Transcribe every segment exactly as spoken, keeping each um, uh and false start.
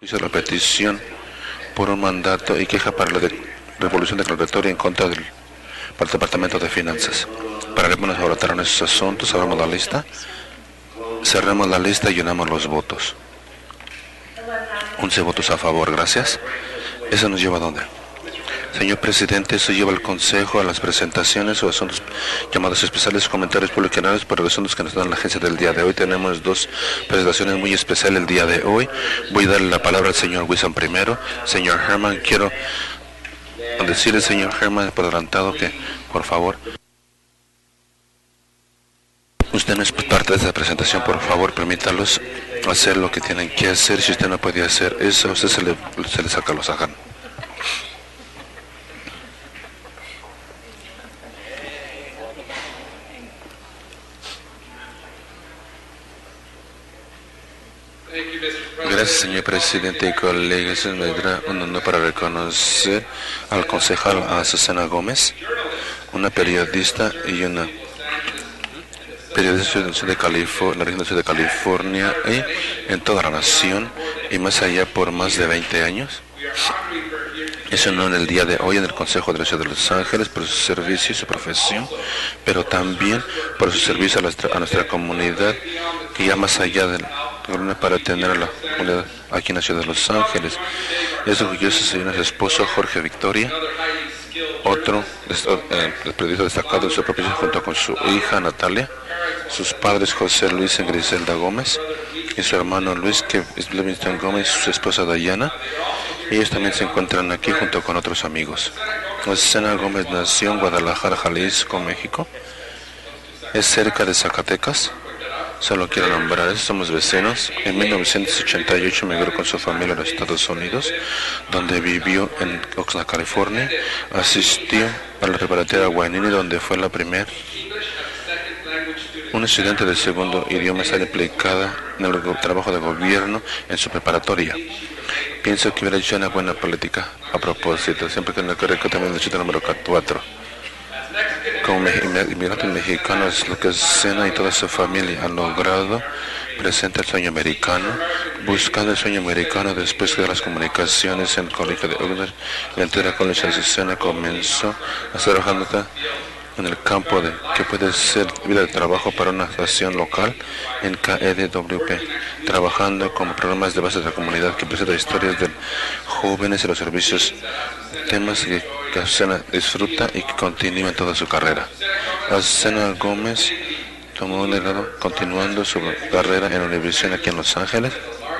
Hizo la petición por un mandato y queja para la de revolución declaratoria en contra del para el Departamento de Finanzas. Pararemos a votar en esos asuntos, cerramos la lista, cerremos la lista y llenamos los votos. once votos a favor, gracias. ¿Eso nos lleva a dónde? Señor Presidente, eso lleva al Consejo a las presentaciones o asuntos llamados especiales, comentarios publicados por los asuntos que nos dan la agencia del día de hoy. Tenemos dos presentaciones muy especiales el día de hoy. Voy a darle la palabra al señor Wilson primero. Señor Herman, quiero decirle al señor Herman por adelantado que, por favor, usted no es parte de esta presentación. Por favor, permítalos hacer lo que tienen que hacer. Si usted no puede hacer eso, a usted se le, se le saca los sacan. Gracias, señor presidente y colegas. Me da un honor para reconocer al concejal a Susana Gómez, una periodista y una periodista de California, la región de California y en toda la nación y más allá por más de veinte años. Eso no en el día de hoy en el Consejo de la Ciudad de Los Ángeles por su servicio y su profesión, pero también por su servicio a nuestra, a nuestra comunidad, que ya más allá del para tener a la comunidad aquí en la Ciudad de Los Ángeles. Es orgulloso señor su esposo Jorge Victoria, otro eh, periodista destacado en su profesión junto con su hija Natalia, sus padres José Luis y Griselda Gómez y su hermano Luis, que es Livingston Gómez, su esposa Dayana. Ellos también se encuentran aquí junto con otros amigos. Susana Gómez nació en Guadalajara, Jalisco, México. Es cerca de Zacatecas. Solo quiero nombrar eso, somos vecinos. En mil novecientos ochenta y ocho migró con su familia a los Estados Unidos, donde vivió en Oxnard, California. Asistió a la preparatoria Guayanini, donde fue la primera. Un estudiante de segundo idioma está implicada en el trabajo de gobierno en su preparatoria. Pienso que hubiera hecho una buena política a propósito, siempre que no creo que también necesita el número cuatro. Como inmigrante mexicano, es lo que Susana y toda su familia han logrado, presenta el sueño americano, buscando el sueño americano después de las comunicaciones en el colegio de Oxnard. La entera colegio de Susana comenzó a estar trabajando en el campo de que puede ser vida de trabajo para una estación local en K E D W P, trabajando con programas de base de la comunidad que presenta historias de jóvenes y los servicios, temas que Susana disfruta y que continúa en toda su carrera. Susana Gómez tomó un legado continuando su carrera en la universidad aquí en Los Ángeles,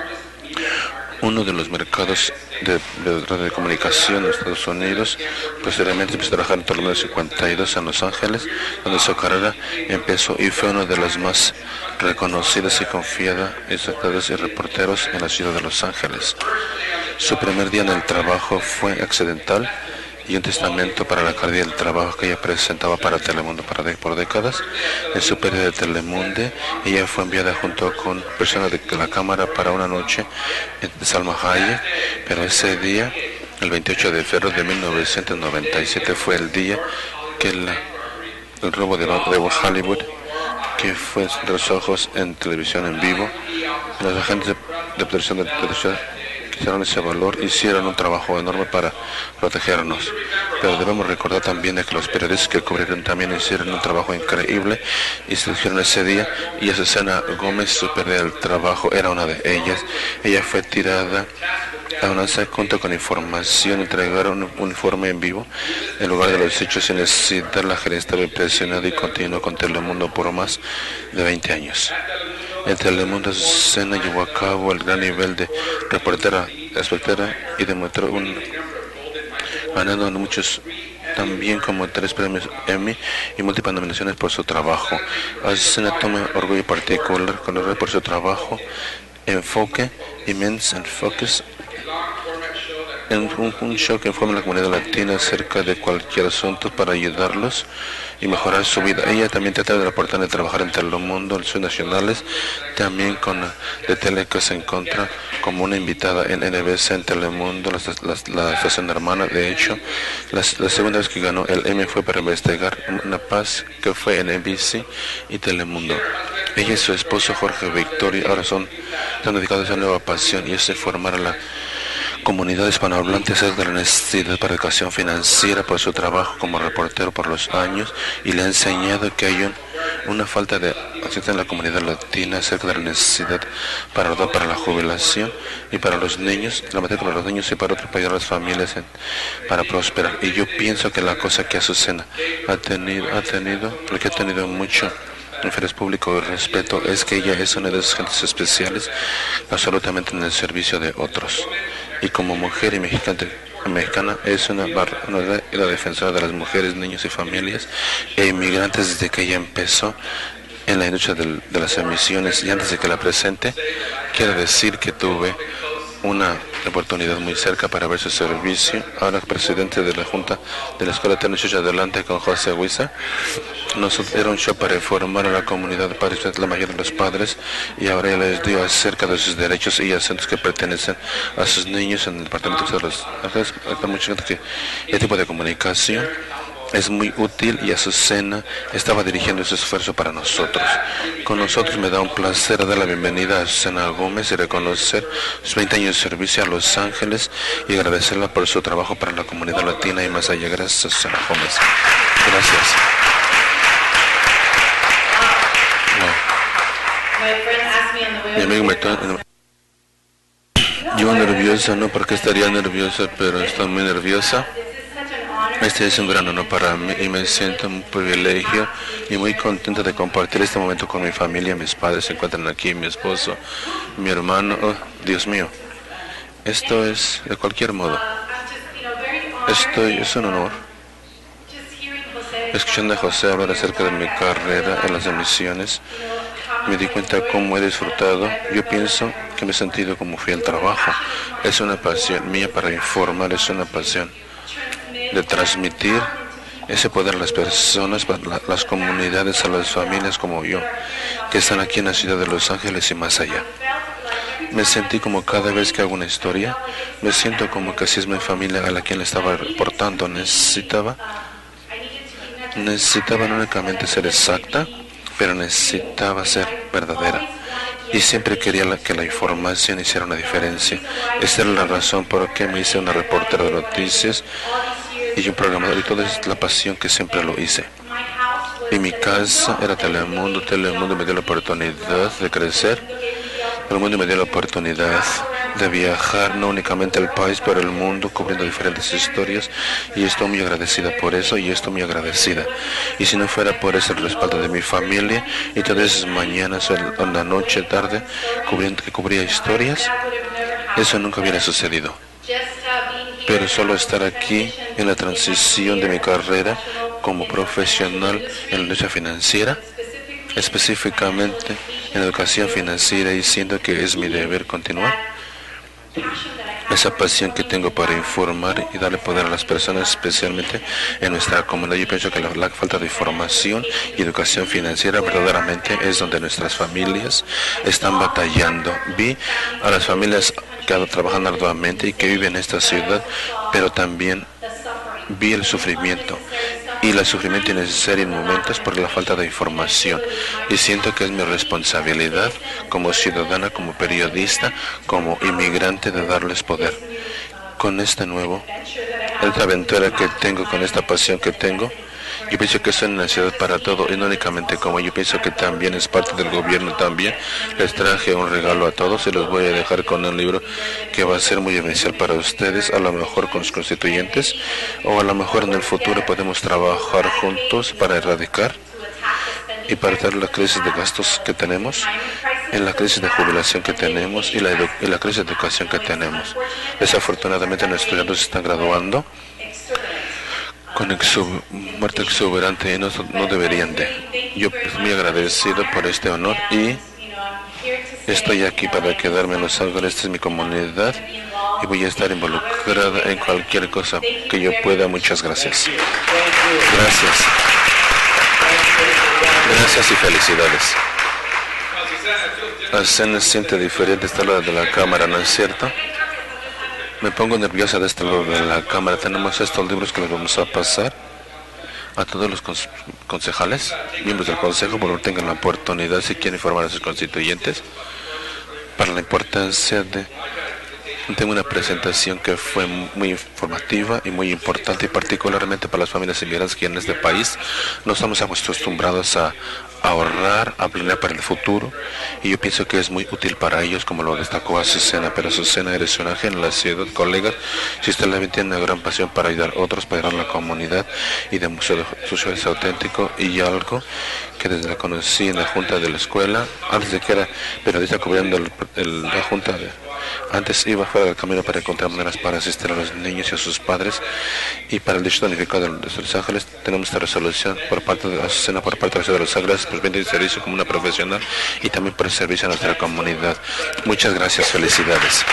uno de los mercados de, de, de comunicación en los Estados Unidos. Posteriormente empezó a trabajar en Torneo cincuenta y dos en Los Ángeles, donde su carrera empezó y fue uno de los más reconocidos y confiados instructores y reporteros en la ciudad de Los Ángeles. Su primer día en el trabajo fue accidental y un testamento para la calidad del trabajo que ella presentaba para Telemundo para de, por décadas. En su periodo de Telemundo, ella fue enviada junto con personas de la cámara para una noche en Salma Hayek, pero ese día, el veintiocho de febrero de mil novecientos noventa y siete, fue el día que la, el robo de, de Hollywood, que fue de los ojos en televisión en vivo. Los agentes de, de televisión de televisión hicieron ese valor, hicieron un trabajo enorme para protegernos, pero debemos recordar también de que los periodistas que cubrieron también hicieron un trabajo increíble y se dijeron ese día, y a Susana Gómez, su pérdida del trabajo era una de ellas. Ella fue tirada a una sala junto con información, entregaron un informe en vivo en lugar de los hechos sin necesidad. La gerencia estaba impresionada y continuó con Telemundo por más de veinte años. En Telemundo, Susana llevó a cabo el gran nivel de reportera, espectadora y demostró un ganando muchos, también como tres premios Emmy y múltiples nominaciones por su trabajo. Susana toma orgullo particular con el por su trabajo, enfoque, inmenso enfoque en un, un show que informa a la comunidad latina acerca de cualquier asunto para ayudarlos y mejorar su vida. Ella también trata de reportar de trabajar en Telemundo, en sus nacionales, también con la de tele que se encuentra como una invitada en N B C, en Telemundo, la, la, la estación hermana. De hecho, la, la segunda vez que ganó el Emmy fue para investigar una paz que fue en N B C y Telemundo. Ella y su esposo Jorge Victoria ahora son, están dedicados a esa nueva pasión y es de formar a la comunidad hispanohablante acerca de la necesidad para educación financiera por su trabajo como reportero por los años y le ha enseñado que hay un, una falta de asistencia en la comunidad latina acerca de la necesidad para ahorrar para la jubilación y para los niños, la materia para los niños y para otros países a las familias en, para prosperar. Y yo pienso que la cosa que Azucena ha tenido, ha tenido, porque ha tenido mucho interés público y respeto, es que ella es una de esas gentes especiales absolutamente en el servicio de otros. Y como mujer y mexicana, mexicana es una, una, una defensora de las mujeres, niños y familias e inmigrantes desde que ella empezó en la industria del, de las emisiones. Y antes de que la presente, quiero decir que tuve una oportunidad muy cerca para ver su servicio. Ahora presidente de la Junta de la Escuela Tecnológica Adelante con José Huiza. Nosotros era un show para informar a la comunidad de padres, la mayoría de los padres, y ahora ya les dio acerca de sus derechos y asuntos que pertenecen a sus niños en el departamento de los ángeles. Hay mucha gente que este tipo de comunicación es muy útil y Azucena estaba dirigiendo ese esfuerzo para nosotros. Con nosotros me da un placer dar la bienvenida a Azucena Gómez y reconocer sus veinte años de servicio a Los Ángeles y agradecerla por su trabajo para la comunidad latina y más allá. Gracias, Azucena Gómez. Gracias. No. Mi amigo me está... Yo nerviosa, no porque estaría nerviosa, pero estoy muy nerviosa. Este es un gran honor para mí y me siento un privilegio y muy contento de compartir este momento con mi familia. Mis padres se encuentran aquí, mi esposo, mi hermano. Oh, Dios mío, esto es de cualquier modo. Estoy, es un honor. Escuchando a José hablar acerca de mi carrera en las emisiones, me di cuenta cómo he disfrutado. Yo pienso que me he sentido como fui al trabajo. Es una pasión mía para informar, es una pasión de transmitir ese poder a las personas, a las comunidades, a las familias como yo, que están aquí en la ciudad de Los Ángeles y más allá. Me sentí como cada vez que hago una historia, me siento como que así es mi familia a la quien le estaba reportando. Necesitaba, necesitaba no únicamente ser exacta, pero necesitaba ser verdadera. Y siempre quería la, que la información hiciera una diferencia. Esa era la razón por la que me hice una reportera de noticias y un programador, y toda es la pasión que siempre lo hice. Y mi casa era Telemundo. Telemundo me dio la oportunidad de crecer. Telemundo me dio la oportunidad de viajar, no únicamente al país, pero el mundo, cubriendo diferentes historias. Y estoy muy agradecida por eso, y estoy muy agradecida. Y si no fuera por ese respaldo de mi familia, y todas esas mañanas, en la noche, tarde, cubriendo, que cubría historias, eso nunca hubiera sucedido. Pero solo estar aquí en la transición de mi carrera como profesional en la industria financiera, específicamente en educación financiera, y siento que es mi deber continuar esa pasión que tengo para informar y darle poder a las personas, especialmente en nuestra comunidad. Yo pienso que la, la falta de información y educación financiera verdaderamente es donde nuestras familias están batallando. Vi a las familias que trabajan arduamente y que viven en esta ciudad, pero también vi el sufrimiento y el sufrimiento innecesario en momentos por la falta de información, y siento que es mi responsabilidad como ciudadana, como periodista, como inmigrante, de darles poder. Con este nuevo, esta aventura que tengo, con esta pasión que tengo, yo pienso que es una necesidad para todo, y no únicamente como yo pienso que también es parte del gobierno también. Les traje un regalo a todos y los voy a dejar con un libro que va a ser muy especial para ustedes, a lo mejor con los constituyentes, o a lo mejor en el futuro podemos trabajar juntos para erradicar y para tratar la crisis de gastos que tenemos, en la crisis de jubilación que tenemos y la, y la crisis de educación que tenemos. Desafortunadamente nuestros estudiantes se están graduando con exub muerte exuberante y no, no deberían de. Yo estoy muy agradecido por este honor y estoy aquí para quedarme en Los Ángeles. Esta es mi comunidad y voy a estar involucrada en cualquier cosa que yo pueda. Muchas gracias. Gracias. Gracias y felicidades. Azucena se siente diferente de este lado de la cámara, ¿no es cierto? Me pongo nerviosa de este lado de la cámara. Tenemos estos libros que les vamos a pasar. a todos los concejales, miembros del consejo, por favor tengan la oportunidad, si quieren informar a sus constituyentes, para la importancia de... Tengo una presentación que fue muy informativa y muy importante, y particularmente para las familias inmigrantes que en este país no estamos acostumbrados a ahorrar, a planear para el futuro, y yo pienso que es muy útil para ellos, como lo destacó Azucena. Pero Azucena, eres una ajena en la ciudad, colegas, si usted también tiene una gran pasión para ayudar a otros, para ayudar a la comunidad, y de museo su show es auténtico, y algo que desde la conocí en la junta de la escuela, antes de que era periodista cubriendo el, el, la junta de... Antes iba fuera del camino para encontrar maneras para asistir a los niños y a sus padres, y para el Distrito Unificado de Los Ángeles tenemos esta resolución por parte de la Azucena, por parte de la ciudad de Los Ángeles, por el servicio como una profesional y también por el servicio a nuestra comunidad. Muchas gracias, felicidades.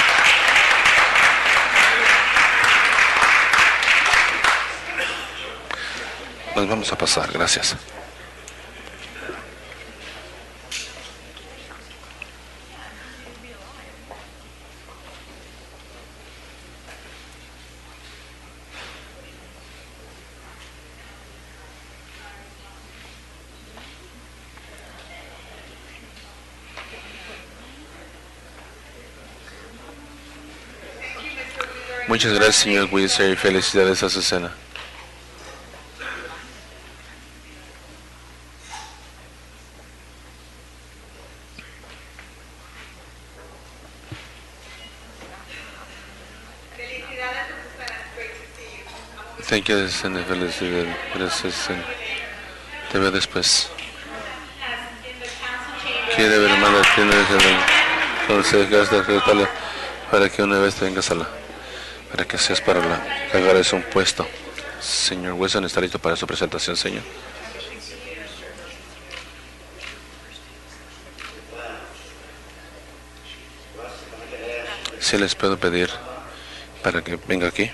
Nos vamos a pasar, gracias. Muchas gracias, señor Wilson, y felicidades a Azucena. Thank you, Azucena, felicidades. Gracias, Azucena. Te veo después. Quiere ver más las tiendas del consejo para que una vez vengas a la... para que seas para la que agarres un puesto. Señor Wilson, ¿está listo para su presentación, señor? Si les puedo pedir para que venga aquí.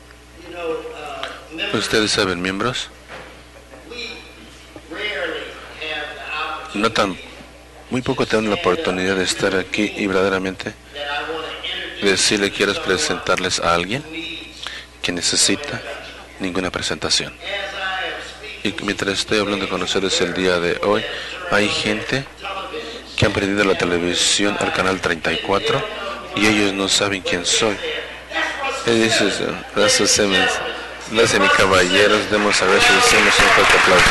Ustedes saben, miembros, no tan, muy poco tienen la oportunidad de estar aquí y verdaderamente decirle, quiero presentarles a alguien que necesita ninguna presentación. Y mientras estoy hablando con ustedes el día de hoy, hay gente que han perdido la televisión al canal treinta y cuatro y ellos no saben quién soy. Y dices, gracias, Siemens. Gracias, mis caballeros. Demos a ver si hacemos un fuerte aplauso.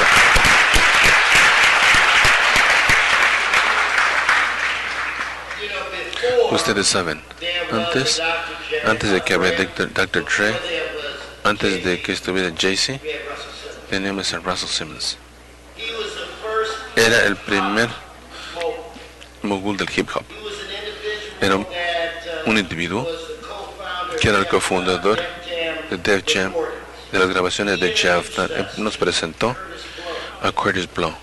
Ustedes saben, antes, antes de que había doctor Dre, antes de que estuviera Jay-Z, teníamos a Russell Simmons. Era el primer mogul del hip hop. Era un individuo que era el cofundador de Def Jam, de las grabaciones de Jeff. Nos presentó a Curtis Blow,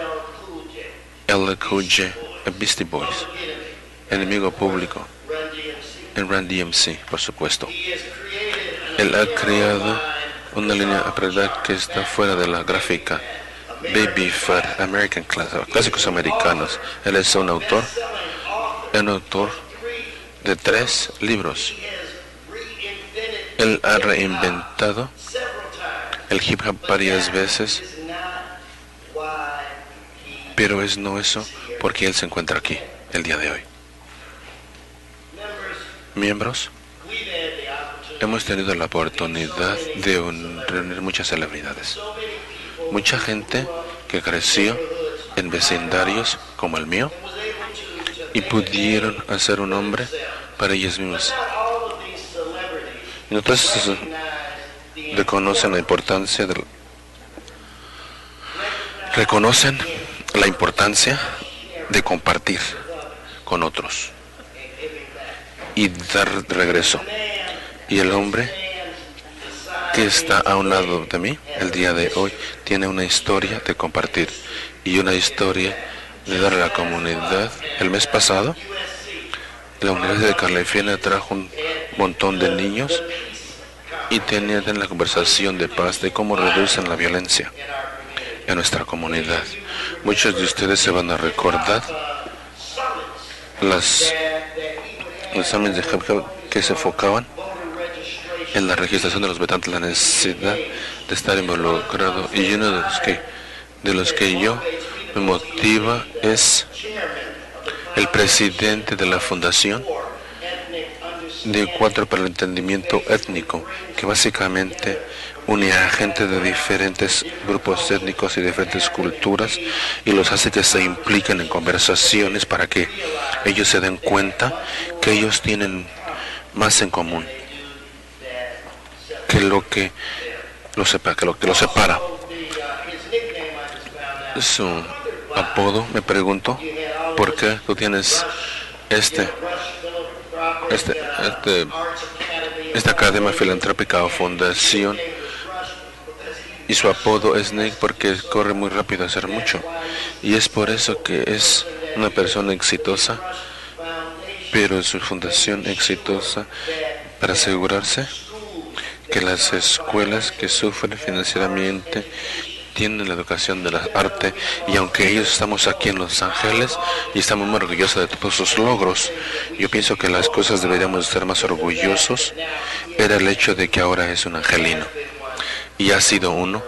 L L Cool J, a Beastie Boys, Enemigo Público, en Run D M C, por supuesto. Él ha creado una línea aprendida que está fuera de la gráfica, Baby Fat, American Classics, clásicos americanos. Él es un autor, un autor de tres libros. Él ha reinventado el hip hop varias veces, pero es no eso porque él se encuentra aquí el día de hoy. Miembros, hemos tenido la oportunidad de un, reunir muchas celebridades, mucha gente que creció en vecindarios como el mío y pudieron hacer un nombre para ellos mismos. Y entonces reconocen la importancia de reconocen la importancia de compartir con otros y dar regreso. Y el hombre que está a un lado de mí el día de hoy tiene una historia de compartir y una historia de dar a la comunidad. El mes pasado la Universidad de California trajo un montón de niños y tenían la conversación de paz de cómo reducen la violencia en nuestra comunidad. Muchos de ustedes se van a recordar las los exámenes de hip hop que se enfocaban en la registración de los votantes la necesidad de estar involucrado, y uno de los que, de los que yo me motiva es el presidente de la fundación de Cuatro para el Entendimiento Étnico, que básicamente une a gente de diferentes grupos étnicos y diferentes culturas y los hace que se impliquen en conversaciones para que ellos se den cuenta que ellos tienen más en común que lo que los separa, que lo que los separa. Su apodo, me pregunto, ¿por qué tú tienes este, este, este, esta academia filantrópica o fundación? Y su apodo es Nick porque corre muy rápido a hacer mucho. Y es por eso que es una persona exitosa, pero su fundación exitosa para asegurarse que las escuelas que sufren financieramente tienen la educación de la arte, y aunque ellos estamos aquí en Los Ángeles y estamos muy orgullosos de todos sus logros, yo pienso que las cosas deberíamos estar más orgullosos era el hecho de que ahora es un angelino y ha sido uno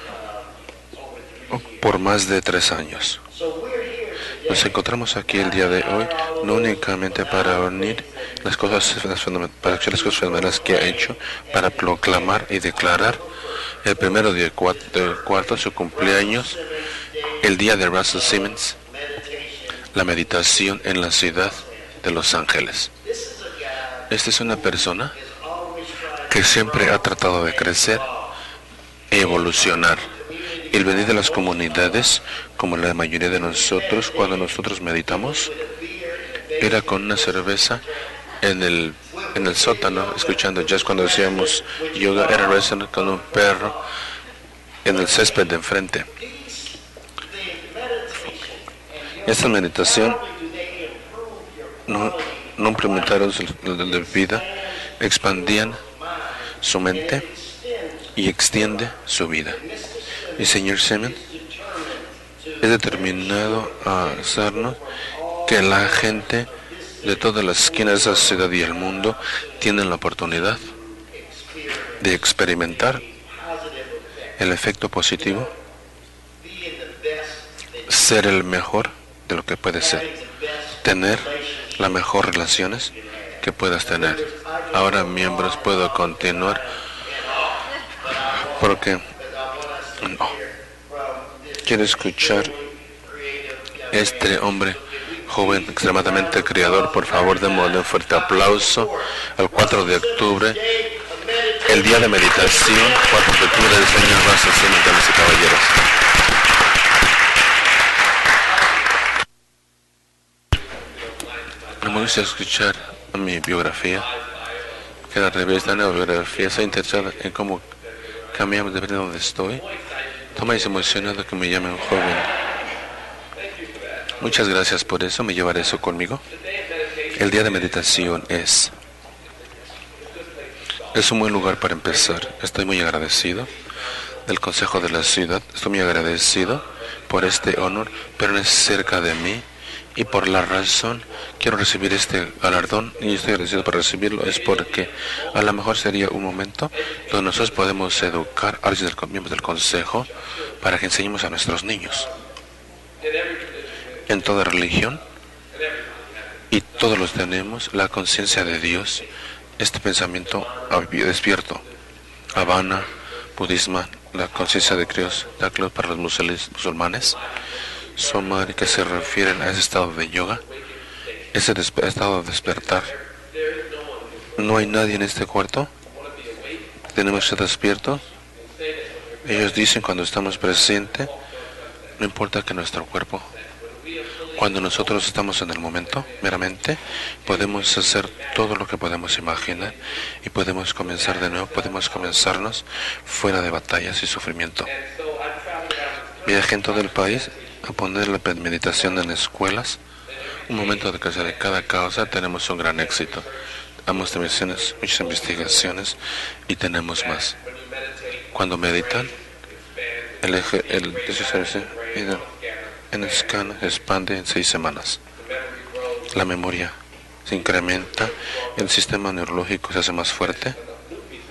por más de tres años. Nos encontramos aquí el día de hoy no únicamente para unir las cosas, para hacer las cosas fenomenales que ha hecho, para proclamar y declarar el primero de cuarto, su cumpleaños, el día de Russell Simmons, la meditación en la ciudad de Los Ángeles. Esta es una persona que siempre ha tratado de crecer e evolucionar. El venir de las comunidades, como la mayoría de nosotros, cuando nosotros meditamos, era con una cerveza en el, en el sótano, escuchando jazz. Cuando hacíamos yoga, era con un perro en el césped de enfrente. Esta meditación no, no implementaron de vida, expandían su mente y extiende su vida. Y señor Semen es determinado a hacernos que la gente de todas las esquinas de esa ciudad y el mundo tienen la oportunidad de experimentar el efecto positivo, ser el mejor de lo que puede ser, tener las mejores relaciones que puedas tener. Ahora, miembros, puedo continuar porque no quiero escuchar este hombre joven, extremadamente creador. Por favor, démosle un fuerte aplauso al cuatro de octubre, el día de meditación, cuatro de octubre del señor Russell Simmons, damas y caballeros. Me gusta escuchar mi biografía, que la revista de la biografía está interesada en cómo cambiamos de ver donde estoy. Tomáis emocionado que me llamen joven. Muchas gracias por eso, me llevaré eso conmigo. El día de meditación es es un buen lugar para empezar. Estoy muy agradecido del Consejo de la Ciudad, estoy muy agradecido por este honor, pero no es cerca de mí, y por la razón quiero recibir este galardón, y estoy agradecido por recibirlo, es porque a lo mejor sería un momento donde nosotros podemos educar a los miembros del Consejo para que enseñemos a nuestros niños en toda religión, y todos los tenemos la conciencia de Dios, este pensamiento despierto. Havana, budismo, la conciencia de Dios, para los musulmanes, Somari, que se refieren a ese estado de yoga, ese estado de despertar. No hay nadie en este cuarto, tenemos que estar despiertos. Ellos dicen cuando estamos presentes, no importa que nuestro cuerpo, cuando nosotros estamos en el momento, meramente, podemos hacer todo lo que podemos imaginar y podemos comenzar de nuevo, podemos comenzarnos fuera de batallas y sufrimiento. Viajé en todo el país a poner la meditación en escuelas, un momento de crecer de cada causa. Tenemos un gran éxito, hemos misiones, muchas investigaciones y tenemos más. Cuando meditan, el eje, el, el en el scan se expande en seis semanas. La memoria se incrementa, el sistema neurológico se hace más fuerte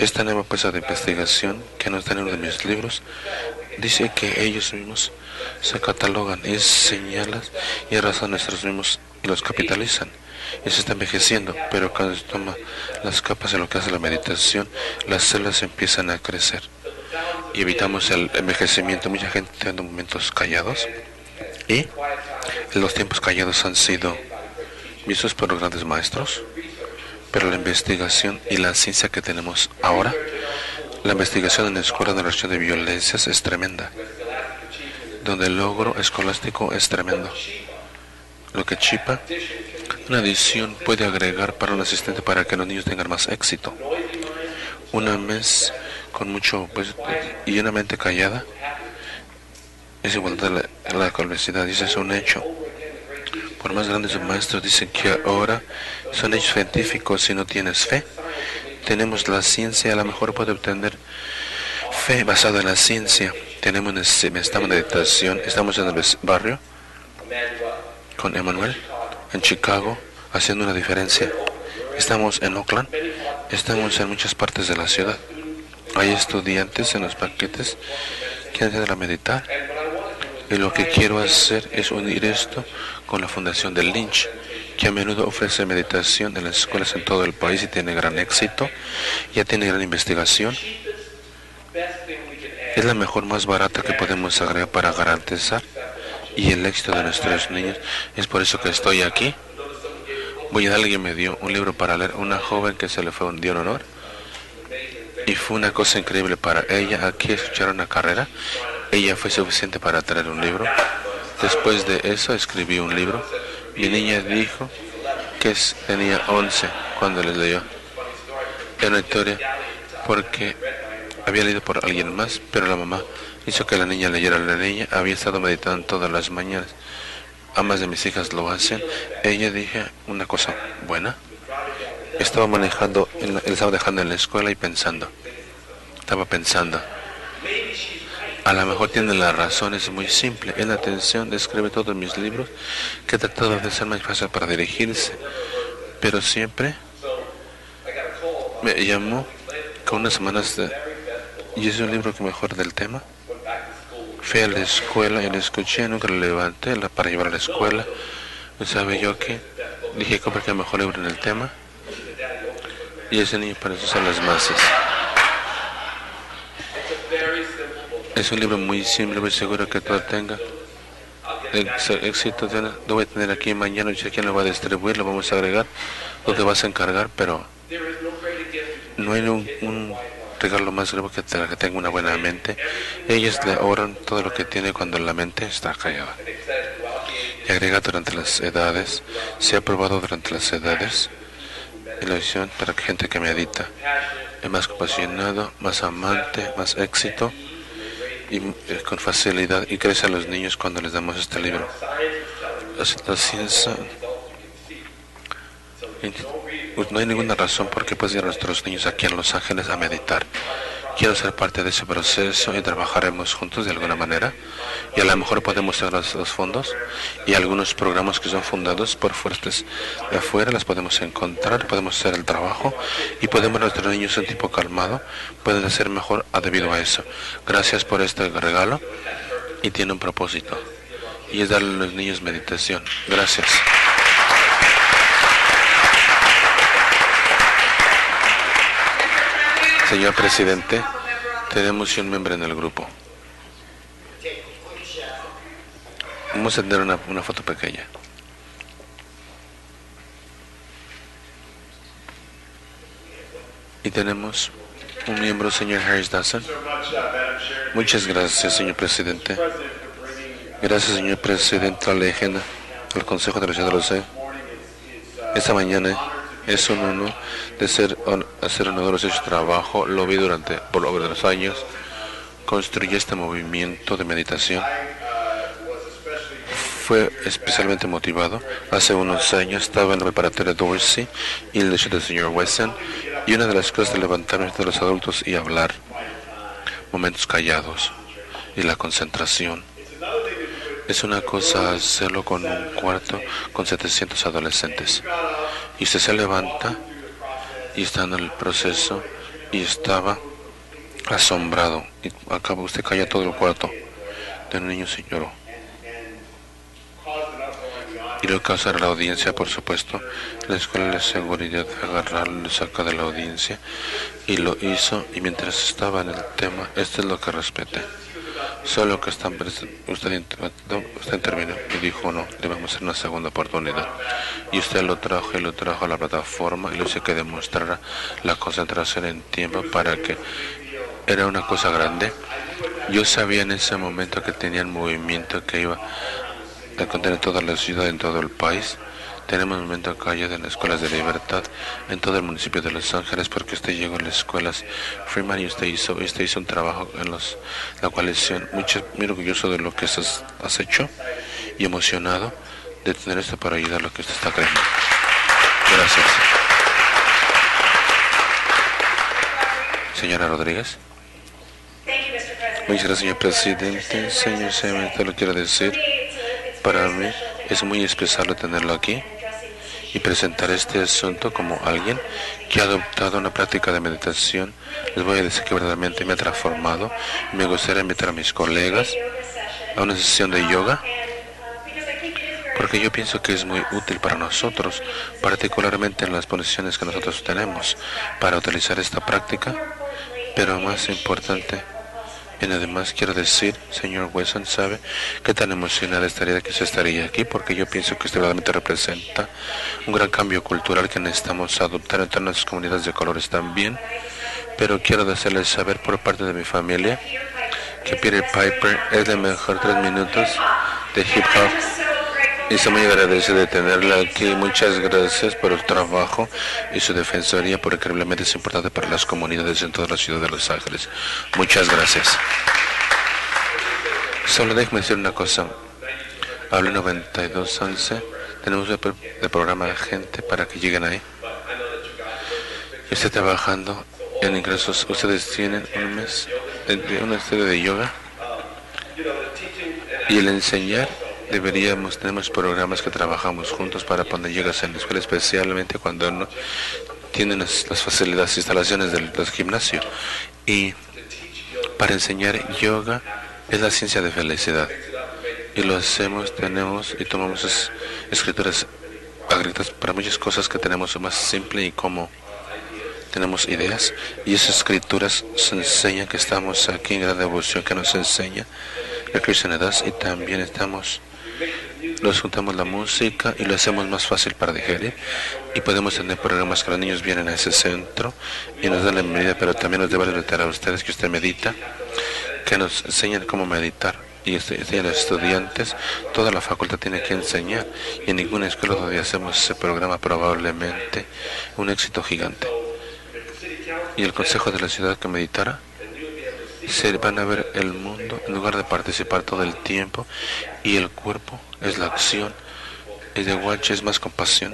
Esta nueva pieza de investigación que nos dan en uno de mis libros dice que ellos mismos se catalogan y señalan y arrasan nuestros mismos y los capitalizan. Y se está envejeciendo, pero cuando se toma las capas de lo que hace la meditación, las células empiezan a crecer. Y evitamos el envejecimiento. Mucha gente tiene momentos callados. Y los tiempos callados han sido vistos por los grandes maestros. Pero la investigación y la ciencia que tenemos ahora, la investigación en la escuela de reacción de violencias es tremenda. Donde el logro escolástico es tremendo. Lo que Chipa, una adición puede agregar para un asistente para que los niños tengan más éxito. Una mes con mucho, pues, y una mente callada es igualdad a la, a la universidad, y ese es un hecho. Por más grandes maestros dicen que ahora son hechos científicos. Si no tienes fe, tenemos la ciencia, a lo mejor puede obtener fe basada en la ciencia. Tenemos esta meditación, estamos en el barrio con Emanuel, en Chicago, haciendo una diferencia. Estamos en Oakland, estamos en muchas partes de la ciudad. Hay estudiantes en los paquetes que han ido a meditar. Y lo que quiero hacer es unir esto con la Fundación del Lynch, que a menudo ofrece meditación en las escuelas en todo el país y tiene gran éxito, ya tiene gran investigación. Es la mejor, más barata que podemos agregar para garantizar y el éxito de nuestros niños. Es por eso que estoy aquí. Voy a dar, alguien me dio un libro para leer, una joven que se le fue un dio honor, y fue una cosa increíble para ella. Aquí escuchar una carrera, ella fue suficiente para traer un libro. Después de eso escribí un libro. Mi niña dijo que tenía once cuando les leyó. Era una historia porque había leído por alguien más, pero la mamá hizo que la niña leyera. La niña había estado meditando todas las mañanas. Ambas de mis hijas lo hacen. Ella dije una cosa buena. Estaba manejando, en la, él estaba dejando en la escuela y pensando. Estaba pensando. A lo mejor tiene la razón, es muy simple. En la atención describe todos mis libros, que he tratado de ser más fácil para dirigirse. Pero siempre me llamó con unas semanas de... Y es un libro que mejor del tema. Fui a la escuela y lo escuché, nunca lo levanté para llevar a la escuela. No sabía yo que dije, compra que mejor libro en el tema. Y ese niño parece ser las masas. Es un libro muy simple, muy seguro que todo tenga éxito. Lo voy a tener aquí mañana, no sé quién lo va a distribuir, lo vamos a agregar, lo que vas a encargar, pero no hay un, un regalo más grande que, que tenga una buena mente. Ellos le oran todo lo que tiene cuando la mente está callada. Y agrega durante las edades, se ha probado durante las edades, y la visión para gente que medita es más apasionado, más amante, más éxito, y eh, con facilidad, y crece a los niños cuando les damos este libro. La, la ciencia, no hay ninguna razón por qué puedes ir a nuestros niños aquí en Los Ángeles a meditar. Quiero ser parte de ese proceso y trabajaremos juntos de alguna manera. Y a lo mejor podemos tener los, los fondos y algunos programas que son fundados por fuerzas de afuera, las podemos encontrar, podemos hacer el trabajo y podemos, nuestros niños un tipo calmado, pueden hacer mejor debido a eso. Gracias por este regalo y tiene un propósito y es darle a los niños meditación. Gracias. Señor presidente, tenemos un miembro en el grupo. Vamos a tener una, una foto pequeña. Y tenemos un miembro, señor Harris Dawson. Muchas gracias, señor presidente. Gracias, señor presidente, a la legenda del Consejo de la Ciudad de Los Ángeles. Esta mañana es un honor de ser, hacer honor a su trabajo. Lo vi durante por lo de los años. Construí este movimiento de meditación. Fue especialmente motivado. Hace unos años estaba en la preparatoria de Dorsey y el hecho del señor Wesson. Y una de las cosas de levantarme de los adultos y hablar. Momentos callados. Y la concentración. Es una cosa hacerlo con un cuarto con setecientos adolescentes. Y usted se levanta y está en el proceso y estaba asombrado. Y acaba usted calla todo el cuarto del niño se lloró. Y lo causará la audiencia, por supuesto. La escuela de seguridad agarrarlo, le saca de la audiencia y lo hizo. Y mientras estaba en el tema, esto es lo que respeté. Solo que están usted, usted intervino y dijo no, le vamos a hacer una segunda oportunidad. Y usted lo trajo y lo trajo a la plataforma y lo hizo que demostrara la concentración en tiempo para que era una cosa grande. Yo sabía en ese momento que tenía el movimiento que iba a contener toda la ciudad en todo el país. Tenemos un momento callado en las escuelas de libertad en todo el municipio de Los Ángeles, porque usted llegó a las escuelas Freeman y usted hizo, usted hizo un trabajo en los, la coalición. Mucho, muy orgulloso de lo que has, has hecho y emocionado de tener esto para ayudar a lo que usted está creyendo. Gracias. Señora Rodríguez. Muchas gracias, señor presidente. Señor Semeta, lo quiero decir. Para mí es muy especial tenerlo aquí y presentar este asunto como alguien que ha adoptado una práctica de meditación. Les voy a decir que verdaderamente me ha transformado. Me gustaría invitar a mis colegas a una sesión de yoga, porque yo pienso que es muy útil para nosotros, particularmente en las posiciones que nosotros tenemos, para utilizar esta práctica. Pero más importante, y además quiero decir, señor Wesson, sabe qué tan emocionada estaría de que se estaría aquí, porque yo pienso que esto realmente representa un gran cambio cultural que necesitamos adoptar en todas las comunidades de colores también. Pero quiero hacerles saber por parte de mi familia que Peter Piper es el mejor tres minutos de hip hop. Y estoy muy agradecido de tenerla aquí. Muchas gracias por el trabajo y su defensoría, porque realmente es importante para las comunidades en toda la ciudad de Los Ángeles. Muchas gracias. Solo déjeme decir una cosa. Hable noventa y dos once. Tenemos el, el programa de gente para que lleguen ahí. Yo estoy trabajando en ingresos. Ustedes tienen un mes de una serie de yoga. Y el enseñar, deberíamos, tenemos programas que trabajamos juntos para poner yogas en la escuela, especialmente cuando no tienen las, las facilidades, instalaciones del, del gimnasio. Y para enseñar yoga es la ciencia de felicidad. Y lo hacemos, tenemos y tomamos es, escrituras agritas para muchas cosas que tenemos más simple y como tenemos ideas. Y esas escrituras se enseñan que estamos aquí en gran devoción, que nos enseña la cristianidad, y también estamos, nos juntamos la música y lo hacemos más fácil para digerir, y podemos tener programas que los niños vienen a ese centro y nos dan la bienvenida, pero también nos debe invitar a ustedes que usted medita, que nos enseñan cómo meditar, y enseñan a los estudiantes. Toda la facultad tiene que enseñar, y en ninguna escuela donde hacemos ese programa probablemente un éxito gigante. Y el consejo de la ciudad que meditara, se van a ver el mundo en lugar de participar todo el tiempo, y el cuerpo es la acción, y de watch es más compasión,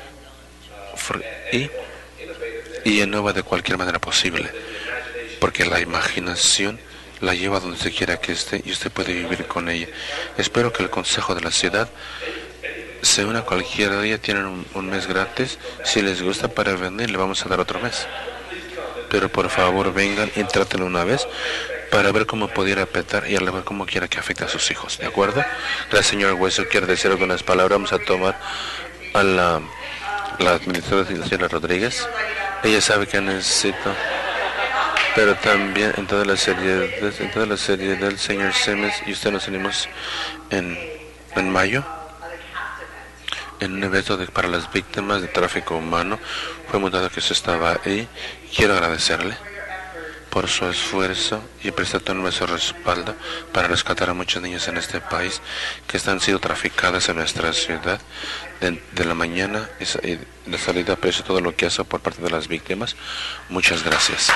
y, y innova de cualquier manera posible, porque la imaginación la lleva donde se quiera que esté y usted puede vivir con ella. Espero que el consejo de la ciudad se una cualquier día. Tienen un, un mes gratis. Si les gusta para vender, le vamos a dar otro mes. Pero por favor vengan y trátenlo una vez para ver cómo pudiera apretar y a ver cómo quiera que afecte a sus hijos. ¿De acuerdo? La señora Hueso quiere decir algunas palabras. Vamos a tomar a la, la administradora, la señora Rodríguez. Ella sabe que necesito, pero también en toda la serie, en toda la serie del señor Simmons, y usted nos unimos en, en mayo en un evento de, para las víctimas de tráfico humano. Fue muy dado que se estaba ahí. Quiero agradecerle por su esfuerzo y prestar todo nuestro respaldo para rescatar a muchos niños en este país que están siendo traficados en nuestra ciudad. De, de la mañana y de salida, aprecio todo lo que hace por parte de las víctimas. Muchas gracias.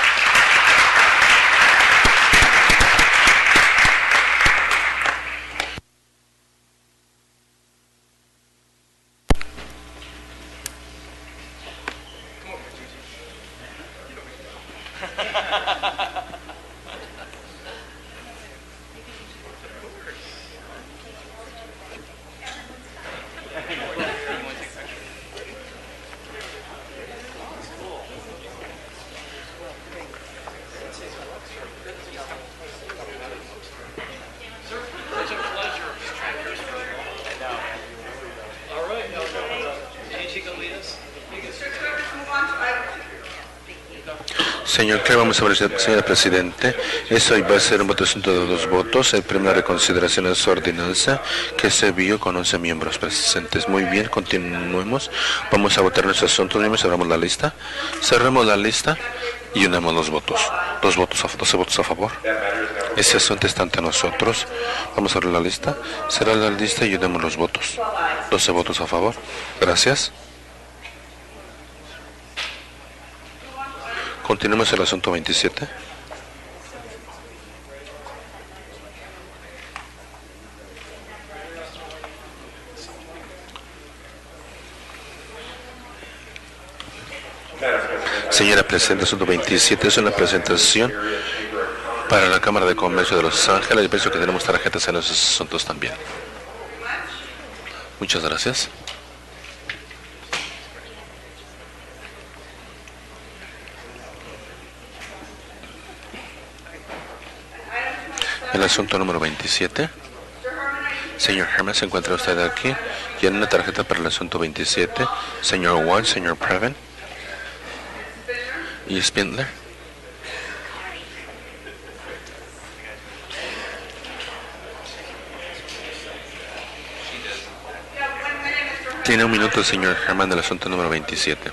Señor, ¿qué vamos a ver, señor presidente? Eso va a ser un voto asunto de dos votos. El primera reconsideración de su ordenanza, que se vio con once miembros presentes. Muy bien, continuemos. Vamos a votar nuestro asunto. Cerramos la lista. Cerremos la lista y unamos los votos. Dos votos a, doce votos a favor. Ese asunto está ante nosotros. Vamos a abrir la lista. Cerrar la lista y unamos los votos. doce votos a favor. Gracias. Continuemos el asunto veintisiete. Señora Presidenta, asunto veintisiete es una presentación para la Cámara de Comercio de Los Ángeles. Yo pienso que tenemos tarjetas en esos asuntos también. Muchas gracias. El asunto número veintisiete. Señor Herman, ¿se encuentra usted aquí? ¿Tiene una tarjeta para el asunto veintisiete? Señor Ward, señor Previn y Spindler. Tiene un minuto, señor Herman, del asunto número veintisiete.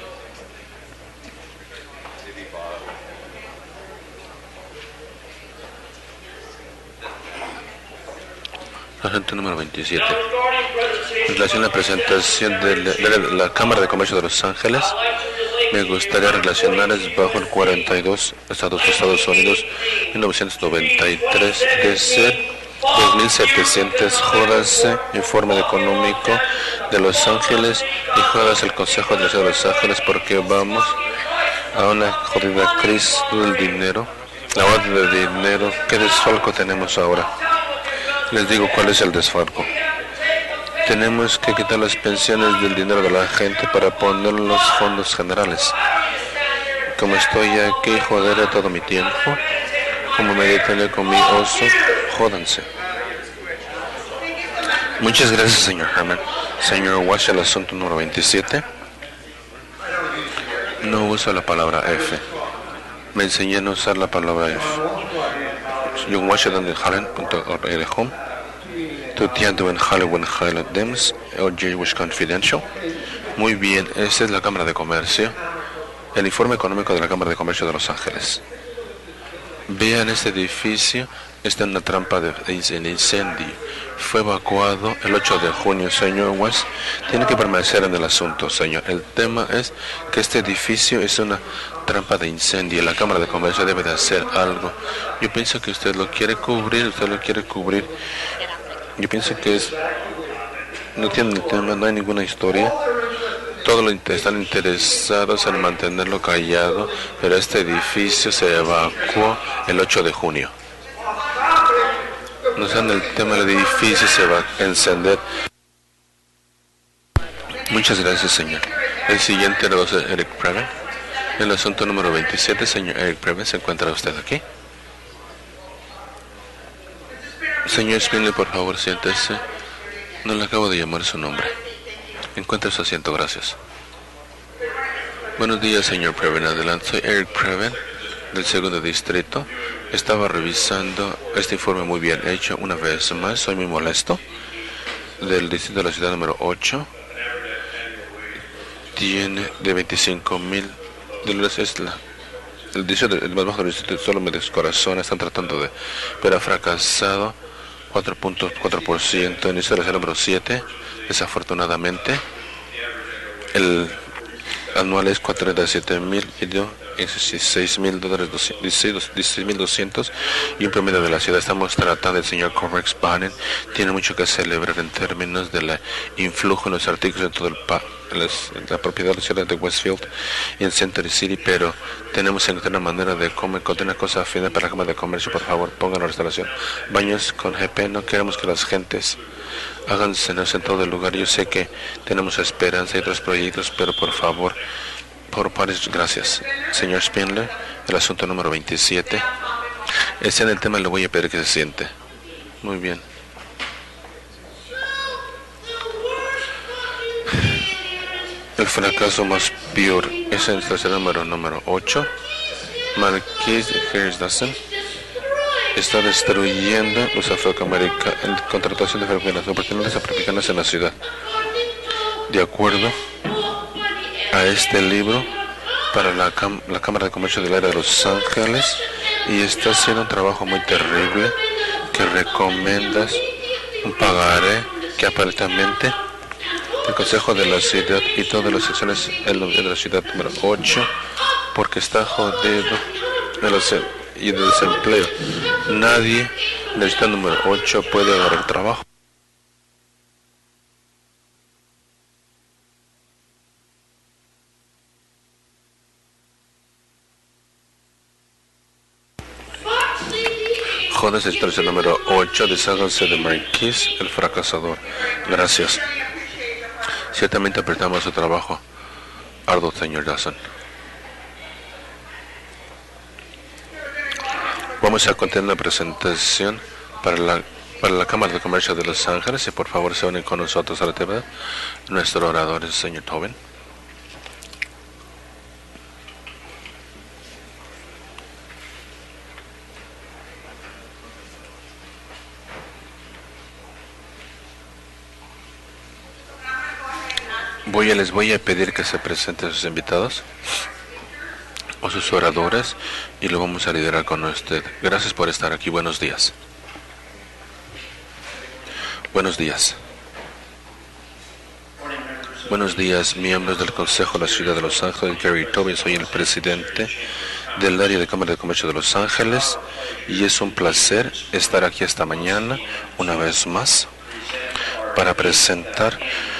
Asunto número veintisiete. En relación a la presentación de la, de la Cámara de Comercio de Los Ángeles, me gustaría relacionarles bajo el cuarenta y dos Estados Estados Unidos, mil novecientos noventa y tres, de ser dos mil setecientos, jódase Informe Económico de Los Ángeles y jódase el Consejo de la Ciudad de Los Ángeles, porque vamos a una jodida crisis del dinero, la orden de dinero. ¿Qué desfalco tenemos ahora? Les digo cuál es el desfalco. Tenemos que quitar las pensiones del dinero de la gente para poner los fondos generales. Como estoy aquí, joderé todo mi tiempo. Como me detener con mi oso, jódanse. Muchas gracias, señor Herman. Señor Wash, el asunto número veintisiete. No uso la palabra F. Me enseñé a no usar la palabra F. John Washington de Hallen punto org. Tuteando en Hollywood Highland Dems o Jewish Confidential. Muy bien, esta es la Cámara de Comercio. El informe económico de la Cámara de Comercio de Los Ángeles. Vean este edificio, está en una trampa de, de incendio. Fue evacuado el ocho de junio, señor West. Tiene que permanecer en el asunto, señor. El tema es que este edificio es una trampa de incendio y la Cámara de Comercio debe de hacer algo. Yo pienso que usted lo quiere cubrir, usted lo quiere cubrir. Yo pienso que es, no tiene el tema, no hay ninguna historia. Todos lo, están interesados en mantenerlo callado, pero este edificio se evacuó el ocho de junio. No saben el tema del edificio, se va a encender. Muchas gracias, señor. El siguiente era Eric Previn. El asunto número veintisiete, señor Eric Previn, ¿se encuentra usted aquí? Señor Spindler, por favor, siéntese. No le acabo de llamar su nombre. Encuentre su asiento, gracias. Buenos días, señor Previn. Adelante, soy Eric Previn, del segundo distrito. Estaba revisando este informe muy bien hecho. Una vez más, soy muy molesto. Del distrito de la ciudad número ocho. Tiene de veinticinco mil dólares. Es la, el distrito, el más bajo del distrito, solo me descorazona. Están tratando de, pero ha fracasado. cuatro punto cuatro por ciento en historia del número siete. Desafortunadamente, el anual es cuarenta y siete mil y dieciséis mil dólares, dieciséis mil doscientos, y un promedio de la ciudad. Estamos tratando, el señor Correx Bannon tiene mucho que celebrar en términos de la influjo en los artículos en todo el pa las, la propiedad de la ciudad de Westfield y en Center City, pero tenemos que encontrar una manera de cómo encontrar una cosa afina para la Cámara de Comercio. Por favor, pongan la restauración, baños con G P. No queremos que las gentes hagan cenas en todo el lugar. Yo sé que tenemos esperanza y otros proyectos, pero por favor, por pares, gracias. Señor Spindler, el asunto número veintisiete. Ese en el tema, le voy a pedir que se siente. Muy bien. El fracaso más peor es en el número número ocho. Marquis Harris Dawson está destruyendo los afroamericanos, la contratación de afroamericanos, oportunidades afroamericanas en la ciudad. De acuerdo a este libro para la, Cam la Cámara de Comercio del Área de Los Ángeles, y está haciendo un trabajo muy terrible que recomiendas un pagaré que aparentemente el Consejo de la Ciudad y todas las secciones de la ciudad número ocho, porque está jodido de los, y de desempleo. Nadie en la ciudad número ocho puede agarrar trabajo. Jodes, el número ocho, desháganse de Marquis, el fracasador. Gracias. Ciertamente apretamos su trabajo. Arduo, señor Dawson. Vamos a continuar la presentación para la, para la Cámara de Comercio de Los Ángeles, y por favor se unen con nosotros a la T V. Nuestro orador es el señor Tobin. Voy a, les voy a pedir que se presenten sus invitados o sus oradores y lo vamos a liderar con usted. Gracias por estar aquí. Buenos días. Buenos días. Buenos días, miembros del Consejo de la Ciudad de Los Ángeles. Gary Tobin, soy el presidente del área de Cámara de Comercio de Los Ángeles y es un placer estar aquí esta mañana una vez más para presentar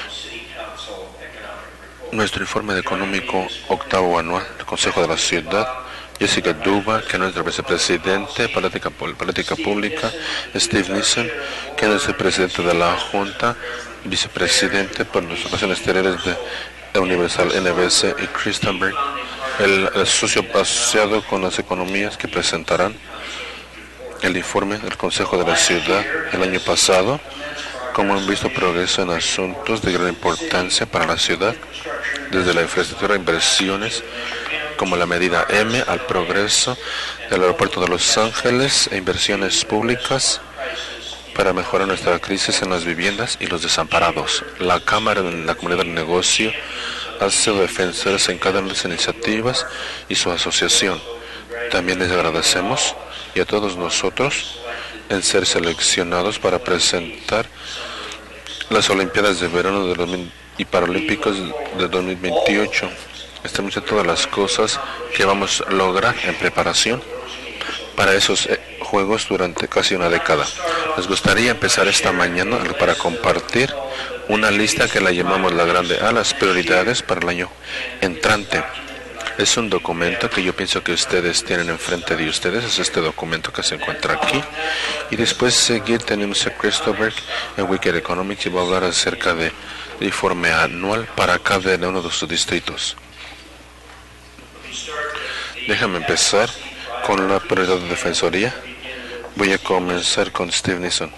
nuestro informe de económico octavo anual del Consejo de la Ciudad. Jessica Duba, que es nuestro vicepresidente de política, política pública, Steve Nissen, que es nuestro presidente de la Junta, vicepresidente por las relaciones exteriores de Universal N B S, y Kristen Berg, el, el socio asociado con las economías, que presentarán el informe del Consejo de la Ciudad el año pasado. Como han visto, progreso en asuntos de gran importancia para la ciudad, desde la infraestructura, inversiones, como la medida M, al progreso del aeropuerto de Los Ángeles, e inversiones públicas para mejorar nuestra crisis en las viviendas y los desamparados. La Cámara de la Comunidad de Negocio ha sido defensores en cada una de las iniciativas y su asociación. También les agradecemos, y a todos nosotros, en ser seleccionados para presentar las Olimpiadas de Verano de dos mil y Paralímpicos de dos mil veintiocho. Estamos de todas las cosas que vamos a lograr en preparación para esos Juegos durante casi una década. Nos gustaría empezar esta mañana para compartir una lista que la llamamos la Grande A, las prioridades para el año entrante. Es un documento que yo pienso que ustedes tienen enfrente de ustedes. Es este documento que se encuentra aquí. Y después seguir tenemos a Christopher en Wicked Economics, y va a hablar acerca de informe anual para cada uno de sus distritos. Déjame empezar con la prioridad de defensoría. Voy a comenzar con Steve Nissen.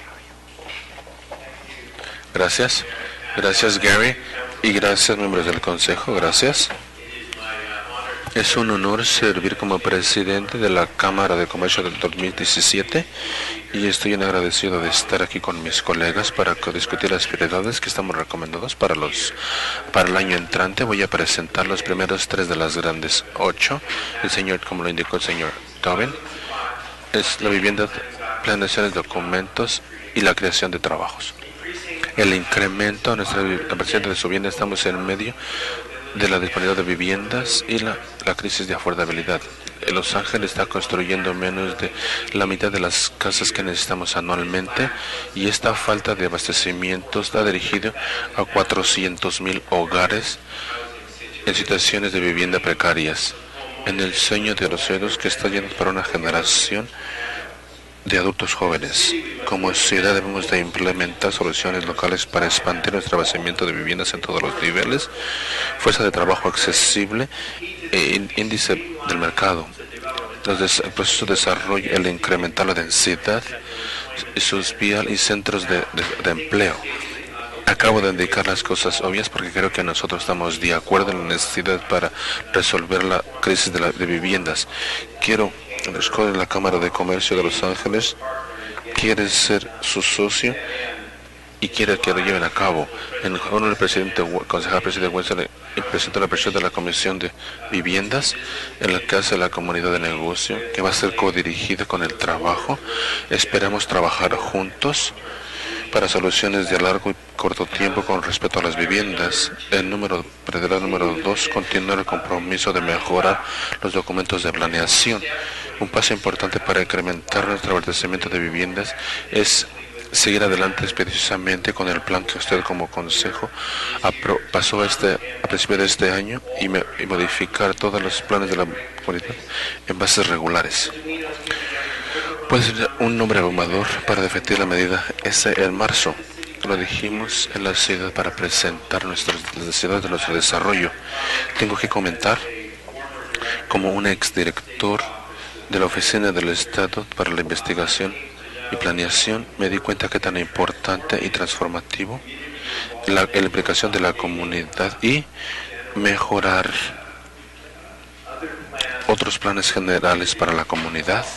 Gracias. Gracias, Gary. Y gracias, miembros del Consejo. Gracias. Es un honor servir como presidente de la Cámara de Comercio del dos mil diecisiete, y estoy agradecido de estar aquí con mis colegas para discutir las prioridades que estamos recomendados para los para el año entrante. Voy a presentar los primeros tres de las grandes ocho. El señor, como lo indicó el señor Tobin, es la vivienda, planeaciones, documentos y la creación de trabajos. El incremento a nuestra capacidad de su vivienda. Estamos en medio de la disponibilidad de viviendas y la, la crisis de afordabilidad. Los Ángeles está construyendo menos de la mitad de las casas que necesitamos anualmente, y esta falta de abastecimiento está dirigido a cuatrocientos mil hogares en situaciones de vivienda precarias. En el sueño de los sueños que está yendo para una generación de adultos jóvenes. Como ciudad debemos de implementar soluciones locales para expandir nuestro abastecimiento de viviendas en todos los niveles, fuerza de trabajo accesible e índice del mercado. Los el proceso de desarrollo, el incrementar la densidad y sus vías y centros de, de, de empleo. Acabo de indicar las cosas obvias porque creo que nosotros estamos de acuerdo en la necesidad para resolver la crisis de, la, de viviendas. Quiero, en la Cámara de Comercio de Los Ángeles, quiere ser su socio y quiere que lo lleven a cabo. En uno el presidente, concejal presidente Wenzel, presenta la presión de la Comisión de Viviendas, en la que hace la comunidad de negocio, que va a ser codirigida con el trabajo. Esperamos trabajar juntos para soluciones de largo y corto tiempo con respecto a las viviendas. El número, prioridad número dos, continuar el compromiso de mejorar los documentos de planeación. Un paso importante para incrementar nuestro abastecimiento de viviendas es seguir adelante específicamente con el plan que usted como consejo apro pasó este, a principios de este año y, me, y modificar todos los planes de la comunidad en bases regulares. Puede ser un nombre abrumador para defender la medida. Ese en marzo lo dijimos en la ciudad para presentar nuestras necesidades de nuestro desarrollo. Tengo que comentar, como un exdirector de la Oficina del Estado para la Investigación y Planeación, me di cuenta que tan importante y transformativo la, la implicación de la comunidad y mejorar otros planes generales para la comunidad.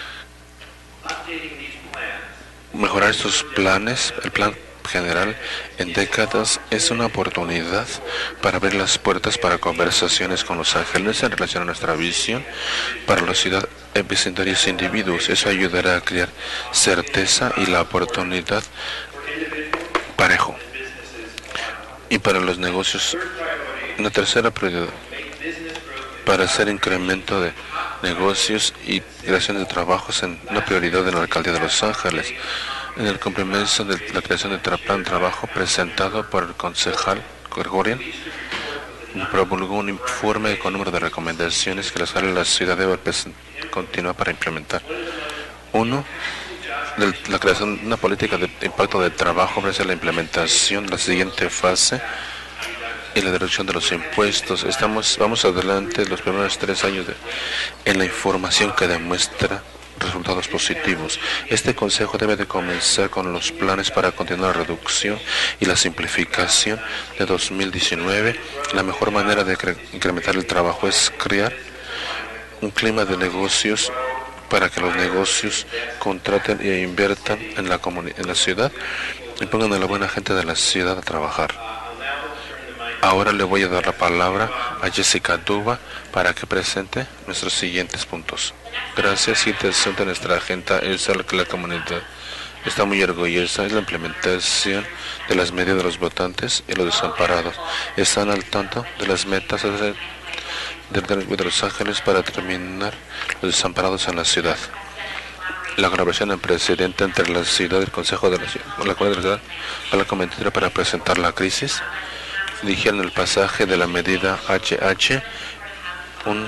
Mejorar estos planes, el plan general en décadas, es una oportunidad para abrir las puertas para conversaciones con Los Ángeles en relación a nuestra visión para la ciudad, vecindarios e individuos. Eso ayudará a crear certeza y la oportunidad parejo. Y para los negocios, una tercera prioridad, para hacer incremento de negocios y creación de trabajos en una prioridad de la alcaldía de Los Ángeles. En el compromiso de la creación del plan de trabajo presentado por el concejal Gregorian, promulgó un informe con número de recomendaciones que las la ciudad debe continuar para implementar. Uno, de la creación de una política de impacto de trabajo ofrece la implementación de la siguiente fase y la reducción de los impuestos. Estamos, vamos adelante los primeros tres años de, en la información que demuestra resultados positivos. Este consejo debe de comenzar con los planes para continuar la reducción y la simplificación de dos mil diecinueve. La mejor manera de incrementar el trabajo es crear un clima de negocios para que los negocios contraten e inviertan en la, en la ciudad y pongan a la buena gente de la ciudad a trabajar. Ahora le voy a dar la palabra a Jessica Duba para que presente nuestros siguientes puntos. Gracias. Intención de nuestra agenda es que la comunidad está muy orgullosa, es la implementación de las medidas de los votantes y los desamparados. Están al tanto de las metas de, de, de Los Ángeles para terminar los desamparados en la ciudad. La colaboración del presidente entre la ciudad y el consejo de la ciudad, la cual de la ciudad, a la comentadora para presentar la crisis. Dijeron el pasaje de la medida H H, un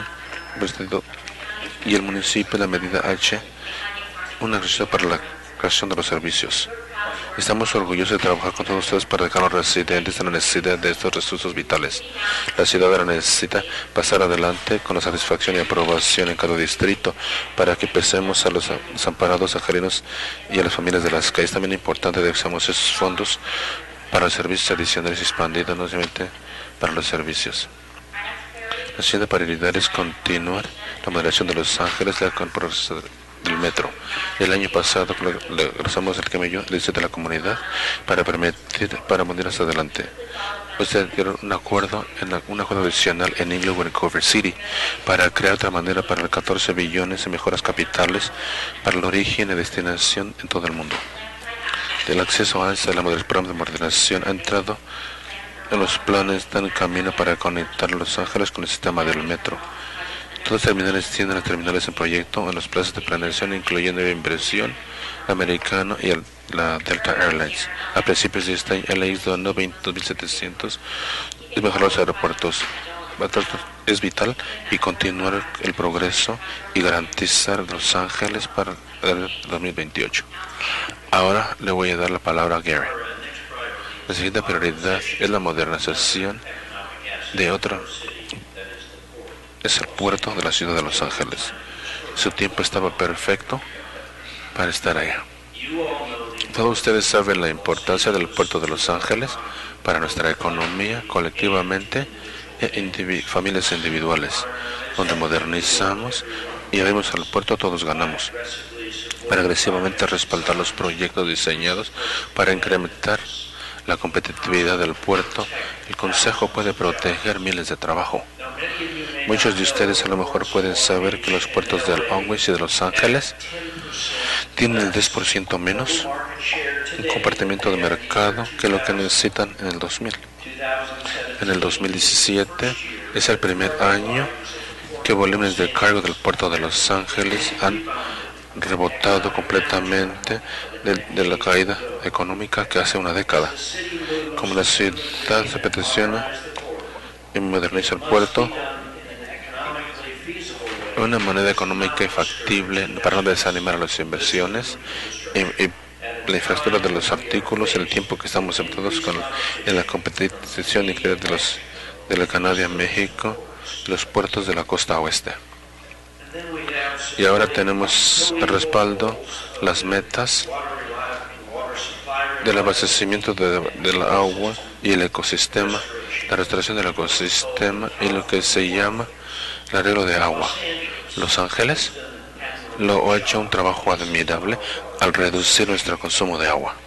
y el municipio la medida H, una receta para la creación de los servicios. Estamos orgullosos de trabajar con todos ustedes para dejar a los residentes en la necesidad de estos recursos vitales. La ciudad ahora necesita pasar adelante con la satisfacción y aprobación en cada distrito para que empecemos a los desamparados, ajarinos y a las familias de las calles. También es importante que usemos esos fondos para los servicios adicionales expandidos, no solamente para los servicios. La siguiente prioridad es continuar la moderación de Los Ángeles del metro. El año pasado lanzamos el camello de la comunidad para permitir, para poner hacia adelante. Ustedes dieron un acuerdo, en la, un acuerdo adicional en Inglewood y Culver City para crear otra manera para los catorce billones en mejoras capitales para el origen y destinación en todo el mundo. El acceso a esta, la programa de modernización ha entrado en los planes, dan camino para conectar Los Ángeles con el sistema del metro. Todos los terminales tienen los terminales en proyecto en los plazos de planeación, incluyendo la inversión americano y el, la Delta Airlines. A principios de este año, el A I S donó veinte mil setecientos y mejorar los aeropuertos. Es vital y continuar el progreso y garantizar Los Ángeles para el dos mil veintiocho. Ahora le voy a dar la palabra a Gary. La siguiente prioridad es la modernización de otra. Es el puerto de la ciudad de Los Ángeles. Su tiempo estaba perfecto para estar allá. Todos ustedes saben la importancia del puerto de Los Ángeles para nuestra economía colectivamente e indivi- familias individuales, donde modernizamos y abrimos al puerto, todos ganamos. Para agresivamente respaldar los proyectos diseñados para incrementar la competitividad del puerto, el Consejo puede proteger miles de trabajo. Muchos de ustedes a lo mejor pueden saber que los puertos de Long Beach y de Los Ángeles tienen el diez por ciento menos un compartimiento de mercado que lo que necesitan en el dos mil. En el dos mil diecisiete es el primer año que volúmenes de cargo del puerto de Los Ángeles han rebotado completamente de, de la caída económica que hace una década. Como la ciudad se peticiona y moderniza el puerto, una manera económica y factible para no desanimar a las inversiones y, y la infraestructura de los artículos en el tiempo que estamos sentados con, en la competición increíble de los de la Canadá, México, los puertos de la costa oeste. Y ahora tenemos el respaldo, las metas del abastecimiento de, del agua y el ecosistema, la restauración del ecosistema y lo que se llama el arreglo de agua. Los Ángeles lo ha hecho un trabajo admirable al reducir nuestro consumo de agua.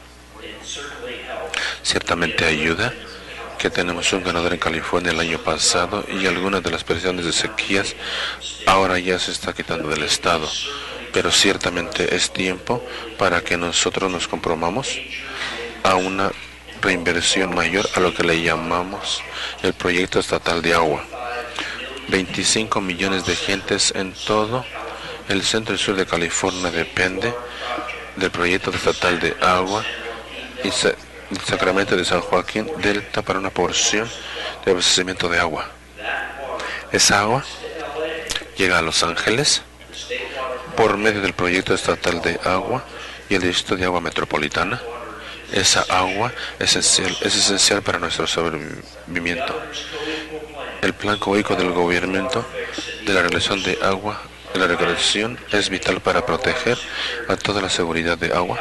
Ciertamente ayuda que tenemos un ganador en California el año pasado y algunas de las presiones de sequías ahora ya se está quitando del estado. Pero ciertamente es tiempo para que nosotros nos comprometamos a una reinversión mayor a lo que le llamamos el proyecto estatal de agua. veinticinco millones de gentes en todo el centro y sur de California depende del proyecto estatal de agua y se el Sacramento de San Joaquín Delta para una porción de abastecimiento de agua. Esa agua llega a Los Ángeles por medio del proyecto estatal de agua y el distrito de agua metropolitana. Esa agua esencial, es esencial para nuestro sobrevivimiento. El plan coico del gobierno de la regulación de agua y la regulación es vital para proteger a toda la seguridad de agua.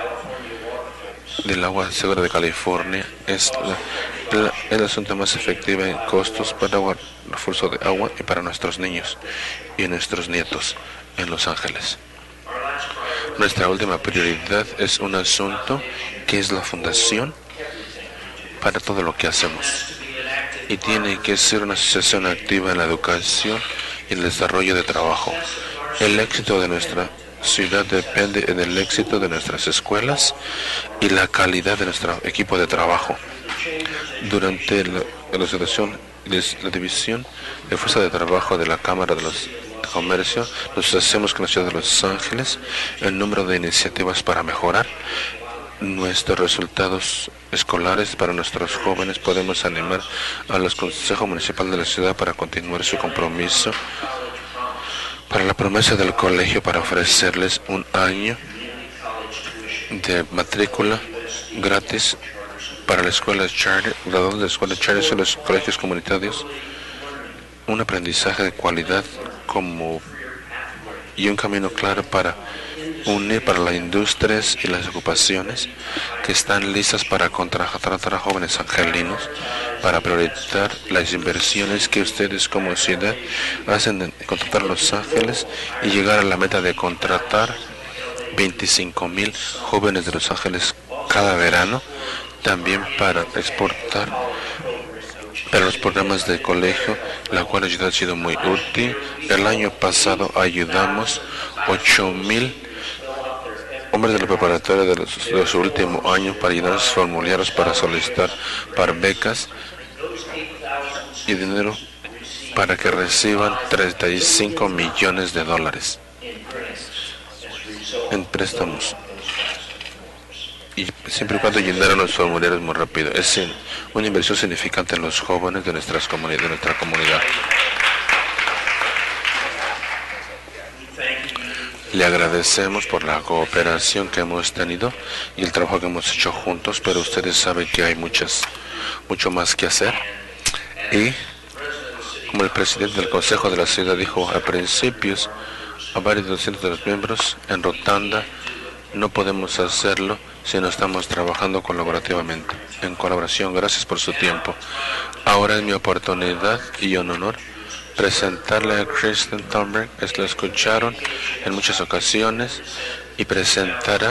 Del agua segura de California es la, la, el asunto más efectivo en costos para el refuerzo de agua y para nuestros niños y nuestros nietos en Los Ángeles. Nuestra última prioridad es un asunto que es la fundación para todo lo que hacemos y tiene que ser una asociación activa en la educación y el desarrollo de trabajo. El éxito de nuestra ciudad depende del éxito de nuestras escuelas y la calidad de nuestro equipo de trabajo. Durante la, la, asociación, la división de fuerza de trabajo de la Cámara de los de Comercio, nos hacemos con la ciudad de Los Ángeles el número de iniciativas para mejorar nuestros resultados escolares para nuestros jóvenes. Podemos animar a los consejos municipales de la ciudad para continuar su compromiso para la promesa del colegio para ofrecerles un año de matrícula gratis para la escuela charter, graduados de la escuela charter y los colegios comunitarios, un aprendizaje de cualidad como y un camino claro para unir para las industrias y las ocupaciones que están listas para contratar a jóvenes angelinos, para priorizar las inversiones que ustedes como ciudad hacen en contratar a Los Ángeles y llegar a la meta de contratar veinticinco mil jóvenes de Los Ángeles cada verano, también para exportar para los programas de colegio, la cual ayuda ha sido muy útil. El año pasado ayudamos ocho mil hombres de la preparatoria de, los, de su último año para llenar sus formularios para solicitar para becas y dinero para que reciban treinta y cinco millones de dólares en préstamos, y siempre y cuando llenaran los formularios muy rápido. Es una inversión significante en los jóvenes de, nuestras comunidades, de nuestra comunidad. Le agradecemos por la cooperación que hemos tenido y el trabajo que hemos hecho juntos, pero ustedes saben que hay muchas, mucho más que hacer. Y como el presidente del Consejo de la Ciudad dijo a principios, a varios de los miembros en Rotanda, no podemos hacerlo sino estamos trabajando colaborativamente, en colaboración. Gracias por su tiempo. Ahora es mi oportunidad y un honor presentarle a Kristen Thunberg. Lo escucharon en muchas ocasiones y presentará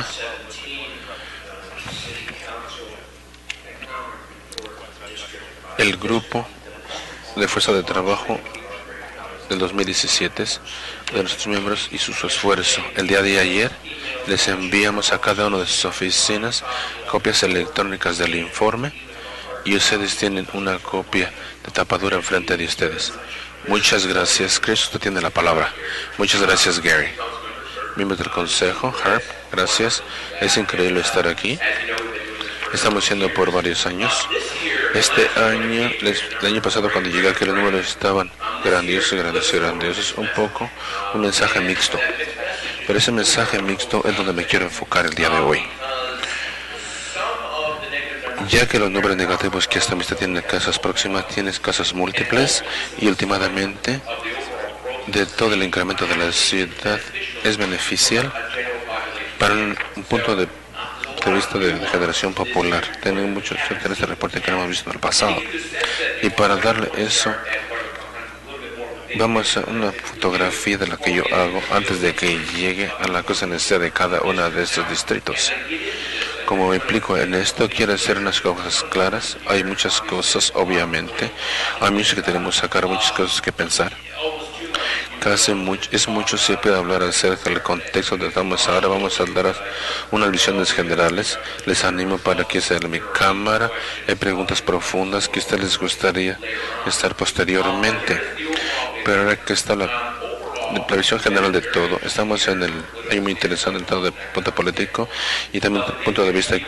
el grupo de fuerza de trabajo del dos mil diecisiete de nuestros miembros y su, su esfuerzo. El día de ayer les enviamos a cada una de sus oficinas copias electrónicas del informe y ustedes tienen una copia de tapadura enfrente de ustedes. Muchas gracias. Chris, usted tiene la palabra. Muchas gracias, Gary. Miembros del Consejo, Harp, gracias. Es increíble estar aquí. Estamos yendo por varios años. Este año, les, el año pasado cuando llegué aquí, los números estaban grandiosos, grandiosos, grandiosos. Un poco un mensaje mixto. Pero ese mensaje mixto es donde me quiero enfocar el día de hoy. Ya que los números negativos que esta amistad tiene casas próximas, tienes casas múltiples y últimamente de todo el incremento de la ciudad es beneficial para un, un punto de, de vista de generación popular. Tenemos muchos en este reporte que no hemos visto en el pasado. Y para darle eso, vamos a una fotografía de la que yo hago antes de que llegue a la cosa necesaria de cada uno de estos distritos. Como me explico en esto, quiero hacer unas cosas claras. Hay muchas cosas, obviamente. Hay muchos que tenemos que sacar, muchas cosas que pensar. Casi mucho, es mucho siempre hablar acerca del contexto donde estamos ahora. Vamos a dar unas visiones generales. Les animo para que sea mi cámara. Hay preguntas profundas que a ustedes les gustaría estar posteriormente. Pero ahora que está la la visión general de todo, estamos en el, hay muy interesante en todo el punto político y también el punto de vista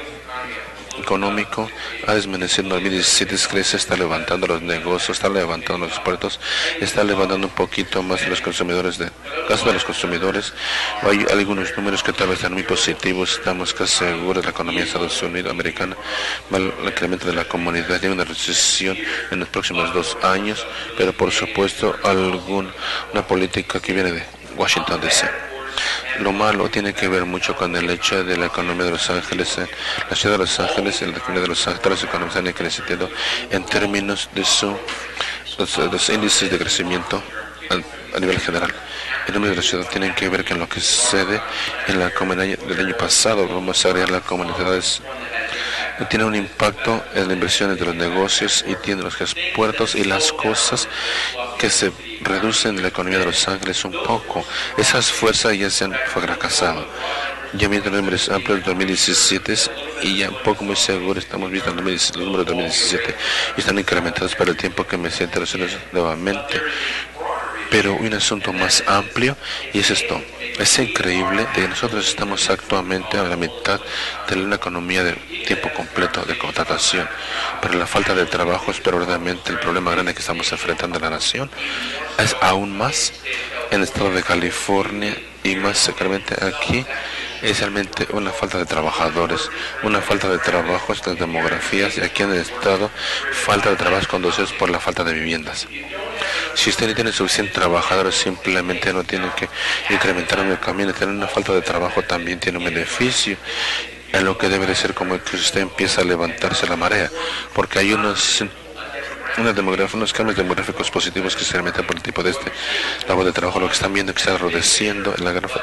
económico. Ha desmenecido en dos mil diecisiete, crece, está levantando los negocios, está levantando los puertos, está levantando un poquito más de los consumidores, de gasto de los consumidores. Hay algunos números que tal vez están muy positivos, estamos casi seguros de la economía de Estados Unidos, americana, el incremento de la comunidad, hay una recesión en los próximos dos años, pero por supuesto alguna una política que viene de Washington D C. Lo malo tiene que ver mucho con el hecho de la economía de Los Ángeles. La ciudad de Los Ángeles, la economía de Los Ángeles, todas las economías han crecido en términos de su, los, los índices de crecimiento a, a nivel general. El número de la ciudad tienen que ver con lo que sucede en la comunidad del año pasado. Vamos a agregar las comunidades. Tiene un impacto en las inversiones de los negocios y tiene los puertos y las cosas que se reducen en la economía de Los Ángeles un poco. Esas fuerzas ya se han fracasado. Ya viendo los números amplios del dos mil diecisiete y ya un poco muy seguro estamos viendo los números del dos mil diecisiete y están incrementados para el tiempo que me siento nuevamente. Pero un asunto más amplio y es esto. Es increíble de que nosotros estamos actualmente a la mitad de una economía de tiempo completo de contratación, pero la falta de trabajo es verdaderamente el problema grande que estamos enfrentando en la nación. Es aún más en el estado de California y más secretamente aquí. Es realmente una falta de trabajadores, una falta de trabajo en las demografías y aquí en el estado falta de trabajo conducidos por la falta de viviendas. Si usted no tiene suficientes trabajadores, simplemente no tiene que incrementar en el camino. Tener una falta de trabajo también tiene un beneficio en lo que debe de ser como que usted empieza a levantarse la marea, porque hay unos una unos cambios demográficos positivos que se alimentan por el tipo de este labor de trabajo, lo que están viendo que está rodeciendo en la gráfica.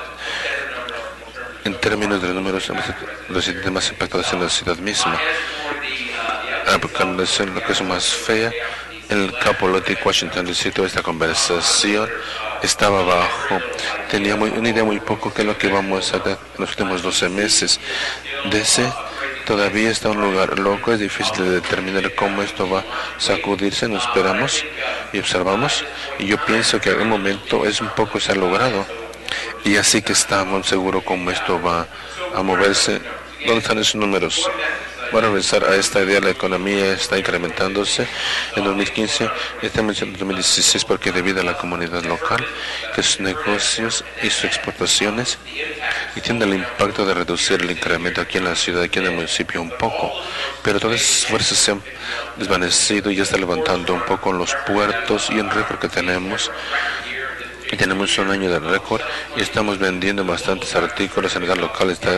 En términos de los números, los residentes más impactados en la ciudad misma. Lo que es más fea, en el Capolotic, Washington D C, toda esta conversación estaba abajo. Tenía muy, una idea muy poco que es lo que vamos a hacer en los últimos doce meses. D C todavía está en un lugar loco, es difícil de determinar cómo esto va a sacudirse. Nos esperamos y observamos. Y yo pienso que en algún momento es un poco se ha logrado. Y así que estamos seguros cómo esto va a moverse. ¿Dónde están esos números? Para regresar a esta idea, la economía está incrementándose en dos mil quince, estamos en dos mil dieciséis porque debido a la comunidad local, que sus negocios y sus exportaciones, y tiene el impacto de reducir el incremento aquí en la ciudad, aquí en el municipio un poco, pero todas esas fuerzas se han desvanecido y ya está levantando un poco en los puertos y en récord que tenemos. Y tenemos un año de récord y estamos vendiendo bastantes artículos en el local. Está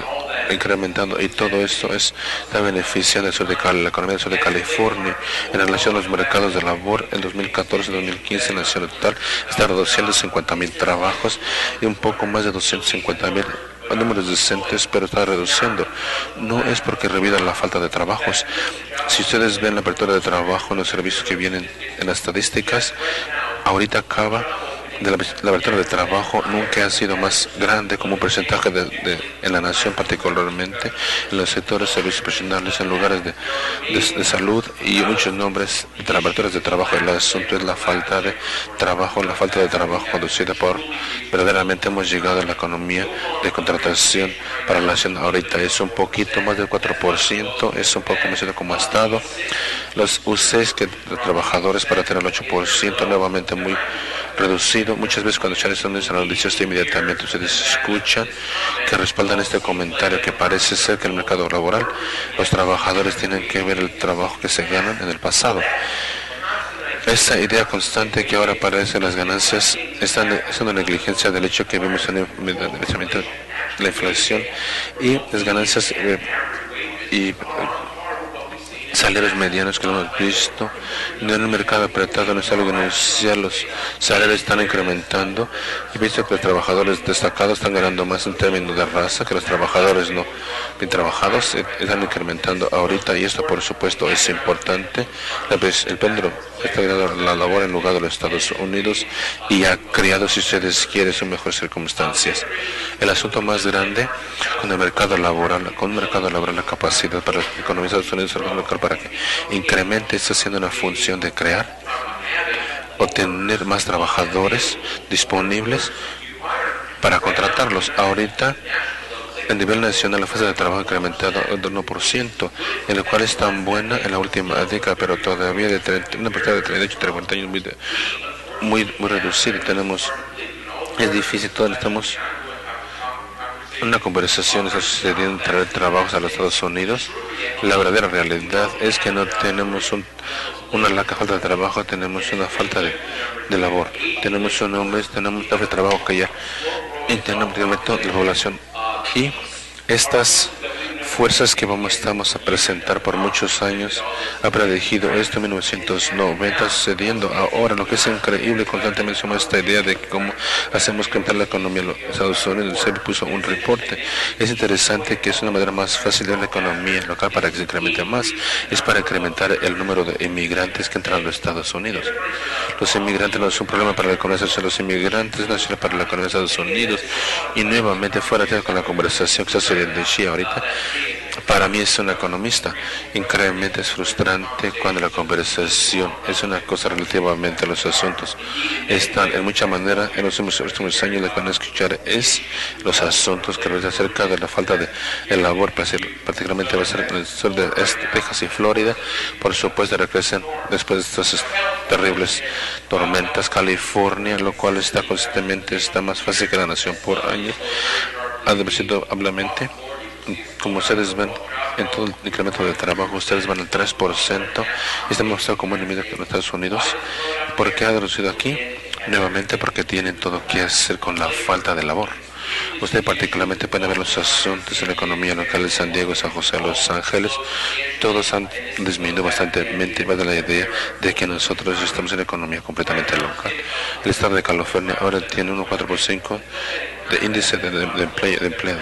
incrementando, y todo esto es, está beneficiando el sur de Cali, la economía del sur de California. En relación a los mercados de labor, en dos mil catorce dos mil quince la nación total está reduciendo cincuenta mil trabajos y un poco más de doscientos cincuenta mil números decentes, pero está reduciendo. No es porque reviva la falta de trabajos. Si ustedes ven la apertura de trabajo en los servicios que vienen en las estadísticas, ahorita acaba de la, la apertura de trabajo nunca ha sido más grande como un porcentaje de, de, en la nación, particularmente en los sectores servicios profesionales, en lugares de, de, de salud y muchos nombres de las aperturas de trabajo. El asunto es la falta de trabajo, la falta de trabajo conducida por, verdaderamente hemos llegado a la economía de contratación para la nación. Ahorita es un poquito más del cuatro por ciento, es un poco más de como ha estado. Los U C Es que de trabajadores para tener el ocho por ciento nuevamente muy reducido. Muchas veces cuando echan estas noticias inmediatamente ustedes escuchan que respaldan este comentario que parece ser que el mercado laboral, los trabajadores tienen que ver el trabajo que se ganan en el pasado. Esta idea constante que ahora aparece en las ganancias está es una negligencia del hecho que vimos en el, la inflación y las ganancias eh, y salarios medianos que lo hemos visto en un mercado apretado. No es algo inicial, los salarios están incrementando y visto que los trabajadores destacados están ganando más en términos de raza que los trabajadores no bien trabajados están incrementando ahorita, y esto por supuesto es importante. El péndulo está creando la labor en lugar de los Estados Unidos y ha creado, si ustedes quieren, sus mejores circunstancias. El asunto más grande con el mercado laboral, con el mercado laboral, la capacidad para la economía de Estados Unidos local para que incremente, está haciendo una función de crear o tener más trabajadores disponibles para contratarlos. Ahorita a nivel nacional la fuerza de trabajo ha incrementado el uno por ciento, en el cual es tan buena en la última década, pero todavía de treinta, una persona de treinta y ocho a treinta años muy, muy, muy reducida. Tenemos, es difícil, todos estamos una conversación está sucediendo en traer trabajos a los Estados Unidos. La verdadera realidad es que no tenemos un, una laca falta de trabajo, tenemos una falta de, de labor. Tenemos un hombre, tenemos un de trabajo que ya tenemos toda la población. Y estas fuerzas que vamos estamos a presentar por muchos años ha predigido esto en mil novecientos noventa sucediendo ahora. Lo que es increíble, constantemente somos esta idea de cómo hacemos crecer la economía en los Estados Unidos. Se puso un reporte. Es interesante que es una manera más fácil de la economía local para que se incremente más, es para incrementar el número de inmigrantes que entran a los Estados Unidos. Los inmigrantes no es un problema para la economía de los inmigrantes, no es para la economía de Estados Unidos. Y nuevamente fuera de con la conversación que está sucediendo en ahorita, para mí es un economista. Increíblemente es frustrante cuando la conversación es una cosa relativamente a los asuntos. Están en mucha manera en los últimos años lo que van a escuchar es los asuntos que nos acerca de la falta de, de labor, particularmente va a ser en el sur de este, Texas y Florida. Por supuesto regresan después de estas terribles tormentas California, lo cual está constantemente está más fácil que la nación por años. Ha sido ampliamente. Como ustedes ven, en todo el incremento de trabajo, ustedes van al tres por ciento. Estamos mostrando como enemigo de los Estados Unidos. ¿Por qué ha reducido aquí? Nuevamente porque tienen todo que hacer con la falta de labor. Usted particularmente puede ver los asuntos en la economía local de San Diego, San José, Los Ángeles. Todos han disminuido bastante de la idea de que nosotros estamos en economía completamente local. El estado de California ahora tiene uno coma cuatro por ciento de índice de, de, de, empleo, de empleo.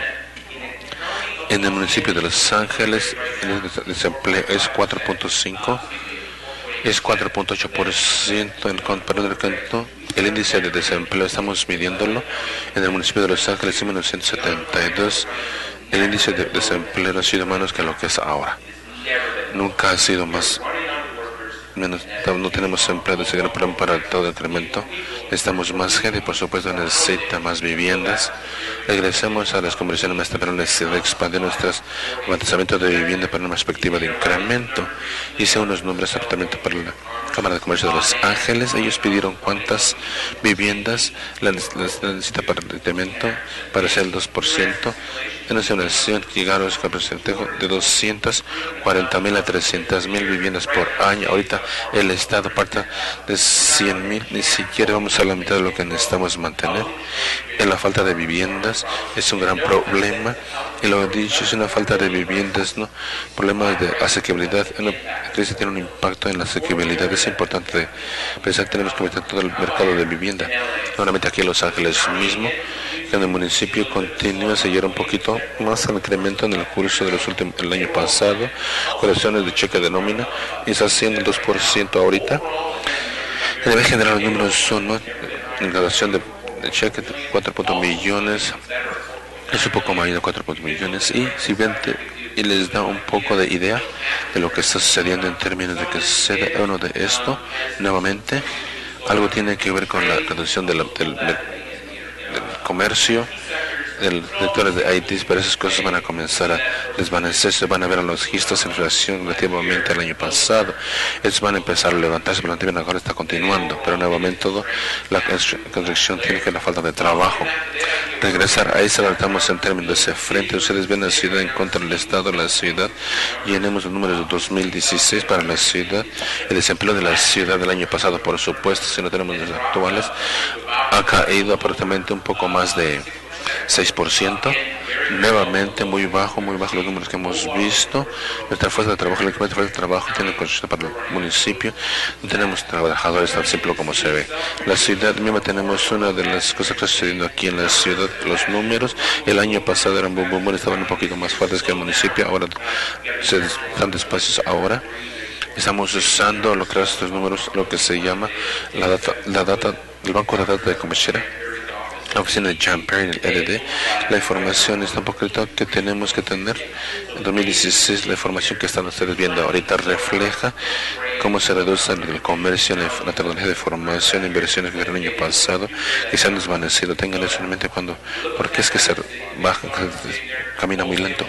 En el municipio de Los Ángeles el desempleo es cuatro punto cinco, es cuatro punto ocho por ciento en perdón, el, canto, el índice de desempleo estamos midiéndolo en el municipio de Los Ángeles en mil novecientos setenta y dos. El índice de desempleo ha sido menos que lo que es ahora. Nunca ha sido más menos, no tenemos empleo, de seguir para todo el incremento. Necesitamos más gente y por supuesto necesita más viviendas. Regresemos a las conversaciones más tempranas, necesidad de expandir nuestros abastecimientos de vivienda para una perspectiva de incremento. Hice unos números absolutamente para la Cámara de Comercio de Los Ángeles. Ellos pidieron cuántas viviendas les necesita para el incremento para hacer el dos por ciento. En esa nación llegaron a un porcentaje de doscientas cuarenta mil a trescientas mil viviendas por año. Ahorita el Estado parte de cien mil, ni siquiera vamos a la mitad de lo que necesitamos mantener. En la falta de viviendas es un gran problema, y lo dicho, es una falta de viviendas, ¿no? Problemas de asequibilidad. La crisis tiene un impacto en la asequibilidad. Es importante pensar que tenemos que meter todo el mercado de vivienda. Normalmente aquí en Los Ángeles mismo, en el municipio continúa a seguir un poquito más al incremento en el curso de los últimos, el año pasado, colecciones de cheque de nómina, y está haciendo el dos por ciento ahorita. A nivel general, los números son, ¿no?, en graduación de, de cheque de cuatro millones, es un poco más de cuatro millones, y si ven, te, y les da un poco de idea de lo que está sucediendo en términos de que sucede uno de esto, nuevamente, algo tiene que ver con la reducción de la, del, del comercio, del sectores de I T, pero esas cosas van a comenzar a desvanecerse, van a ver a los registros de inflación relativamente al año pasado, estos van a empezar a levantarse, pero también ahora está continuando, pero nuevamente todo, la construcción tiene que ver la falta de trabajo. Regresar a eso, tratamos en términos de ese frente. Ustedes ven la ciudad en contra del Estado, la ciudad, llenemos los números de dos mil dieciséis para la ciudad, el desempleo de la ciudad del año pasado, por supuesto, si no tenemos los actuales, ha caído aproximadamente un poco más de seis por ciento, nuevamente muy bajo, muy bajo los números que hemos visto. Nuestra fuerza de trabajo, la fuerza de trabajo tiene construcción para el municipio, no tenemos trabajadores tan simple como se ve. La ciudad misma tenemos una de las cosas que está sucediendo aquí en la ciudad, los números, el año pasado eran boom, boom, boom, estaban un poquito más fuertes que el municipio, ahora se están despacios ahora. Estamos usando lo que hace estos números, lo que se llama la data, la data, el banco de datos de Comechera, la oficina de Jumper, el L D. La información está un poquito que tenemos que tener. En dos mil dieciséis, la información que están ustedes viendo ahorita refleja cómo se reduce el comercio, la, la tecnología de información, inversiones que el año pasado, que se han desvanecido. Tengan eso en mente cuando, porque es que se baja, camina muy lento.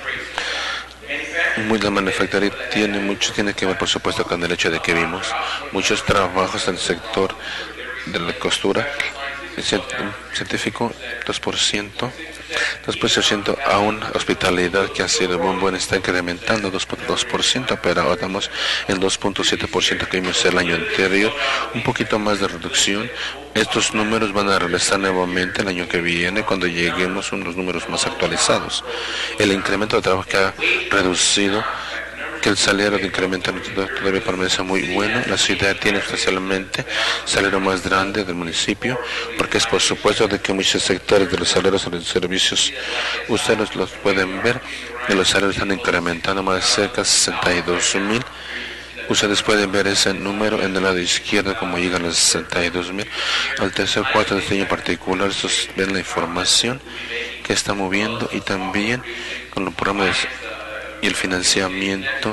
Muy la manufactura tiene mucho, tiene que ver, por supuesto, con el hecho de que vimos muchos trabajos en el sector de la costura, científico, dos por ciento, dos por ciento, aún hospitalidad, que ha sido muy buena, está incrementando dos por ciento, pero ahora estamos en dos punto siete por ciento que vimos el año anterior, un poquito más de reducción. Estos números van a regresar nuevamente el año que viene cuando lleguemos a unos números más actualizados. El incremento de trabajo que ha reducido, que el salario de incremento todavía permanece muy bueno. La ciudad tiene especialmente el salario más grande del municipio, porque es por supuesto de que muchos sectores de los salarios de los servicios, ustedes los pueden ver, y los salarios están incrementando más cerca de sesenta y dos mil. Ustedes pueden ver ese número en el lado izquierdo, como llegan a los sesenta y dos mil. Al tercer cuarto de este año en particular, estos ven la información que está moviendo, y también con los programas y el financiamiento,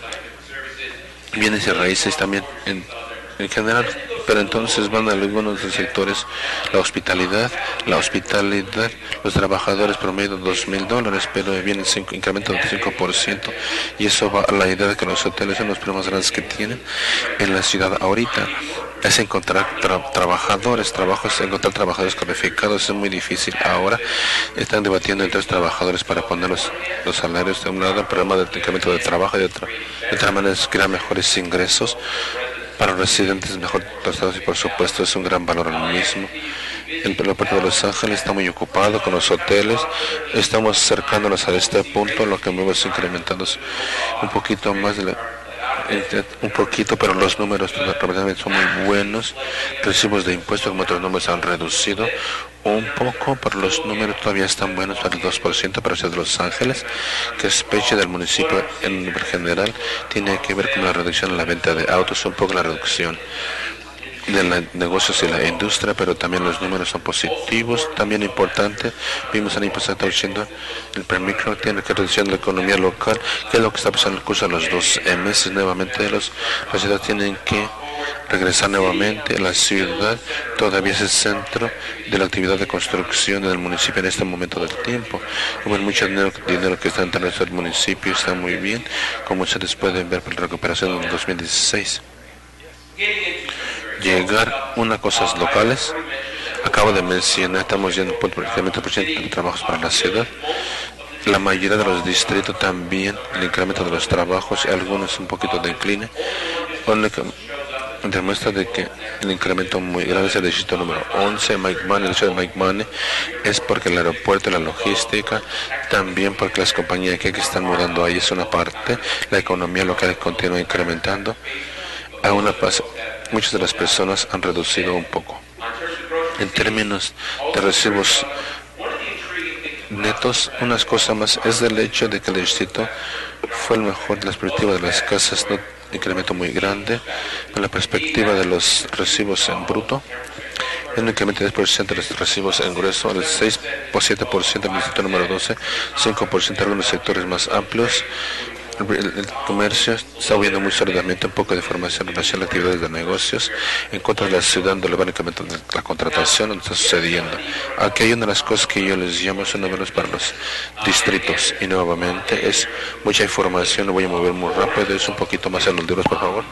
bienes y raíces también en, en general, pero entonces van a algunos de los sectores, la hospitalidad, la hospitalidad, los trabajadores promedio dos mil dólares, pero viene un incremento del cinco por ciento, y eso va a la idea de que los hoteles son los problemas grandes que tienen en la ciudad ahorita. Es encontrar tra trabajadores, trabajos, encontrar trabajadores calificados es muy difícil. Ahora están debatiendo entre los trabajadores para poner los, los salarios de un lado, el problema del incremento de trabajo, y de otra, de otra manera es crear mejores ingresos para los residentes mejor tratados, y por supuesto es un gran valor al mismo. El aeropuerto de Los Ángeles está muy ocupado con los hoteles, estamos acercándonos a este punto, lo que vemos incrementando un poquito más de la un poquito, pero los números realmente son muy buenos. Recibos de impuestos, como otros números, han reducido un poco, pero los números todavía están buenos para el dos por ciento para la ciudad de Los Ángeles, que es peche del municipio en general. Tiene que ver con la reducción en la venta de autos, un poco la reducción de los negocios y la industria, pero también los números son positivos. También importante, vimos el año pasado diciendo el permicro tiene que reducir la economía local, que es lo que está pasando en el curso de los dos meses. Nuevamente los, las ciudades tienen que regresar nuevamente. La ciudad todavía es el centro de la actividad de construcción del municipio en este momento del tiempo. Como mucho dinero, dinero que está entrando en el municipio, está muy bien, como ustedes pueden ver por la recuperación del dos mil dieciséis. Llegar unas cosas locales, acabo de mencionar, estamos yendo por el incremento por ciento de trabajos para la ciudad. La mayoría de los distritos también, el incremento de los trabajos, y algunos un poquito de incline. demuestra de que el incremento muy grande es el distrito número once, Mike Money, el ciudad de Mike Money, es porque el aeropuerto, la logística, también porque las compañías que están mudando ahí es una parte, la economía local continúa incrementando. Aún pasa, muchas de las personas han reducido un poco. En términos de recibos netos, unas cosas más es el hecho de que el distrito fue el mejor de las perspectivas de las casas, no incremento muy grande. En la perspectiva de los recibos en bruto, en un incremento de diez por ciento de los recibos en grueso, el seis por siete por ciento del distrito número doce, cinco por ciento de algunos sectores más amplios. El, el, el comercio está viendo muy sólidamente un poco de formación en relación a actividades de negocios en contra de la ciudad donde le van a incrementar la contratación, donde está sucediendo. Aquí hay una de las cosas que yo les llamo son números para los distritos y nuevamente es mucha información, lo voy a mover muy rápido, es un poquito más en los libros, por favor.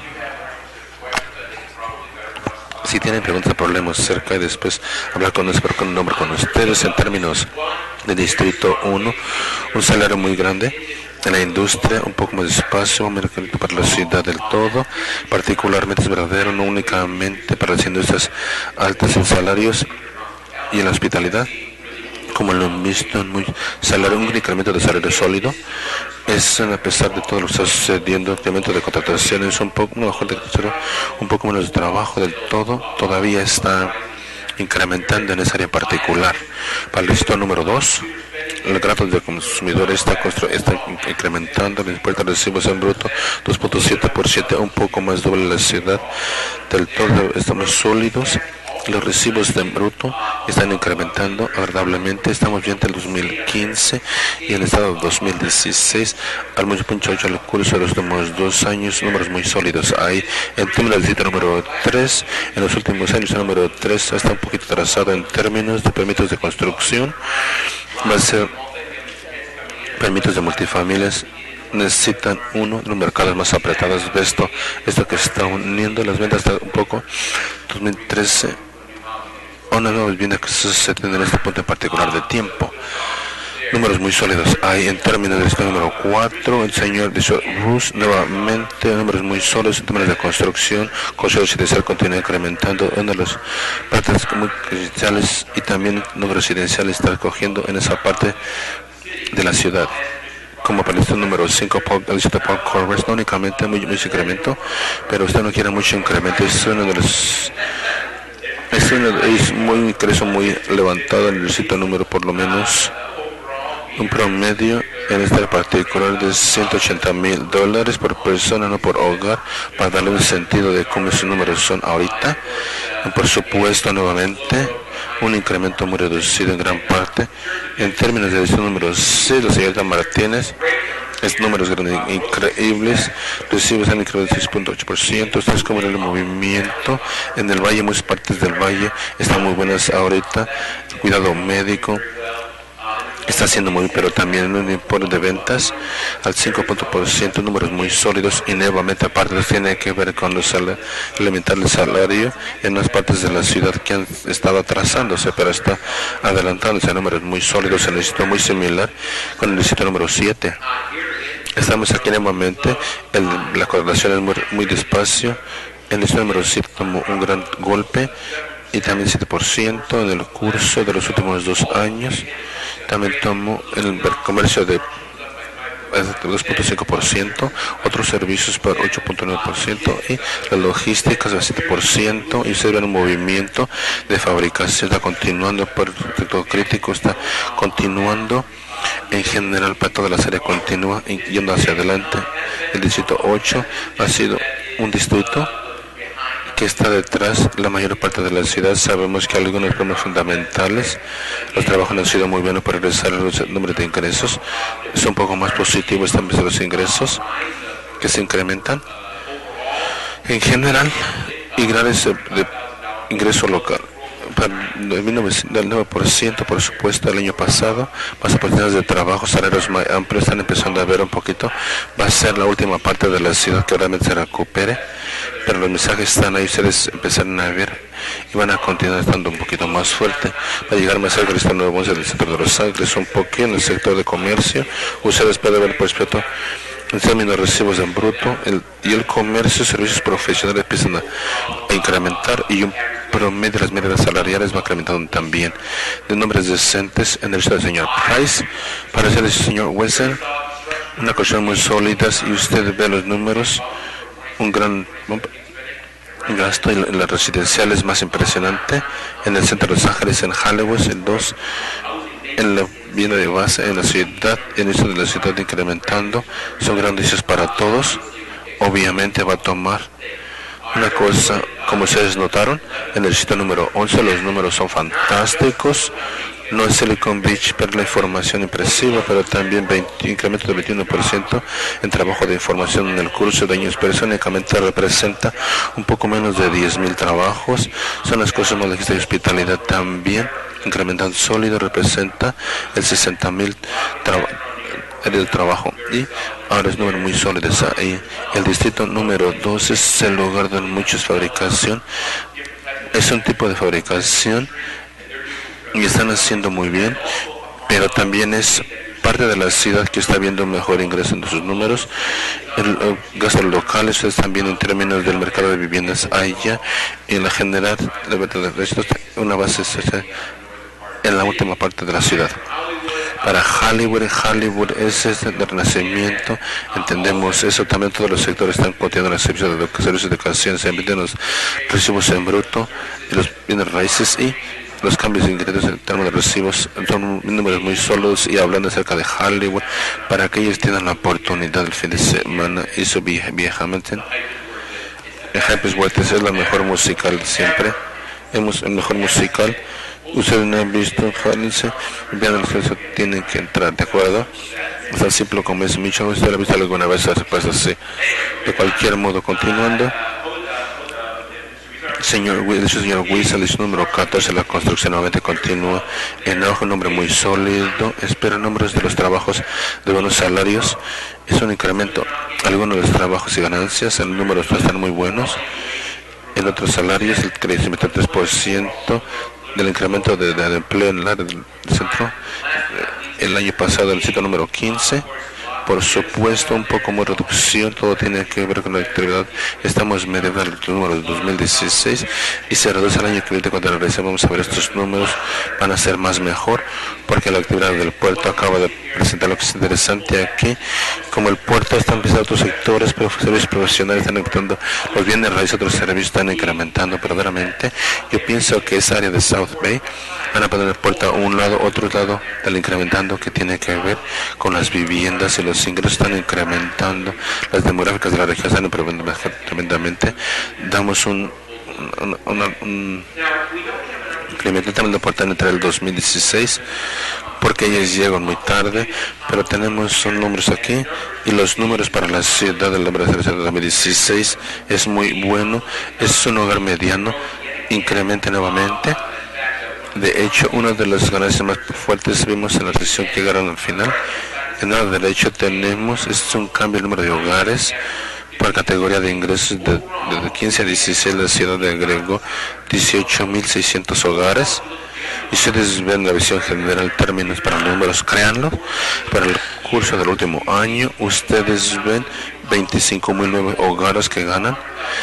Si tienen preguntas o problemas cerca y después hablar con nosotros, con un nombre con ustedes en términos de distrito uno, un salario muy grande. En la industria, un poco más de espacio para la ciudad del todo, particularmente es verdadero, no únicamente para las industrias altas en salarios y en la hospitalidad, como lo han visto en muy salario, un incremento de salario sólido, es a pesar de todo lo que está sucediendo, incremento de contrataciones, un poco, no, mejor de, un poco menos de trabajo del todo, todavía está incrementando en esa área particular. Para el listo número dos, el grado de consumidor está, está incrementando, el impuesto de recibos en bruto dos punto siete por ciento, un poco más doble la ciudad del todo, estamos sólidos. Los recibos de bruto están incrementando agradablemente. Estamos viendo el dos mil quince y el estado de dos mil dieciséis al ocho punto ocho al curso de los últimos dos años, números muy sólidos. Ahí en términos del sitio número tres, en los últimos años el número tres está un poquito atrasado en términos de permisos de construcción. Va a ser permisos de multifamilias. Necesitan uno de los mercados más apretados. Esto, esto que está uniendo las ventas hasta un poco dos mil trece. Una nueva vivienda que se sucede en este punto en particular de tiempo. Números muy sólidos hay en términos del este número cuatro, el señor Rus, nuevamente números muy sólidos en términos de construcción, construcción residencial continúa incrementando, una de las partes muy residenciales y también números residenciales está cogiendo en esa parte de la ciudad. Como para el número cinco, el distrito Paul Corvers, no únicamente muy, mucho incremento, pero usted no quiere mucho incremento, es uno de los es, uno, es muy ingreso muy levantado en el distrito número por lo menos un promedio en este particular de ciento ochenta mil dólares por persona, no por hogar, para darle un sentido de cómo esos números son ahorita. Por supuesto, nuevamente, un incremento muy reducido en gran parte. En términos de ese número seis, la señorita Martínez, es números increíbles, recibes han incrementado seis punto ocho por ciento, esto es como el movimiento en el valle, muchas partes del valle están muy buenas ahorita, cuidado médico está haciendo muy, pero también en un importe de ventas al cinco por ciento, números muy sólidos y nuevamente aparte tiene que ver con los alimentar el salario en las partes de la ciudad que han estado atrasándose, pero está adelantándose, números muy sólidos, en el distrito muy similar con el distrito número siete. Estamos aquí nuevamente, el, la correlación es muy, muy despacio, en el distrito número siete tomó un gran golpe y también siete por ciento en el curso de los últimos dos años. También tomó el comercio de dos punto cinco por ciento, otros servicios por ocho punto nueve por ciento y la logística de siete por ciento, y se ve un movimiento de fabricación, está continuando por el sector crítico, está continuando en general para toda la serie, continúa yendo hacia adelante. El distrito ocho ha sido un distrito que está detrás la mayor parte de la ciudad. Sabemos que algunos problemas fundamentales, los trabajos han sido muy buenos para regresar los números de ingresos, es un poco más positivo también de los ingresos que se incrementan en general y graves de, de ingreso local. Para el nueve por ciento, por supuesto, el año pasado, más oportunidades de trabajo, salarios más amplios, están empezando a ver un poquito. Va a ser la última parte de la ciudad que realmente se recupere, pero los mensajes están ahí, ustedes empezarán a ver y van a continuar estando un poquito más fuerte. Va a llegar más cerca del nuevo once del sector de Los Ángeles, un poquito en el sector de comercio. Ustedes pueden ver, por respeto, En términos de recibos en bruto, el, y el comercio y servicios profesionales empiezan a, a incrementar, y un promedio de las medidas salariales va incrementando también. De nombres decentes en el lista del señor Price, para ser el señor Wessel, una colchón muy sólidas, y usted ve los números, un gran gasto en las residenciales más impresionante, en el centro de Los Ángeles, en Hollywood, el dos, en la vivienda de base, en la ciudad, en eso de la ciudad incrementando, son grandes para todos. Obviamente va a tomar una cosa, como ustedes notaron, en el sitio número once, los números son fantásticos. No es Silicon Beach, pero la información impresiva, pero también veinte, incremento de veintiuno por ciento en trabajo de información en el curso de años, pero eso únicamente representa un poco menos de diez mil trabajos. Son las cosas más de hospitalidad también, incrementando sólido, representa el sesenta mil trabajos del trabajo, y ahora es número muy sólidos ahí. El distrito número dos es el lugar de muchas fabricación, es un tipo de fabricación y están haciendo muy bien, pero también es parte de la ciudad que está viendo un mejor ingreso en sus números. El, el gastos locales, ustedes también en términos del mercado de viviendas allá, y en la general, la verdad, una base en la última parte de la ciudad. Para Hollywood, Hollywood es el renacimiento, entendemos eso, también todos los sectores están coteando los servicios de, servicios de educación, se emiten los recibos en bruto y los bienes raíces, y los cambios de ingresos en términos de recibos son números muy solos. Y hablando acerca de Hollywood, para que ellos tengan la oportunidad el fin de semana, hizo viejamente Happy Waters es la mejor musical siempre, hemos el mejor musical. Ustedes no han visto, jálense, vean los que tienen que entrar, ¿de acuerdo? Es tan simple como es Micho. ¿Usted ha visto alguna vez la respuesta? Sí. De cualquier modo, continuando, señor, el señor Wiesel, es número catorce, la construcción nuevamente continúa en auge, un nombre muy sólido, espera números de los trabajos de buenos salarios, es un incremento, algunos de los trabajos y ganancias, el número están muy buenos, en otros salarios, el crecimiento del tres por ciento, del incremento de, de, de empleo en el área del centro. El año pasado, el sitio número quince, por supuesto, un poco más reducción, todo tiene que ver con la actividad. Estamos mediando el número de dos mil dieciséis y se reduce el año que viene. Cuando regresemos, vamos a ver estos números, van a ser más mejor, porque la actividad del puerto acaba de presentar lo que es interesante aquí. Como el puerto está empezando otros sectores, pero servicios profesionales están incrementando, los bienes raíces, otros servicios están incrementando verdaderamente. Yo pienso que esa área de South Bay van a poner el puerto a un lado, otro lado del incrementando, que tiene que ver con las viviendas, y los ingresos están incrementando, las demográficas de la región están incrementando tremendamente. Damos un, un, una, un incremento también de puerta entre el dos mil dieciséis, porque ellos llegan muy tarde, pero tenemos un números aquí, y los números para la ciudad del dos mil dieciséis es muy bueno, es un hogar mediano, incrementa nuevamente. De hecho, una de las ganancias más fuertes vimos en la recesión que llegaron al final. En el derecho tenemos, es un cambio el número de hogares por categoría de ingresos, de, de quince a dieciséis, la ciudad agregó dieciocho mil seiscientos hogares. Y ustedes ven la visión general, términos para los números, créanlo, para el curso del último año, ustedes ven veinticinco mil nuevos hogares que ganan,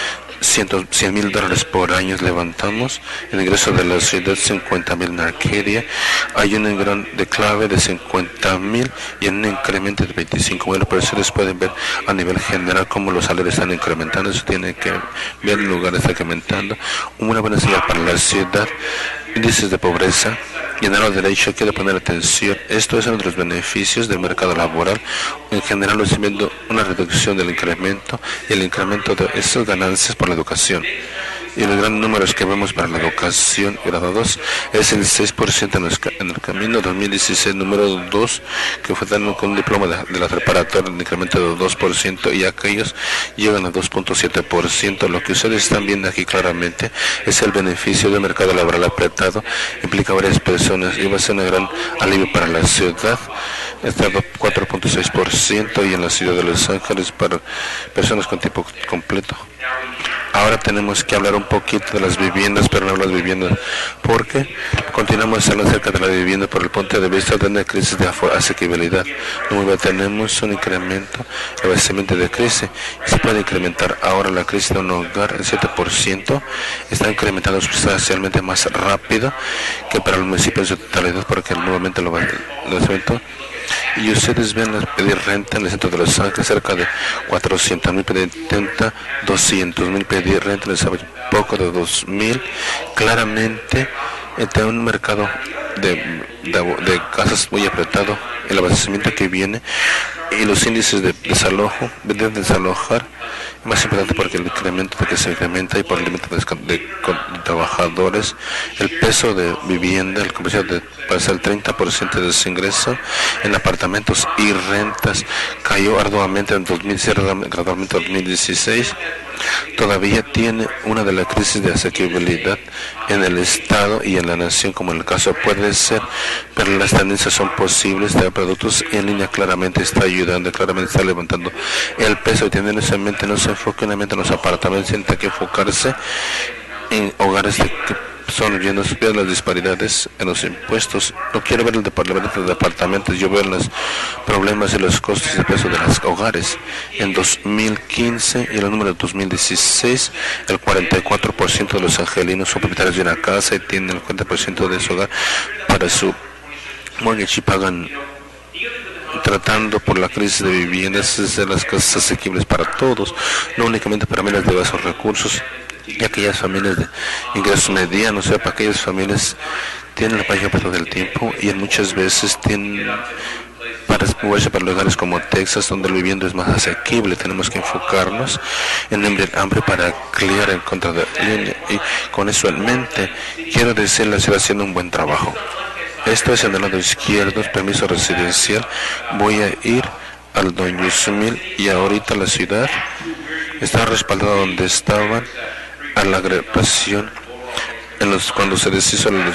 cien mil dólares por año levantamos, el ingreso de la ciudad cincuenta mil en Arcadia, hay un gran declave de cincuenta mil y en un incremento de veinticinco mil, pero ustedes pueden ver a nivel general cómo los salarios están incrementando, eso tiene que ver el lugar está incrementando, una buena señal para la ciudad. Índices de pobreza, y en el derecho quiero poner atención, esto es uno de los beneficios del mercado laboral. En general estoy viendo una reducción del incremento y el incremento de esas ganancias por la educación. Y los grandes números que vemos para la educación graduados es el seis por ciento en el, en el camino dos mil dieciséis, número dos, que fue dando con un diploma de, de la preparatoria, un incremento de dos por ciento, y aquellos llegan a dos punto siete por ciento. Lo que ustedes están viendo aquí claramente es el beneficio del mercado laboral apretado, implica varias personas y va a ser un gran alivio para la ciudad. Está cuatro punto seis por ciento y en la ciudad de Los Ángeles para personas con tiempo completo. Ahora tenemos que hablar un poquito de las viviendas, pero no las viviendas, porque continuamos hablando acerca de la vivienda por el punto de vista de una crisis de asequibilidad. Luego tenemos un incremento, el abastecimiento de crisis, y se puede incrementar ahora la crisis de un hogar en siete por ciento, está incrementando sustancialmente más rápido que para los municipios de totalidad, porque nuevamente lo va a suelto. Y ustedes ven pedir renta en el centro de Los Ángeles, cerca de cuatrocientos mil pedir renta, doscientos mil pedir renta, les habla poco de dos mil. Claramente está un mercado de, de, de casas muy apretado, el abastecimiento que viene y los índices de desalojo, de desalojar, más importante porque el incremento de que se incrementa y por el límite de, de, de trabajadores, el peso de vivienda, el comercio de pasa el treinta por ciento de su ingreso en apartamentos y rentas cayó arduamente en dos mil dieciséis, gradualmente en dos mil dieciséis. Todavía tiene una de las crisis de asequibilidad en el Estado y en la nación, como en el caso puede ser, pero las tendencias son posibles de productos en línea. Claramente está ayudando, claramente está levantando el peso y teniendo en mente no se enfoque únicamente en los apartamentos, tiene que enfocarse en hogares de que son viendo las disparidades en los impuestos. No quiero ver el departamento de departamentos, yo veo los problemas y los costos de peso de los hogares. En dos mil quince y el número de dos mil dieciséis, el cuarenta y cuatro por ciento de los angelinos son propietarios de una casa y tienen el cuarenta por ciento de su hogar para su mortgage y pagan, tratando por la crisis de viviendas de las casas asequibles para todos, no únicamente para familias de bajos recursos y aquellas familias de ingresos medianos, o sea, para aquellas familias tienen la pareja para todo el tiempo y muchas veces tienen para moverse para lugares como Texas, donde el vivienda es más asequible. Tenemos que enfocarnos en el hambre para crear en contra de línea, y con eso en mente quiero decir la ciudad haciendo un buen trabajo. Esto es en el lado izquierdo, permiso residencial. Voy a ir al dos mil y ahorita la ciudad está respaldada donde estaban a la agregación en los, cuando se deshizo el,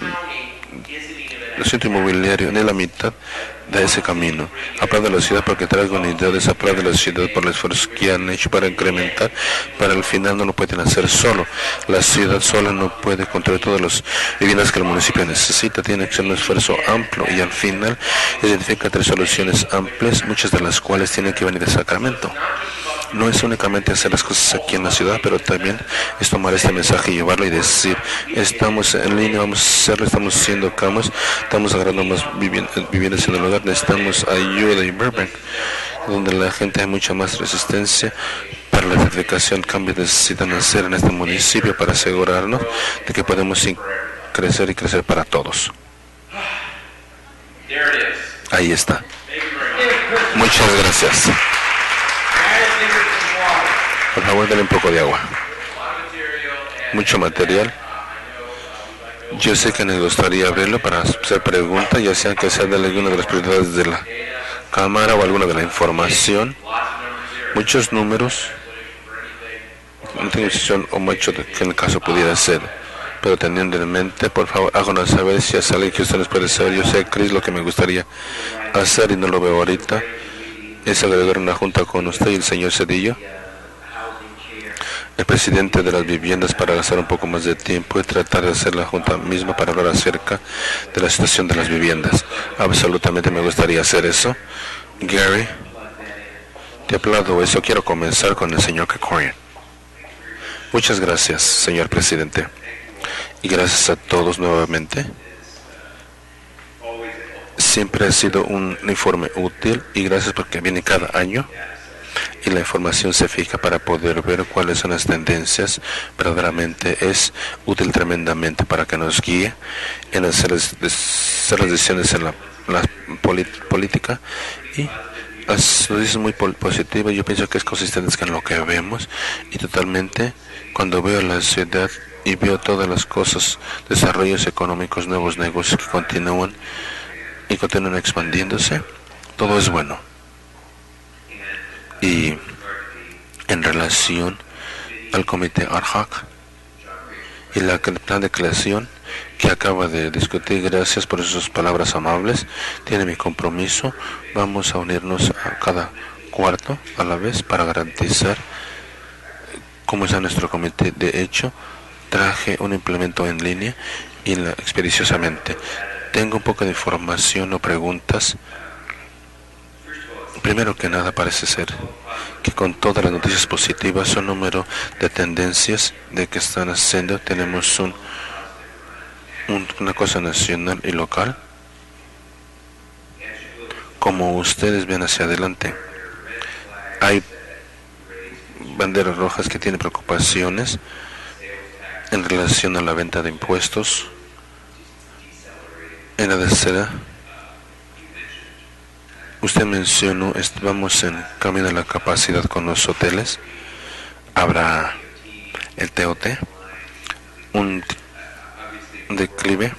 el centro inmobiliario en la mitad de ese camino. Aplaudo a la ciudad porque traigo unidades, aplaudo a la ciudad por el esfuerzo que han hecho para incrementar, para el final no lo pueden hacer solo. La ciudad sola no puede controlar todas las viviendas que el municipio necesita, tiene que ser un esfuerzo amplio y al final identifica tres soluciones amplias, muchas de las cuales tienen que venir de Sacramento. No es únicamente hacer las cosas aquí en la ciudad, pero también es tomar este mensaje y llevarlo y decir, estamos en línea, vamos a hacerlo, estamos haciendo camas, estamos agarrando más viviendas en el hogar, necesitamos ayuda y Burbank, donde la gente hay mucha más resistencia para la edificación, cambios necesitan hacer en este municipio para asegurarnos de que podemos crecer y crecer para todos. Ahí está. Muchas gracias. Por favor, denle un poco de agua. Mucho material. Yo sé que me gustaría verlo para hacer preguntas, ya sea que sea de alguna de las prioridades de la cámara o alguna de la información. Muchos números. No tengo decisión o mucho de que en el caso pudiera ser. Pero teniendo en mente, por favor, háganos saber si es algo que ustedes pueden saber. Yo sé, Chris, lo que me gustaría hacer y no lo veo ahorita es agregar una junta con usted y el señor Cedillo, el presidente de las viviendas, para gastar un poco más de tiempo y tratar de hacer la junta misma para hablar acerca de la situación de las viviendas. Absolutamente me gustaría hacer eso. Gary, te aplaudo eso. Quiero comenzar con el señor Krikorian. Muchas gracias, señor presidente. Y gracias a todos nuevamente. Siempre ha sido un informe útil y gracias porque viene cada año. Y la información se fija para poder ver cuáles son las tendencias. Verdaderamente es útil tremendamente para que nos guíe en hacer, hacer las decisiones en la, la polit, política. Y lo dices muy positivo. Yo pienso que es consistente con lo que vemos. Y totalmente, cuando veo la ciudad y veo todas las cosas, desarrollos económicos, nuevos negocios que continúan y continúan expandiéndose, todo es bueno. Y en relación al comité ad hoc y la plan de creación que acaba de discutir, gracias por sus palabras amables, tiene mi compromiso. Vamos a unirnos a cada cuarto a la vez para garantizar cómo está nuestro comité. De hecho, traje un implemento en línea y la, expediciosamente. Tengo un poco de información o preguntas. Primero que nada, parece ser que con todas las noticias positivas, un número de tendencias de que están haciendo, tenemos un, un, una cosa nacional y local. Como ustedes ven hacia adelante, hay banderas rojas que tienen preocupaciones en relación a la venta de impuestos. En la tercera, usted mencionó, vamos en camino a la capacidad con los hoteles. Habrá el T O T, un declive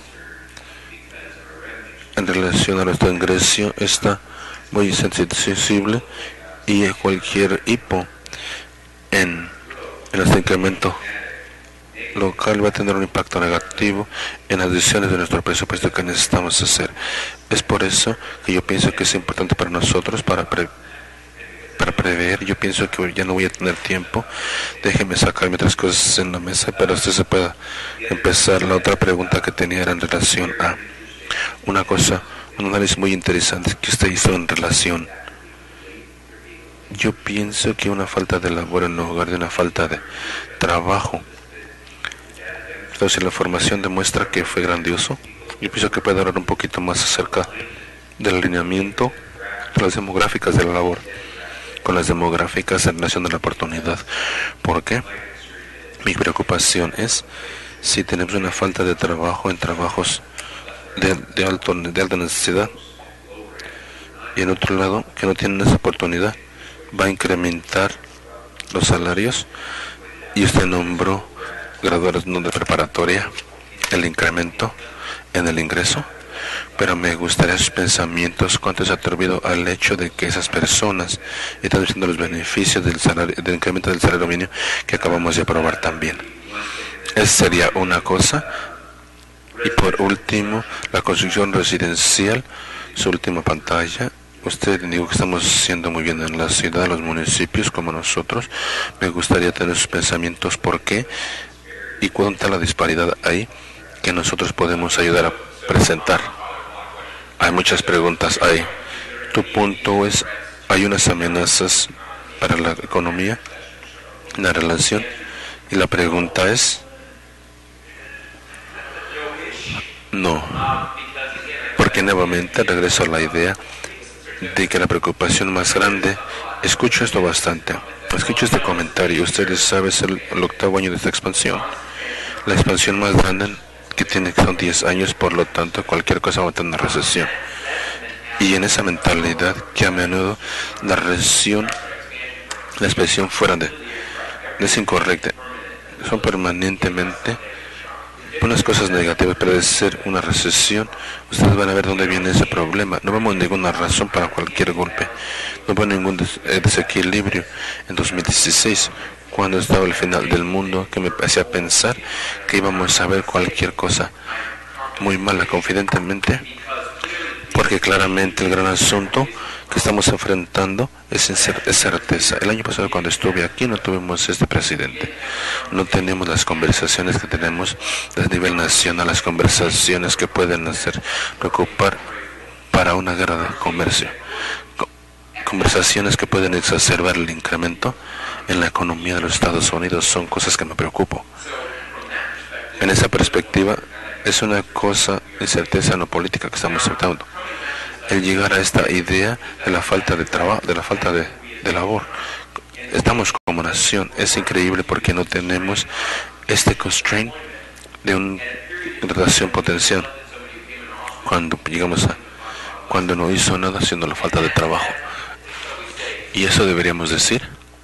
en relación a nuestro ingreso, está muy sensible y cualquier hipo en, en este incremento local va a tener un impacto negativo en las decisiones de nuestro presupuesto que necesitamos hacer. Es por eso que yo pienso que es importante para nosotros, para, pre, para prever. Yo pienso que ya no voy a tener tiempo. Déjeme sacarme otras cosas en la mesa, pero usted se pueda empezar. La otra pregunta que tenía era en relación a una cosa, un análisis muy interesante que usted hizo en relación. Yo pienso que una falta de labor en lugar de una falta de trabajo. Entonces la información demuestra que fue grandioso. Yo pienso que puede hablar un poquito más acerca del alineamiento de las demográficas de la labor con las demográficas en relación a la oportunidad. ¿Por qué? Mi preocupación es si tenemos una falta de trabajo en trabajos de, de, alto, de alta necesidad, y en otro lado que no tienen esa oportunidad, va a incrementar los salarios. Y usted nombró graduados no de preparatoria, el incremento en el ingreso, pero me gustaría sus pensamientos cuánto se ha atrevido al hecho de que esas personas están recibiendo los beneficios del salario, del incremento del salario mínimo que acabamos de aprobar también. Esa sería una cosa. Y por último, la construcción residencial, su última pantalla. Usted dijo que estamos haciendo muy bien en la ciudad, los municipios como nosotros. Me gustaría tener sus pensamientos por qué y cuánta la disparidad ahí que nosotros podemos ayudar a presentar. Hay muchas preguntas ahí. Tu punto es, hay unas amenazas para la economía, la relación, y la pregunta es, no, porque nuevamente regreso a la idea de que la preocupación más grande, escucho esto bastante, escucho este comentario, ustedes saben, es el, el octavo año de esta expansión, la expansión más grande que tiene son diez años, por lo tanto cualquier cosa va a tener una recesión, y en esa mentalidad que a menudo la recesión, la expresión fuera de, es incorrecta, son permanentemente unas cosas negativas, pero de ser una recesión, ustedes van a ver dónde viene ese problema. No vemos ninguna razón para cualquier golpe, no vemos ningún des desequilibrio en dos mil dieciséis, cuando estaba el final del mundo, que me hacía pensar que íbamos a ver cualquier cosa muy mala, confidentemente, porque claramente el gran asunto que estamos enfrentando es, es certeza. El año pasado cuando estuve aquí no tuvimos este presidente, no tenemos las conversaciones que tenemos a nivel nacional, las conversaciones que pueden hacer preocupar para una guerra de comercio, conversaciones que pueden exacerbar el incremento en la economía de los Estados Unidos. Son cosas que me preocupan. En esa perspectiva es una cosa de certeza no política que estamos tratando, el llegar a esta idea de la falta de trabajo, de la falta de, de labor. Estamos como nación, es increíble porque no tenemos este constraint de una relación potencial cuando llegamos a, cuando no hizo nada siendo la falta de trabajo. Y eso deberíamos decir,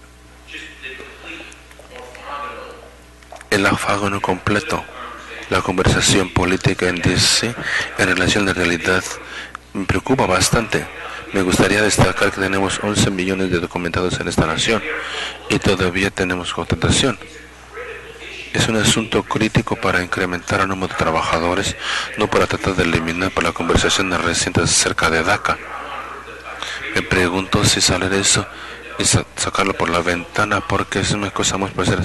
el afago no completo, la conversación política en D C en relación a la realidad me preocupa bastante. Me gustaría destacar que tenemos once millones de documentados en esta nación y todavía tenemos contratación. Es un asunto crítico para incrementar el número de trabajadores, no para tratar de eliminar por la conversación reciente acerca de DACA. Me pregunto si sale eso y sa sacarlo por la ventana, porque es una cosa muy pues,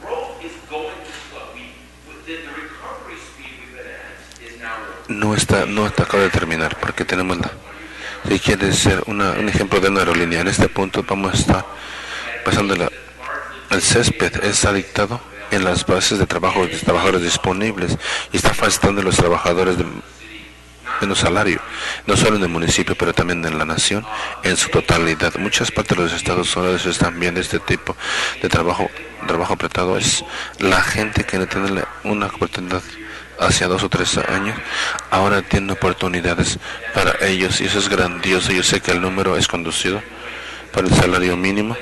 no está no está acaba de terminar, porque tenemos la, si quiere ser una, un ejemplo de una aerolínea, en este punto vamos a estar pasando la, el césped está dictado en las bases de trabajo de trabajadores disponibles y está faltando los trabajadores de menos salario, no solo en el municipio, pero también en la nación en su totalidad. Muchas partes de los Estados Unidos están viendo este tipo de trabajo, trabajo apretado. Es la gente que no tiene una oportunidad hacia dos o tres años, ahora tiene oportunidades para ellos y eso es grandioso. Yo sé que el número es conducido para el salario mínimo,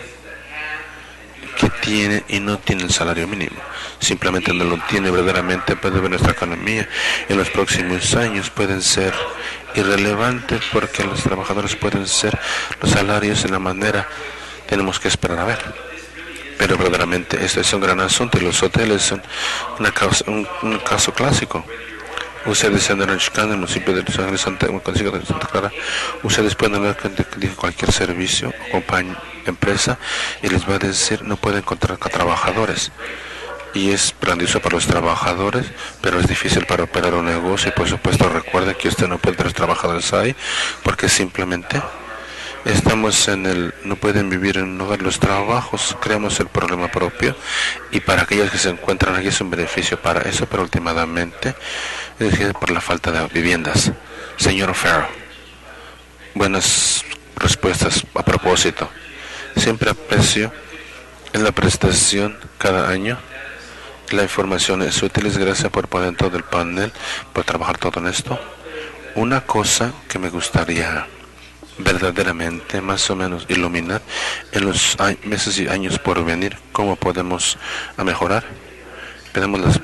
que tiene y no tiene el salario mínimo, simplemente no lo tiene verdaderamente. Puede ver nuestra economía en los próximos años pueden ser irrelevantes porque los trabajadores pueden ser los salarios de la manera tenemos que esperar a ver, pero verdaderamente esto es un gran asunto y los hoteles son una causa, un, un caso clásico. Ustedes en Orange County, en el municipio de Los Ángeles, Santa, de Santa Clara, ustedes pueden hablar con cualquier servicio o compañía, empresa, y les va a decir no pueden encontrar trabajadores. Y es grandioso para los trabajadores, pero es difícil para operar un negocio. Y por supuesto recuerde que usted no puede tener trabajadores ahí, porque simplemente estamos en el, no pueden vivir en un hogar. Los trabajos, creamos el problema propio, y para aquellos que se encuentran aquí es un beneficio para eso, pero últimamente es decir, por la falta de viviendas. Señor Farrell, buenas respuestas a propósito. Siempre aprecio en la presentación cada año. La información es útil. Gracias por poner todo el panel, por trabajar todo en esto. Una cosa que me gustaría verdaderamente más o menos iluminar en los meses y años por venir, cómo podemos a mejorar, podemos las,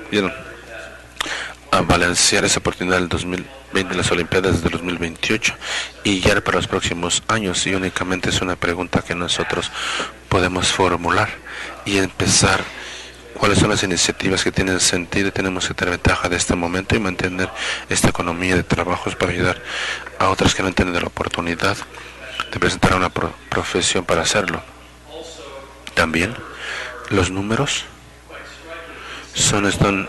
a balancear esa oportunidad del dos mil veinte, las Olimpiadas del dos mil veintiocho y ya para los próximos años. Y únicamente es una pregunta que nosotros podemos formular y empezar. ¿Cuáles son las iniciativas que tienen sentido? Tenemos que tener ventaja de este momento y mantener esta economía de trabajos para ayudar a otras que no tienen la oportunidad de presentar una pro profesión para hacerlo. También los números son están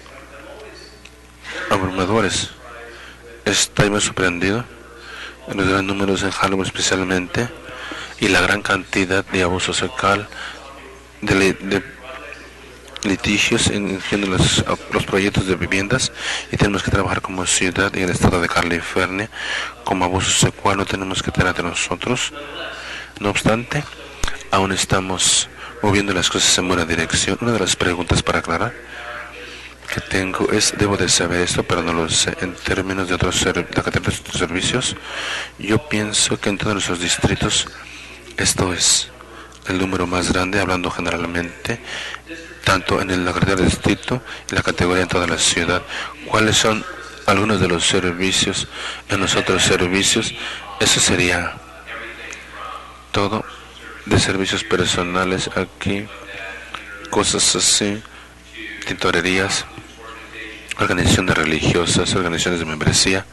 abrumadores. Estoy muy sorprendido en los grandes números en Harlem especialmente y la gran cantidad de abuso sexual, de, de litigios en, en los, los proyectos de viviendas, y tenemos que trabajar como ciudad y el estado de California como abuso sexual no tenemos que tener ante nosotros. No obstante, aún estamos moviendo las cosas en buena dirección. Una de las preguntas para aclarar que tengo es, debo de saber esto, pero no lo sé, en términos de otros ser, de servicios, yo pienso que en todos nuestros distritos esto es el número más grande, hablando generalmente, tanto en el del distrito y la categoría en toda la ciudad. ¿Cuáles son algunos de los servicios en los otros servicios? Eso sería todo de servicios personales aquí, cosas así, tintorerías, organizaciones religiosas, organizaciones de membresía.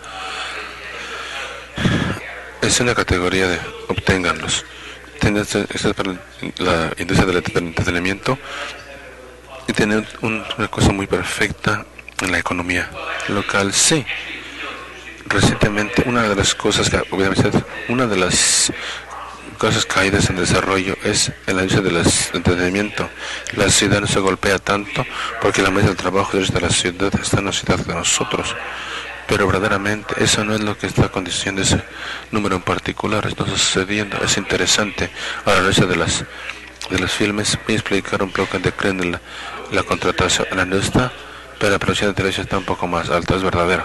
Es una categoría de obténganlos. Esta es para la industria del entretenimiento y tener un, una cosa muy perfecta en la economía local. Sí, recientemente una de las cosas que obviamente una de las cosas caídas en desarrollo es en la industria del entretenimiento. La ciudad no se golpea tanto porque la mesa del trabajo de la ciudad está en la ciudad de nosotros, pero verdaderamente eso no es lo que está condicionando ese número en particular. Está sucediendo, es interesante. Ahora, la de las de los filmes, voy a explicar un poco de creen en la, la contratación en la industria, pero la producción de televisión está un poco más alta, es verdadero.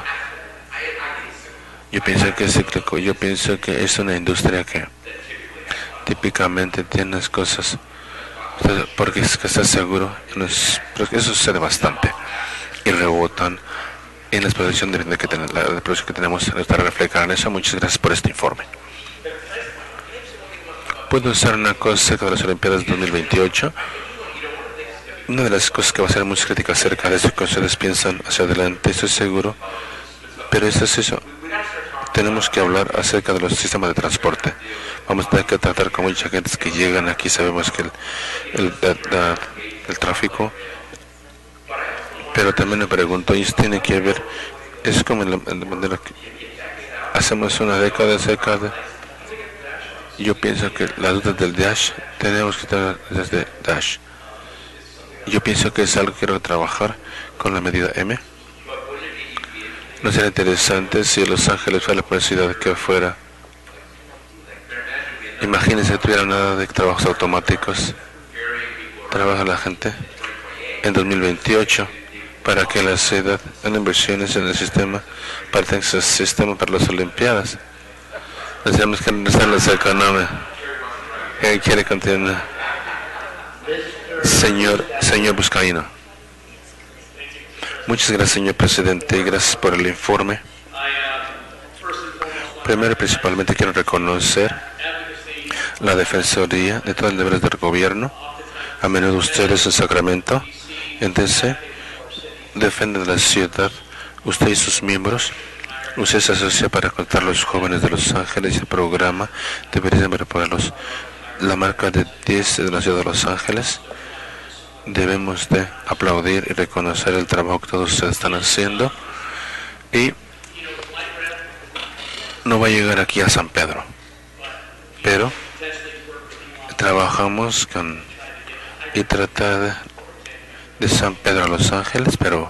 Yo pienso que es cíclico, yo pienso que es una industria que típicamente tiene las cosas, porque es que está seguro, eso sucede bastante, y rebotan en la producción de, de que ten, la, la producción que tenemos está reflejada en eso. Muchas gracias por este informe. Puedo usar una cosa acerca de las Olimpiadas de dos mil veintiocho. Una de las cosas que va a ser muy crítica acerca de eso que ustedes piensan hacia adelante, estoy seguro, pero esto es eso. tenemos que hablar acerca de los sistemas de transporte. Vamos a tener que tratar con mucha gente que llegan aquí. Sabemos que el, el, el, el, el tráfico, pero también me pregunto, y esto tiene que ver, es como en la, en la manera que hacemos una década acerca de, yo pienso que la duda del Dash, tenemos que estar desde Dash. Yo pienso que es algo que quiero trabajar con la medida M. No sería interesante si Los Ángeles fuera la ciudad que fuera. Imagínense que tuviera nada de trabajos automáticos. Trabaja la gente en dos mil veintiocho para que la ciudad en inversiones en el sistema, para tener ese sistema para las Olimpiadas. Decíamos que no están las economías. ¿Quién quiere continuar? Señor, señor Buscaino. Muchas gracias, señor presidente, y gracias por el informe. Primero y principalmente quiero reconocer la defensoría de todos los deberes del gobierno. A menudo ustedes en Sacramento, en D C, defienden la ciudad, usted y sus miembros. Usted se asocia para contar a los jóvenes de Los Ángeles y el programa debería prepararlos. La marca de diez de la ciudad de Los Ángeles. Debemos de aplaudir y reconocer el trabajo que todos ustedes están haciendo. Y no va a llegar aquí a San Pedro, pero trabajamos con y tratar de, de San Pedro a Los Ángeles, pero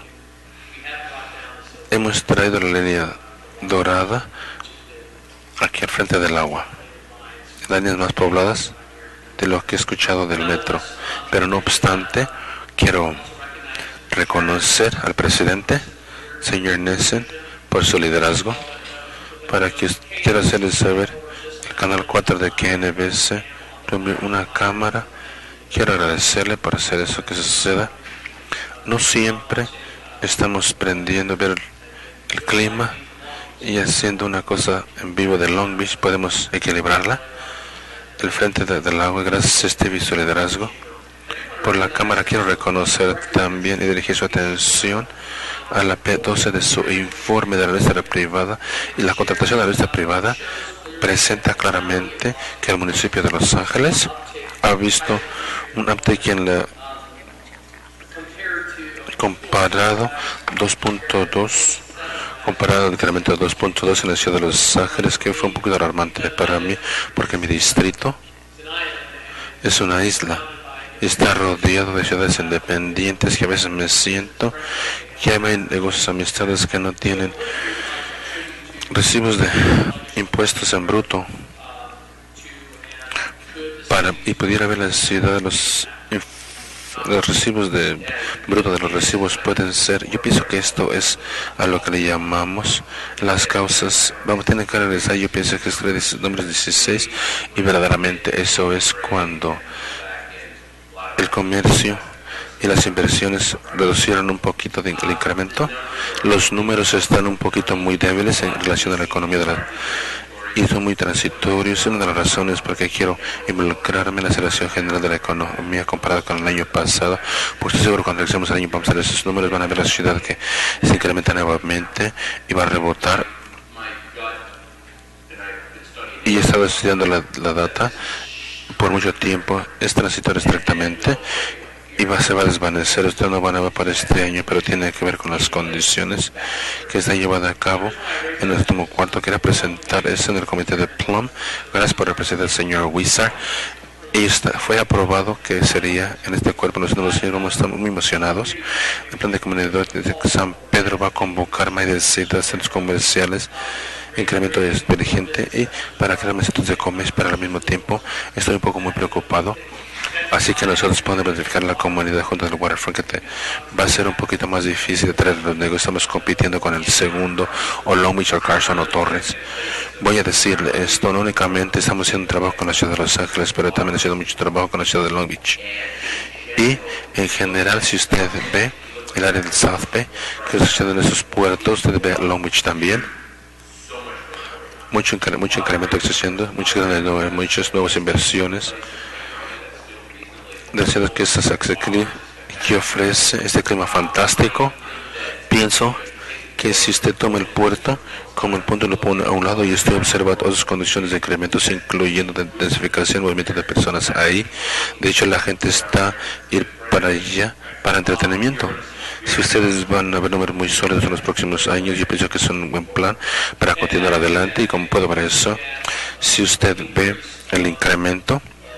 hemos traído la línea dorada aquí al frente del agua, las líneas más pobladas de lo que he escuchado del metro. Pero no obstante, quiero reconocer al presidente, señor Nelson, por su liderazgo, para que quiero hacerles saber el canal cuatro de K N B C, una cámara. Quiero agradecerle por hacer eso que suceda. No siempre estamos prendiendo ver el clima y haciendo una cosa en vivo de Long Beach, podemos equilibrarla. El frente de, del agua, gracias a este visto liderazgo. Por la cámara quiero reconocer también y dirigir su atención a la P doce de su informe de la revista privada, y la contratación de la revista privada presenta claramente que el municipio de Los Ángeles ha visto un uptake en la comparado dos punto dos, comparado al incremento de dos punto dos en la ciudad de Los Ángeles, que fue un poco alarmante para mí, porque mi distrito es una isla, está rodeado de ciudades independientes, que a veces me siento que hay negocios, amistades que no tienen recibos de impuestos en bruto, para, y pudiera ver la ciudad de los los recibos de bruto de los recibos pueden ser. Yo pienso que esto es a lo que le llamamos las causas. Vamos a tener que realizar, yo pienso que es número dieciséis, y verdaderamente eso es cuando el comercio y las inversiones reducieron un poquito de el incremento. Los números están un poquito muy débiles en relación a la economía de la, y son muy transitorios. Es una de las razones por qué quiero involucrarme en la situación general de la economía comparada con el año pasado, porque estoy seguro que cuando regresemos al año vamos a ver esos números, van a ver la ciudad que se incrementa nuevamente y va a rebotar. Y he estado estudiando la, la data por mucho tiempo, es transitorio estrictamente y va, se va a desvanecer. Ustedes no van a ver para este año, pero tiene que ver con las condiciones que está llevada a cabo en el último cuarto. Quería presentar eso en el comité de Plum. Gracias por representar al señor Wizard. Y está, fue aprobado que sería en este cuerpo. Nosotros estamos muy emocionados. El plan de comunidad de San Pedro va a convocar más de citas, centros comerciales, incremento de dirigente, y para crear centros de comercio. Pero al mismo tiempo estoy un poco muy preocupado. Así que nosotros podemos verificar la comunidad junto al waterfront, que te va a ser un poquito más difícil de traer los negocios. Estamos compitiendo con el segundo, o Long Beach, o Carson, o Torres. Voy a decirle esto, no únicamente estamos haciendo un trabajo con la ciudad de Los Ángeles, pero también haciendo mucho trabajo con la ciudad de Long Beach. Y en general, si usted ve el área del South Bay, que está sucediendo en esos puertos, usted ve Long Beach también. Mucho, mucho incremento existiendo, muchas, muchas nuevas inversiones. Deseos que este que ofrece este clima fantástico. Pienso que si usted toma el puerto como el punto lo pone a un lado y usted observa todas las condiciones de incrementos, incluyendo de densificación, movimiento de personas ahí, de hecho la gente está ir para allá para entretenimiento. Si ustedes van a ver números muy sólidos en los próximos años, yo pienso que es un buen plan para continuar adelante. Y como puedo ver eso, si usted ve el incremento,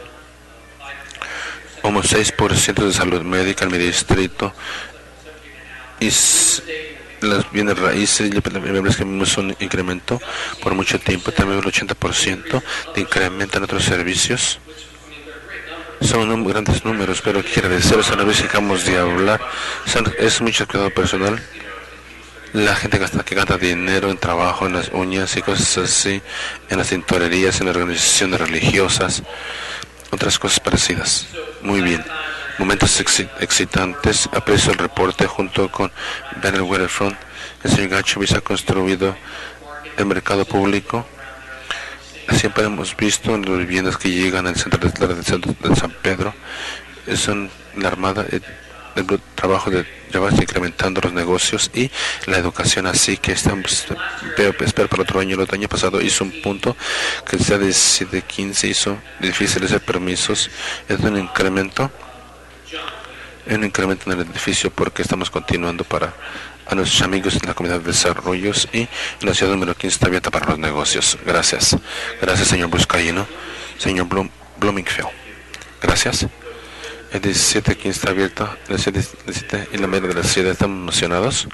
como seis por ciento de salud médica en mi distrito, y las bienes raíces, y es que vimos un incremento por mucho tiempo, también el ochenta por ciento de incremento en otros servicios. Son grandes números, pero quiero decir, a la vez que acabamos de hablar, son, es mucho cuidado personal. La gente gasta, que gasta dinero en trabajo, en las uñas y cosas así, en las tintorerías, en las organizaciones religiosas, otras cosas parecidas. Muy bien. Momentos excitantes. Aprecio el reporte junto con Banner Waterfront. El señor Gachowicz ha construido el mercado público. Siempre hemos visto las viviendas que llegan al centro del centro de San Pedro. Son la armada, el, el trabajo de llevarse incrementando los negocios y la educación. Así que estamos, espero para otro año. El otro año pasado hizo un punto que sea de, de quince, hizo difíciles de permisos. Es un incremento. Un incremento en el edificio porque estamos continuando para a nuestros amigos en la comunidad de desarrollos y la ciudad número quince está abierta para los negocios. Gracias. Gracias, señor Buscaino. Señor Blum, Bloomingfield. Gracias. El diecisiete quince está abierta. El diecisiete y la media de la ciudad están emocionados.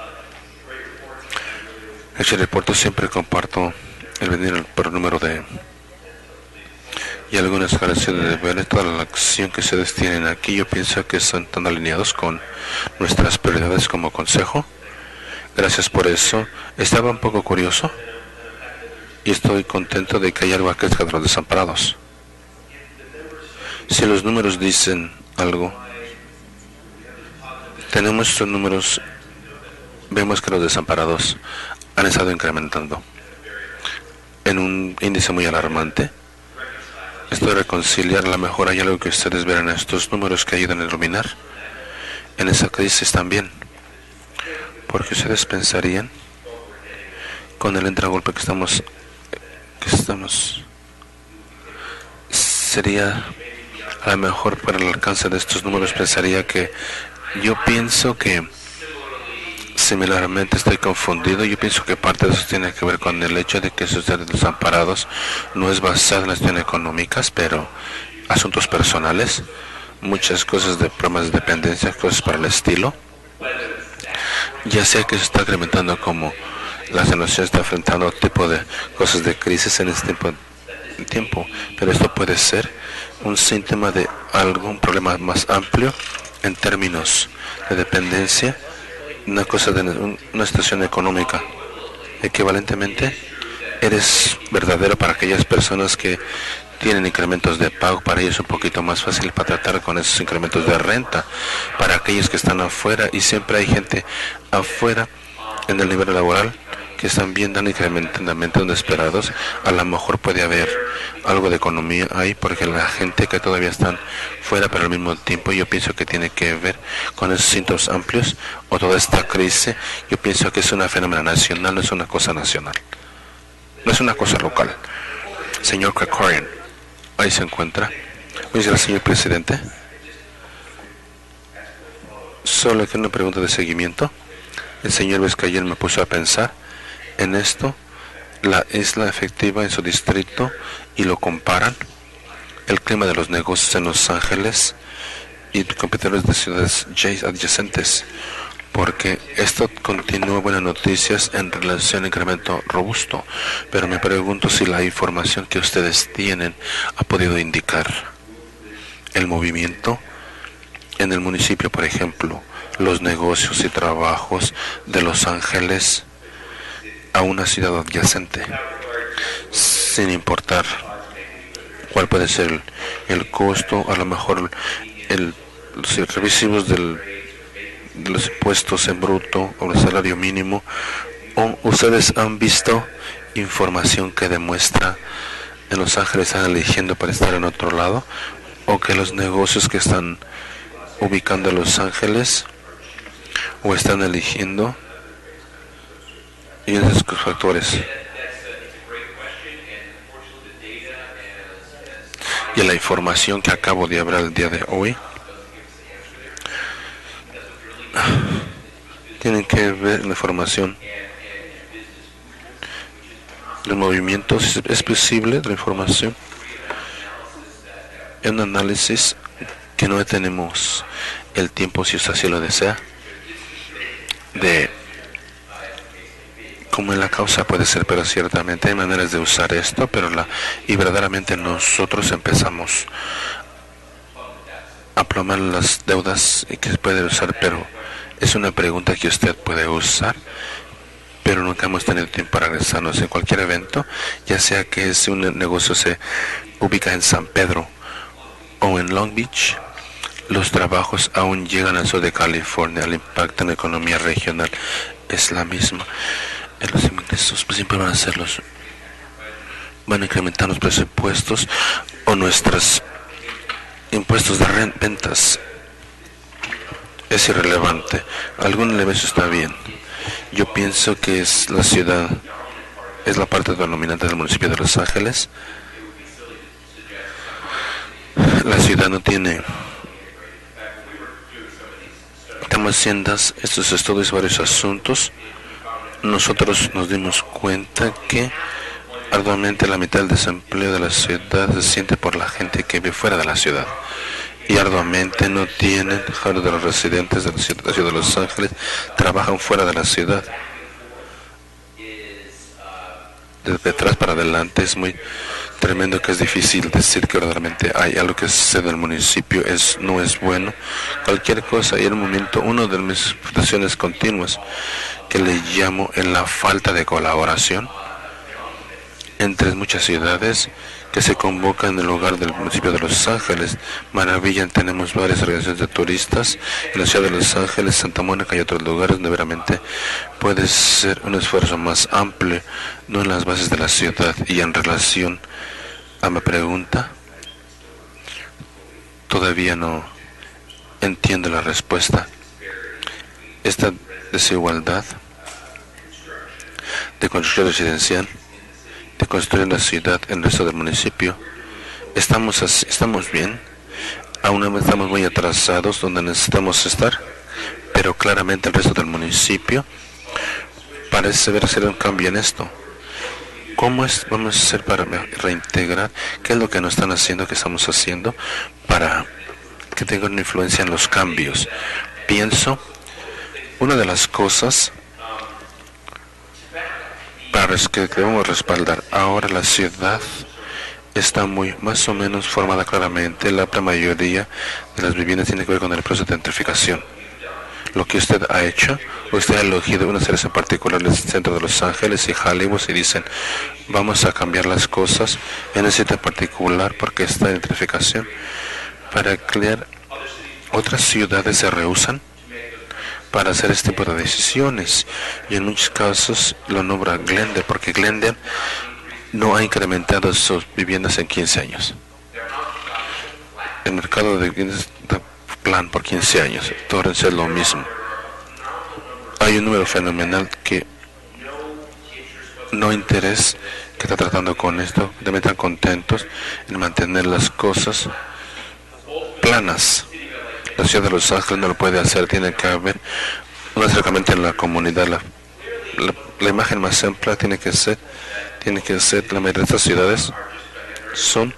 Este reporte siempre comparto el venir por el número de y algunas carencias de ver toda la acción que ustedes tienen aquí. Yo pienso que son tan alineados con nuestras prioridades como consejo. Gracias por eso. Estaba un poco curioso y estoy contento de que hay algo aquí de los desamparados. Si los números dicen algo, tenemos estos números, vemos que los desamparados han estado incrementando en un índice muy alarmante. Esto de reconciliar, a lo mejor hay algo que ustedes verán en estos números que ayudan a iluminar en esa crisis también, porque ustedes pensarían con el entregolpe que estamos que estamos sería a lo mejor para el alcance de estos números, pensaría que yo pienso que similarmente estoy confundido. Yo pienso que parte de eso tiene que ver con el hecho de que esos desamparados no es basado en las cuestiones económicas, pero asuntos personales, muchas cosas de problemas de dependencia, cosas para el estilo. Ya sea que se está incrementando como la nación está enfrentando tipo de cosas de crisis en este tiempo, tiempo, pero esto puede ser un síntoma de algún problema más amplio en términos de dependencia, una cosa de una situación económica. Equivalentemente, eres verdadero para aquellas personas que tienen incrementos de pago, para ellos es un poquito más fácil para tratar con esos incrementos de renta, para aquellos que están afuera, y siempre hay gente afuera en el nivel laboral que están bien tan incrementalmente desesperados. A lo mejor puede haber algo de economía ahí, porque la gente que todavía están fuera, pero al mismo tiempo yo pienso que tiene que ver con esos cintos amplios o toda esta crisis. Yo pienso que es una fenómeno nacional, no es una cosa nacional, no es una cosa local. Señor Krikorian, ahí se encuentra. Muchas gracias, señor presidente. Solo que una pregunta de seguimiento. El señor Vizcayen me puso a pensar en esto, la isla efectiva en su distrito, y lo comparan, el clima de los negocios en Los Ángeles y competidores de ciudades adyacentes, porque esto continúa buenas noticias en relación al incremento robusto, pero me pregunto si la información que ustedes tienen ha podido indicar el movimiento en el municipio, por ejemplo, los negocios y trabajos de Los Ángeles a una ciudad adyacente, sin importar cuál puede ser el, el costo, a lo mejor el, los revisivos del, de los impuestos en bruto o el salario mínimo, o ustedes han visto información que demuestra en Los Ángeles están eligiendo para estar en otro lado, o que los negocios que están ubicando en Los Ángeles o están eligiendo y esos factores. Y la información que acabo de hablar el día de hoy tienen que ver la información los movimientos. Es posible la información en un análisis que no tenemos el tiempo, si usted así lo desea, de cómo la causa puede ser, pero ciertamente hay maneras de usar esto, pero la y verdaderamente nosotros empezamos a plomar las deudas y que se puede usar, pero es una pregunta que usted puede usar, pero nunca hemos tenido tiempo para regresarnos en cualquier evento, ya sea que si un negocio se ubica en San Pedro o en Long Beach. Los trabajos aún llegan al sur de California. El impacto en la economía regional es la misma. En los ingresos pues, siempre van a ser los, van a incrementar los presupuestos o nuestros impuestos de rent, ventas. Es irrelevante. Algún elemento está bien. Yo pienso que es la ciudad, es la parte dominante del municipio de Los Ángeles. La ciudad no tiene estamos haciendo estos estudios, varios asuntos. Nosotros nos dimos cuenta que arduamente la mitad del desempleo de la ciudad se siente por la gente que vive fuera de la ciudad. Y arduamente no tienen, de los residentes de la ciudad de Los Ángeles trabajan fuera de la ciudad. Desde atrás para adelante es muy tremendo, que es difícil decir que verdaderamente hay algo que sucede en el municipio, es, no es bueno. Cualquier cosa, y en un momento, una de mis frustraciones continuas, que le llamo en la falta de colaboración entre muchas ciudades que se convocan en el lugar del municipio de Los Ángeles. Maravilla, tenemos varias organizaciones de turistas en la ciudad de Los Ángeles, Santa Mónica y otros lugares donde verdaderamente puede ser un esfuerzo más amplio, no en las bases de la ciudad. Y en relación a mi pregunta, todavía no entiendo la respuesta. Esta desigualdad de construcción residencial, de construir la ciudad en el resto del municipio, estamos así, estamos bien, aún estamos muy atrasados donde necesitamos estar, pero claramente el resto del municipio parece ver hacer un cambio en esto. ¿Cómo es, vamos a hacer para reintegrar? ¿Qué es lo que nos están haciendo, que estamos haciendo para que tenga una influencia en los cambios? Pienso, una de las cosas para que debemos respaldar, ahora la ciudad está muy, más o menos formada claramente. La mayoría de las viviendas tiene que ver con el proceso de gentrificación. Lo que usted ha hecho, usted ha elegido una serie en particular en el centro de Los Ángeles y Hollywood y dicen, vamos a cambiar las cosas en ese sitio particular porque está en gentrificación. Para crear, otras ciudades se rehusan para hacer este tipo de decisiones, y en muchos casos lo nombra Glendale, porque Glendale no ha incrementado sus viviendas en quince años. El mercado de viviendas está plan por quince años. Torrance es lo mismo. Hay un número fenomenal que no interés que está tratando con esto, deben estar contentos en mantener las cosas planas. La ciudad de Los Ángeles no lo puede hacer, tiene que haber un acercamiento en la comunidad. La, la, la imagen más amplia tiene que ser, tiene que ser, la mayoría de estas ciudades son,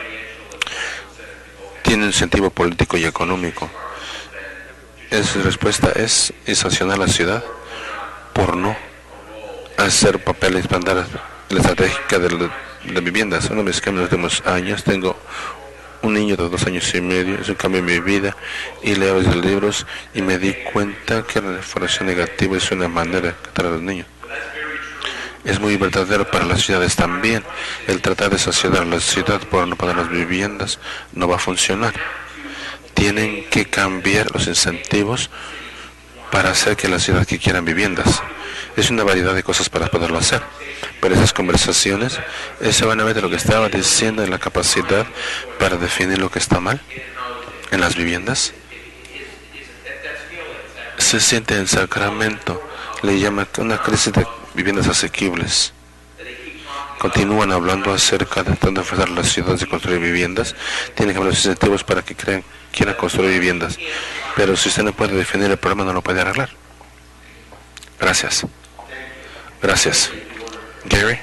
tienen incentivo político y económico. Su respuesta es sancionar a la ciudad por no hacer papel expandar la estratégica de, la, de viviendas. Uno de mis cambios de los últimos años, tengo un niño de dos años y medio, es un cambio en mi vida, y leo los libros y me di cuenta que la información negativa es una manera de tratar a los niños. Es muy verdadero para las ciudades también. El tratar de saciar a la ciudad por no pagar las viviendas no va a funcionar. Tienen que cambiar los incentivos para hacer que la ciudad que quieran viviendas. Es una variedad de cosas para poderlo hacer. Pero esas conversaciones, eso van a ver de lo que estaba diciendo en la capacidad para definir lo que está mal en las viviendas. Se siente en Sacramento, le llama una crisis de viviendas asequibles. Continúan hablando acerca de tratando de forzar a las ciudades de construir viviendas. Tienen que haber los incentivos para que crean, quieran construir viviendas. Pero si usted no puede definir el problema, no lo puede arreglar. Gracias. Gracias. Gary.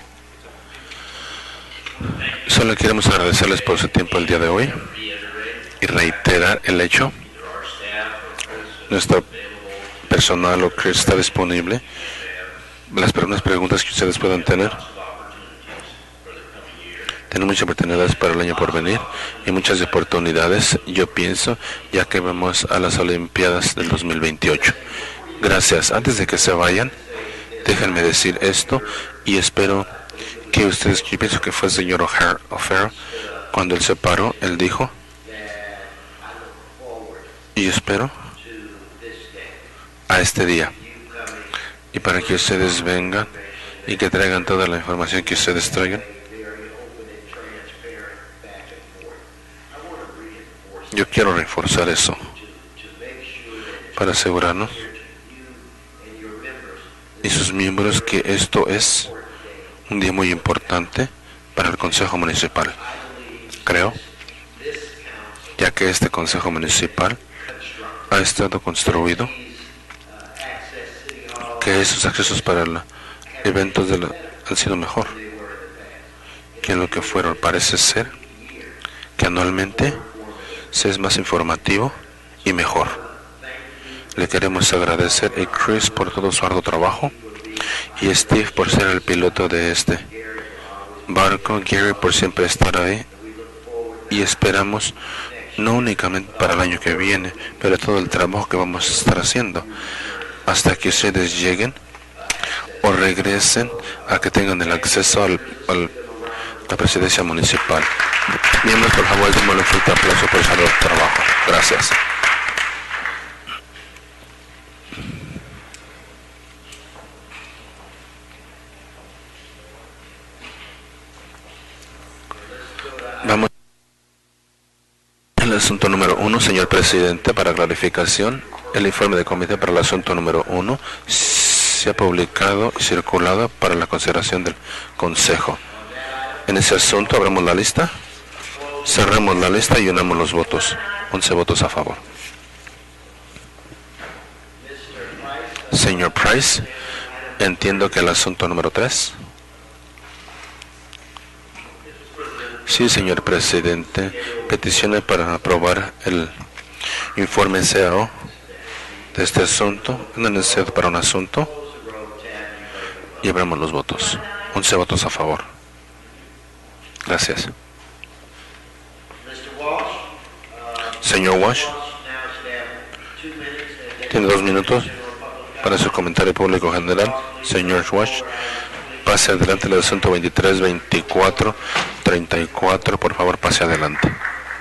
Solo queremos agradecerles por su tiempo el día de hoy y reiterar el hecho. Nuestro personal o Chris está disponible. Las unas preguntas que ustedes puedan tener. Tienen muchas oportunidades para el año por venir y muchas oportunidades, yo pienso, ya que vamos a las Olimpiadas del dos mil veintiocho. Gracias. Antes de que se vayan, déjenme decir esto y espero que ustedes, yo pienso que fue el señor O'Farrell, cuando él se paró, él dijo, y espero a este día, y para que ustedes vengan y que traigan toda la información que ustedes traigan. Yo quiero reforzar eso para asegurarnos y sus miembros que esto es un día muy importante para el Consejo Municipal. Creo, ya que este Consejo Municipal ha estado construido, que esos accesos para los eventos de la, han sido mejor que lo que fueron. Parece ser que anualmente se es más informativo y mejor. Le queremos agradecer a Chris por todo su arduo trabajo y a Steve por ser el piloto de este barco, Gary por siempre estar ahí, y esperamos no únicamente para el año que viene, pero todo el trabajo que vamos a estar haciendo hasta que ustedes lleguen o regresen a que tengan el acceso al, al la presidencia municipal. Miembros, por favor, démosle un fuerte aplauso por ese arduo trabajo. Gracias. Vamos al asunto número uno, señor presidente, para clarificación. El informe de comité para el asunto número uno se ha publicado y circulado para la consideración del Consejo. En ese asunto abramos la lista, cerramos la lista y unamos los votos. once votos a favor. Señor Price, entiendo que el asunto número tres. Sí, señor presidente, peticiones para aprobar el informe C A O de este asunto, una necesidad para un asunto, y abramos los votos. once votos a favor. Gracias. Señor Walsh, tiene dos minutos para su comentario público general. Señor Walsh, pase adelante el asunto veintitrés, veinticuatro, treinta y cuatro. Por favor, pase adelante.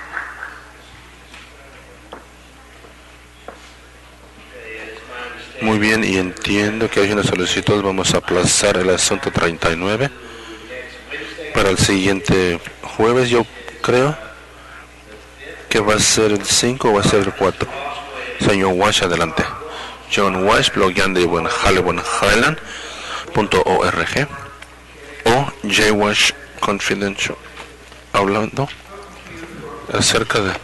Muy bien, y entiendo que hay una solicitud. Vamos a aplazar el asunto treinta y nueve para el siguiente jueves. Yo creo que va a ser el cinco o va a ser el cuatro. Señor Walsh, adelante. John Walsh, blogueando de Highland punto org o J. Walsh Confidential, hablando acerca de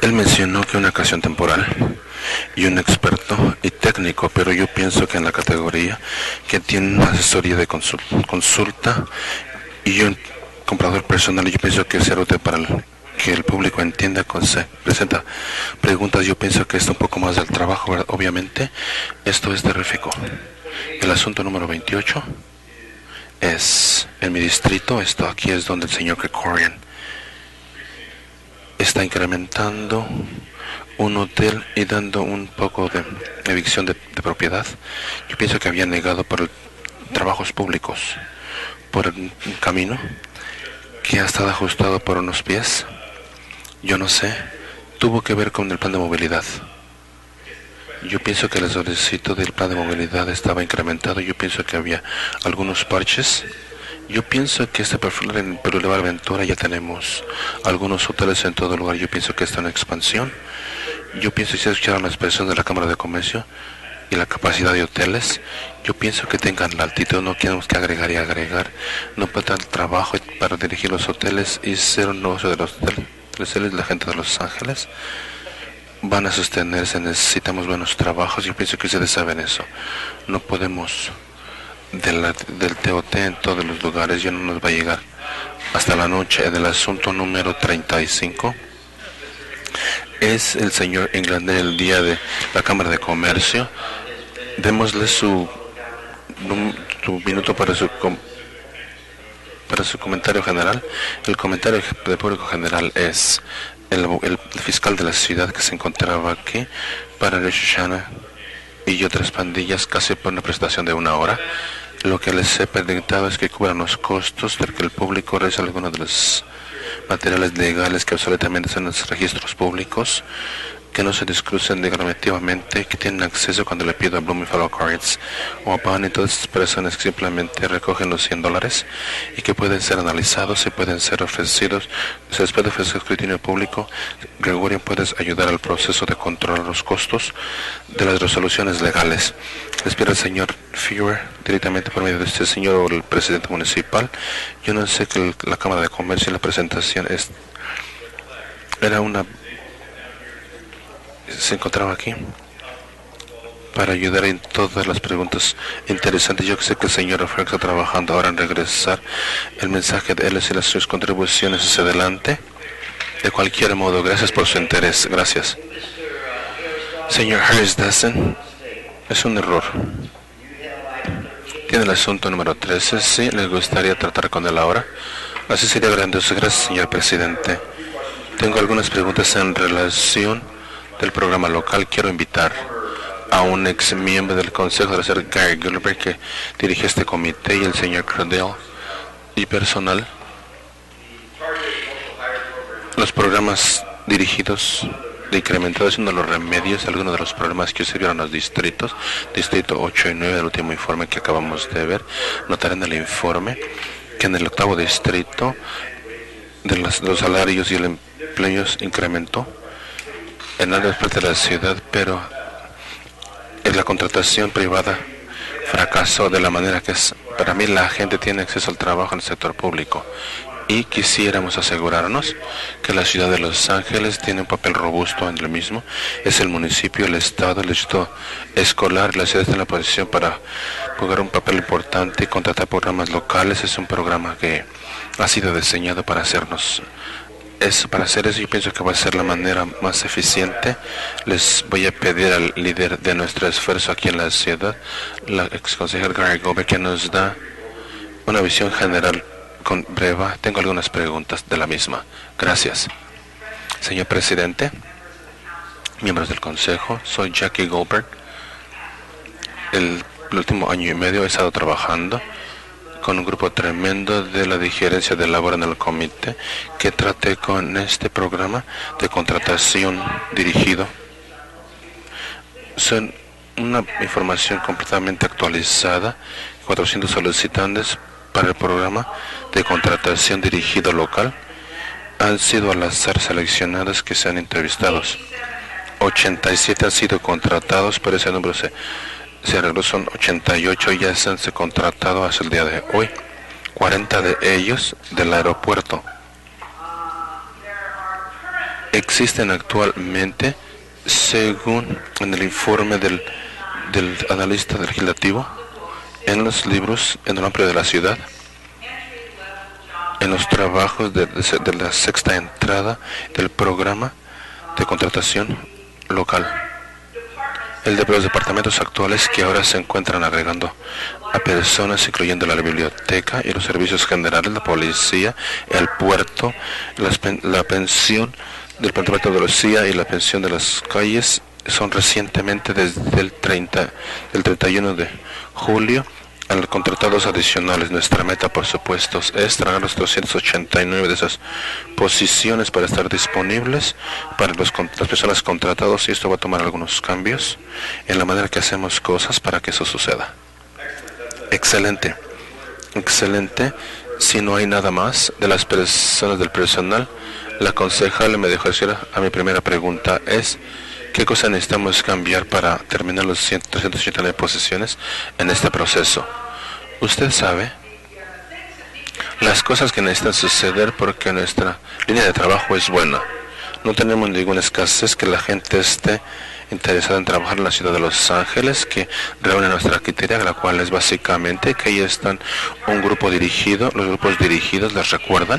Él mencionó que una ocasión temporal y un experto y técnico, pero yo pienso que en la categoría que tiene una asesoría de consulta y un comprador personal, yo pienso que es útil para el, que el público entienda cuando se presenta preguntas. Yo pienso que es un poco más del trabajo, ¿verdad? Obviamente esto es terrífico. El asunto número veintiocho es en mi distrito. Esto aquí es donde el señor Krikorian está incrementando un hotel y dando un poco de evicción de, de propiedad. Yo pienso que había negado por el, trabajos públicos por un camino que ha estado ajustado por unos pies. Yo no sé, tuvo que ver con el plan de movilidad. Yo pienso que el solicitud del plan de movilidad estaba incrementado. Yo pienso que había algunos parches. Yo pienso que este perfil en Perú de Aventura ya tenemos algunos hoteles en todo lugar. Yo pienso que está en expansión. Yo pienso que si escucharon la expresión de la Cámara de Comercio y la capacidad de hoteles, yo pienso que tengan la altitud. No tenemos que agregar y agregar. No puede dar trabajo para dirigir los hoteles y ser un negocio de los hoteles. La gente de Los Ángeles van a sostenerse. Necesitamos buenos trabajos. Yo pienso que ustedes saben eso. No podemos de la, del T O T en todos los lugares. Ya no nos va a llegar hasta la noche. Del asunto número treinta y cinco es el señor England, el día de la Cámara de Comercio. Démosle su, su minuto para su para su comentario general. El comentario de público general es el, el fiscal de la ciudad que se encontraba aquí para Shoshana y otras pandillas, casi por una prestación de una hora. Lo que les he permitido es que cubran los costos de que el público realice algunos de los materiales legales que absolutamente son los registros públicos, que no se discuten negativamente, que tienen acceso cuando le pido a Blooming Fellow Cards o a Pan, y todas estas personas que simplemente recogen los cien dólares y que pueden ser analizados y pueden ser ofrecidos. Se les puede ofrecer escrutinio público. Gregorian, puedes ayudar al proceso de controlar los costos de las resoluciones legales. Les pido al señor Führer directamente por medio de este señor o el presidente municipal. Yo no sé que el, la Cámara de Comercio y la presentación es, era una se encontraba aquí para ayudar en todas las preguntas interesantes. Yo sé que el señor Frank está trabajando ahora en regresar el mensaje de él y las sus contribuciones hacia adelante. De cualquier modo, gracias por su interés. Gracias. Señor Harris Dassen, es un error. Tiene el asunto número trece. Sí, les gustaría tratar con él ahora. Así sería grandioso. Gracias, señor presidente. Tengo algunas preguntas en relación del programa local. Quiero invitar a un ex miembro del consejo de ser Gary Gilbert, que dirige este comité, y el señor Cradell y personal. Los programas dirigidos de incrementados, uno de los remedios, algunos de los problemas que se vieron en los distritos, distrito ocho y nueve, del último informe que acabamos de ver. Notarán en el informe que en el octavo distrito de los, los salarios y el empleo incrementó en áreas parte de la ciudad, pero en la contratación privada fracasó de la manera que es. Para mí, la gente tiene acceso al trabajo en el sector público y quisiéramos asegurarnos que la ciudad de Los Ángeles tiene un papel robusto en el mismo. Es el municipio, el estado, el distrito escolar. La ciudad está en la posición para jugar un papel importante y contratar programas locales. Es un programa que ha sido diseñado para hacernos eso. Para hacer eso, yo pienso que va a ser la manera más eficiente. Les voy a pedir al líder de nuestro esfuerzo aquí en la ciudad, la ex consejera Gary Gober, que nos da una visión general con breve. Tengo algunas preguntas de la misma. Gracias. Señor presidente, miembros del consejo, soy Jackie Goldberg. El, el último año y medio he estado trabajando con un grupo tremendo de la digerencia de labor en el comité, que traté con este programa de contratación dirigido. Son una información completamente actualizada, cuatrocientos solicitantes para el programa de contratación dirigido local. Han sido al azar seleccionados que se han entrevistados. ochenta y siete han sido contratados, pero ese número se se arregló. Son ochenta y ocho, ya se han se contratado hasta el día de hoy. cuarenta de ellos del aeropuerto. existen actualmente, según en el informe del, del analista legislativo, en los libros, en el amplio de la ciudad, en los trabajos de, de, de la sexta entrada del programa de contratación local. El de los departamentos actuales que ahora se encuentran agregando a personas, incluyendo la biblioteca y los servicios generales, la policía, el puerto, las, la pensión del departamento de policía y la pensión de las calles, son recientemente desde el, treinta, el treinta y uno de julio al contratados adicionales. Nuestra meta, por supuesto, es traer los doscientas ochenta y nueve de esas posiciones para estar disponibles para los, las personas contratadas, y esto va a tomar algunos cambios en la manera que hacemos cosas para que eso suceda. Excelente, excelente. Si no hay nada más de las personas del personal, la concejal me dejó decir a mi primera pregunta es: ¿qué cosa necesitamos cambiar para terminar los trescientas ochenta y nueve posiciones en este proceso? Usted sabe las cosas que necesitan suceder porque nuestra línea de trabajo es buena. No tenemos ninguna escasez, que la gente esté interesada en trabajar en la ciudad de Los Ángeles, que reúne nuestra criteria, la cual es básicamente que ahí están un grupo dirigido, los grupos dirigidos, ¿les recuerdan?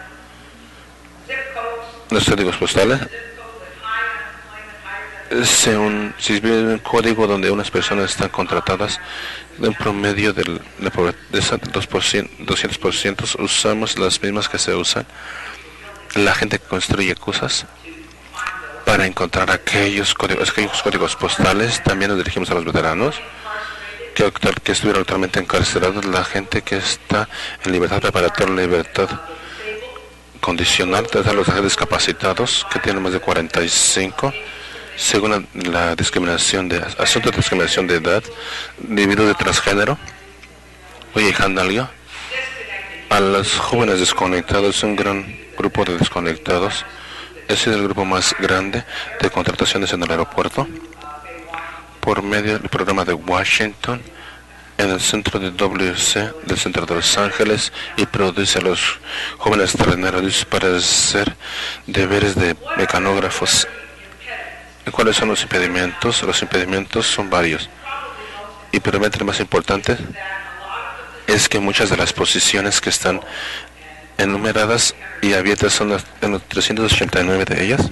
Los códigos postales. Es un, si vive un código donde unas personas están contratadas de un promedio del, de, de dos por ciento, doscientos por ciento, usamos las mismas que se usan la gente que construye cosas para encontrar aquellos códigos, aquellos códigos postales. También nos dirigimos a los veteranos que, que estuvieron actualmente encarcelados, la gente que está en libertad preparatoria, libertad condicional, a los agentes discapacitados que tienen más de cuarenta y cinco, según la, la discriminación de asuntos de discriminación de edad, debido de transgénero. Oye, Handalio, a los jóvenes desconectados, un gran grupo de desconectados. Ese es el grupo más grande de contrataciones en el aeropuerto, por medio del programa de Washington, en el centro de W C del centro de Los Ángeles, y produce a los jóvenes extranjeros para hacer deberes de mecanógrafos. ¿Cuáles son los impedimentos? Los impedimentos son varios, y probablemente el más importante es que muchas de las posiciones que están enumeradas y abiertas son las, en los trescientas ochenta y nueve de ellas,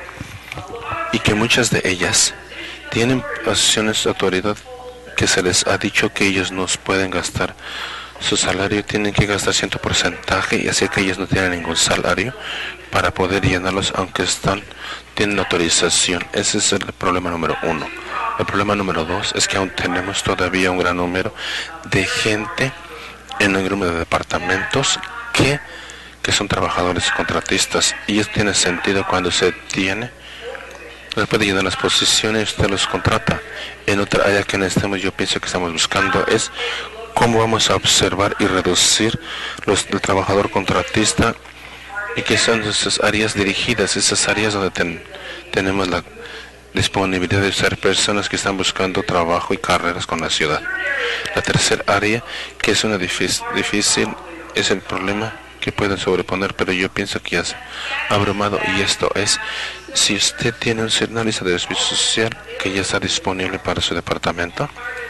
y que muchas de ellas tienen posiciones de autoridad que se les ha dicho que ellos no pueden gastar su salario, tienen que gastar cierto porcentaje, y así que ellos no tienen ningún salario para poder llenarlos, aunque están tienen autorización. Ese es el problema número uno. El problema número dos es que aún tenemos todavía un gran número de gente en el grupo de departamentos que, que son trabajadores contratistas, y eso tiene sentido cuando se tiene, se puede llenar las posiciones y usted los contrata. En otra área que necesitamos, yo pienso que estamos buscando, es cómo vamos a observar y reducir los del trabajador contratista, y que son esas áreas dirigidas, esas áreas donde ten, tenemos la disponibilidad de usar personas que están buscando trabajo y carreras con la ciudad. La tercera área, que es una difícil, difícil, es el problema que pueden sobreponer, pero yo pienso que ya es abrumado, y esto es: si usted tiene un analista de servicio social que ya está disponible para su departamento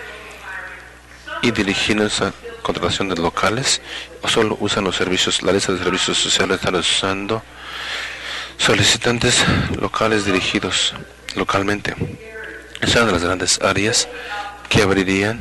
y dirigiéndose a contratación de locales, o solo usan los servicios, la lista de servicios sociales están usando solicitantes locales dirigidos localmente. Es una de las grandes áreas que abrirían.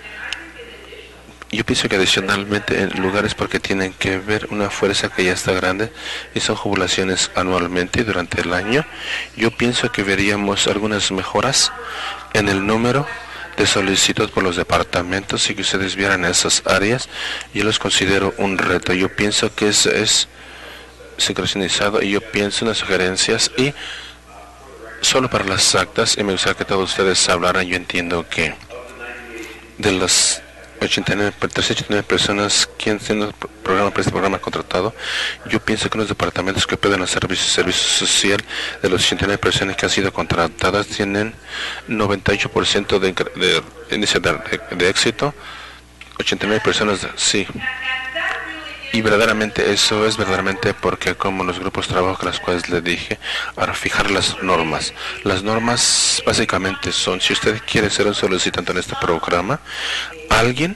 Yo pienso que adicionalmente en lugares, porque tienen que ver una fuerza que ya está grande y son jubilaciones anualmente durante el año, yo pienso que veríamos algunas mejoras en el número de solicitud por los departamentos, y que ustedes vieran esas áreas. Yo los considero un reto. Yo pienso que eso es sincronizado, y yo pienso en las sugerencias, y solo para las actas, y me gustaría que todos ustedes hablaran. Yo entiendo que de las ochenta y nueve, trescientas ochenta y nueve personas que tienen el programa, para este programa contratado, yo pienso que los departamentos que pueden hacer servicio, servicio social, de los ochenta y nueve personas que han sido contratadas, tienen noventa y ocho por ciento de, de índice de, de éxito. ochenta y nueve personas, sí. Y verdaderamente eso es verdaderamente porque como los grupos de trabajo, las cuales le dije, para fijar las normas. Las normas básicamente son, si usted quiere ser un solicitante en este programa, alguien,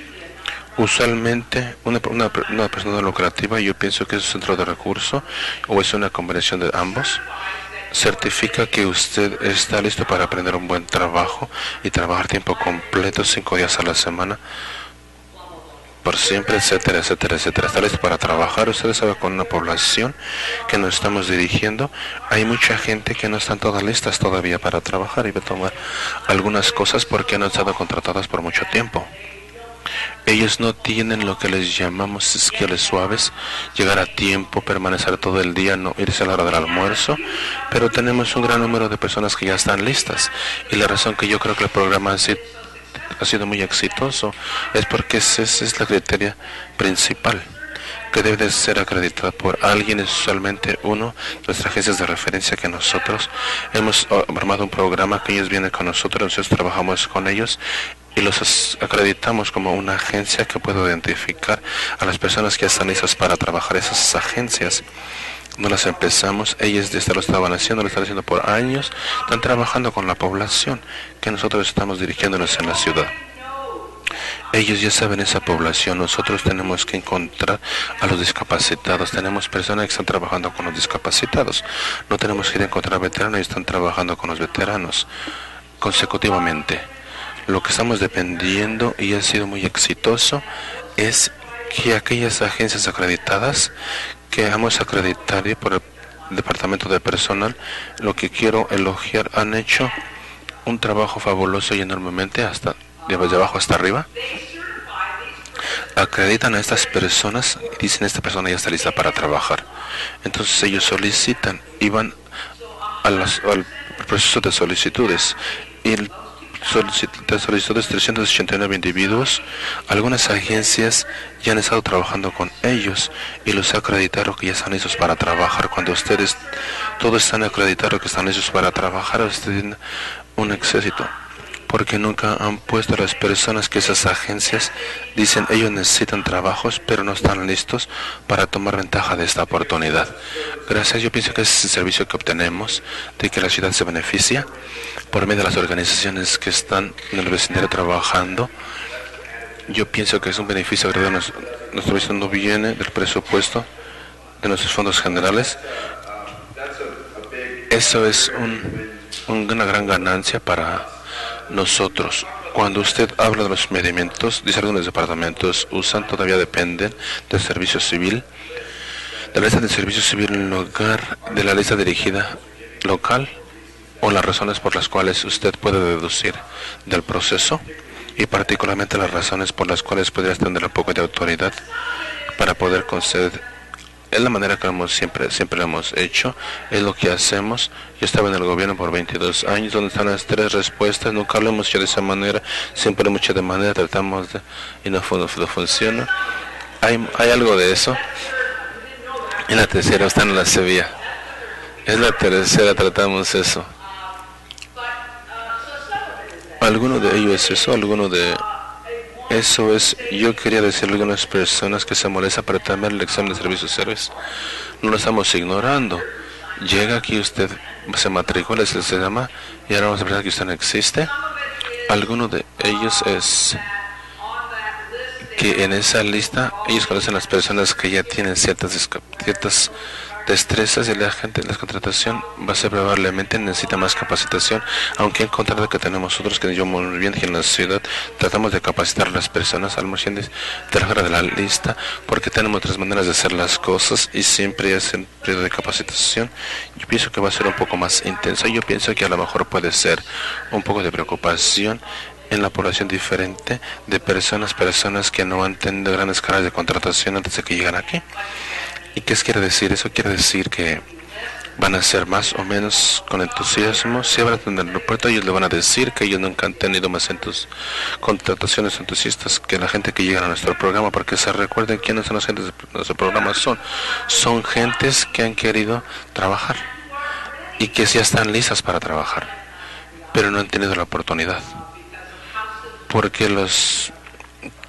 usualmente una, una, una persona lucrativa, yo pienso que es un centro de recurso o es una combinación de ambos, certifica que usted está listo para aprender un buen trabajo y trabajar tiempo completo, cinco días a la semana, por siempre, etcétera, etcétera, etcétera. Está listo para trabajar. Ustedes saben, con una población que nos estamos dirigiendo, hay mucha gente que no están todas listas todavía para trabajar y va a tomar algunas cosas porque han estado contratadas por mucho tiempo. Ellos no tienen lo que les llamamos skills suaves, llegar a tiempo, permanecer todo el día, no irse a la hora del almuerzo, pero tenemos un gran número de personas que ya están listas. Y la razón que yo creo que el programa así ha sido muy exitoso es porque esa es la criteria principal que debe de ser acreditada por alguien, es usualmente uno de nuestras agencias de referencia que nosotros hemos armado un programa que ellos vienen con nosotros, nosotros trabajamos con ellos y los acreditamos como una agencia que puede identificar a las personas que están listas para trabajar. Esas agencias no las empezamos, ellos desde lo estaban haciendo, lo están haciendo por años, están trabajando con la población que nosotros estamos dirigiéndonos en la ciudad. Ellos ya saben esa población, nosotros tenemos que encontrar a los discapacitados, tenemos personas que están trabajando con los discapacitados, no tenemos que ir a encontrar veteranos y están trabajando con los veteranos consecutivamente. Lo que estamos dependiendo, y ha sido muy exitoso, es que aquellas agencias acreditadas que vamos a acreditar por el departamento de personal, lo que quiero elogiar, han hecho un trabajo fabuloso y enormemente, hasta de abajo hasta arriba. Acreditan a estas personas y dicen: esta persona ya está lista para trabajar. Entonces ellos solicitan y van a las, al proceso de solicitudes, y el de solicitudes trescientos ochenta y nueve individuos. Algunas agencias ya han estado trabajando con ellos y los acreditaron que ya están listos para trabajar. Cuando ustedes todos están acreditados que están listos para trabajar, ustedes tienen un éxito, porque nunca han puesto a las personas que esas agencias dicen ellos necesitan trabajos, pero no están listos para tomar ventaja de esta oportunidad. Gracias, yo pienso que es el servicio que obtenemos, de que la ciudad se beneficia por medio de las organizaciones que están en el vecindario trabajando. Yo pienso que es un beneficio agregado. Nuestro servicio no viene del presupuesto de nuestros fondos generales. Eso es un, una gran ganancia para nosotros. Cuando usted habla de los medicamentos, dice algunos departamentos usan, todavía dependen del servicio civil, de la lista de servicio civil en lugar de la lista dirigida local, o las razones por las cuales usted puede deducir del proceso, y particularmente las razones por las cuales podría tener un poco de autoridad para poder conceder. Es la manera que hemos siempre, siempre lo hemos hecho, es lo que hacemos. Yo estaba en el gobierno por veintidós años, donde están las tres respuestas, nunca lo hemos hecho de esa manera, siempre lo hemos hecho de manera, tratamos de, y no, no, no funciona. Hay, hay algo de eso. En la tercera está en la Sevilla. Es la tercera, tratamos eso. Alguno de ellos es eso, alguno de eso es, yo quería decirle a algunas personas que se molestan para tomar el examen de servicio service. No lo estamos ignorando. Llega aquí, usted se matricula, se, se llama, y ahora vamos a pensar que usted no existe. Alguno de ellos es que en esa lista ellos conocen a las personas que ya tienen ciertas, ciertas destrezas, y la gente de la contratación va a ser probablemente necesita más capacitación, aunque en contra de que tenemos nosotros, que yo muy bien que en la ciudad tratamos de capacitar a las personas al margen de la hora de la lista, porque tenemos otras maneras de hacer las cosas y siempre es un periodo de capacitación. Yo pienso que va a ser un poco más intenso. Yo pienso que a lo mejor puede ser un poco de preocupación en la población diferente de personas, personas que no han tenido grandes cargas de contratación antes de que llegan aquí. ¿Y qué quiere decir? Eso quiere decir que van a ser más o menos con entusiasmo. Si van a tener el aeropuerto, ellos le van a decir que ellos nunca han tenido más entus contrataciones entusiastas que la gente que llega a nuestro programa, porque se recuerden quiénes son las gentes de nuestro programa. Son, son gentes que han querido trabajar y que ya están listas para trabajar, pero no han tenido la oportunidad, porque los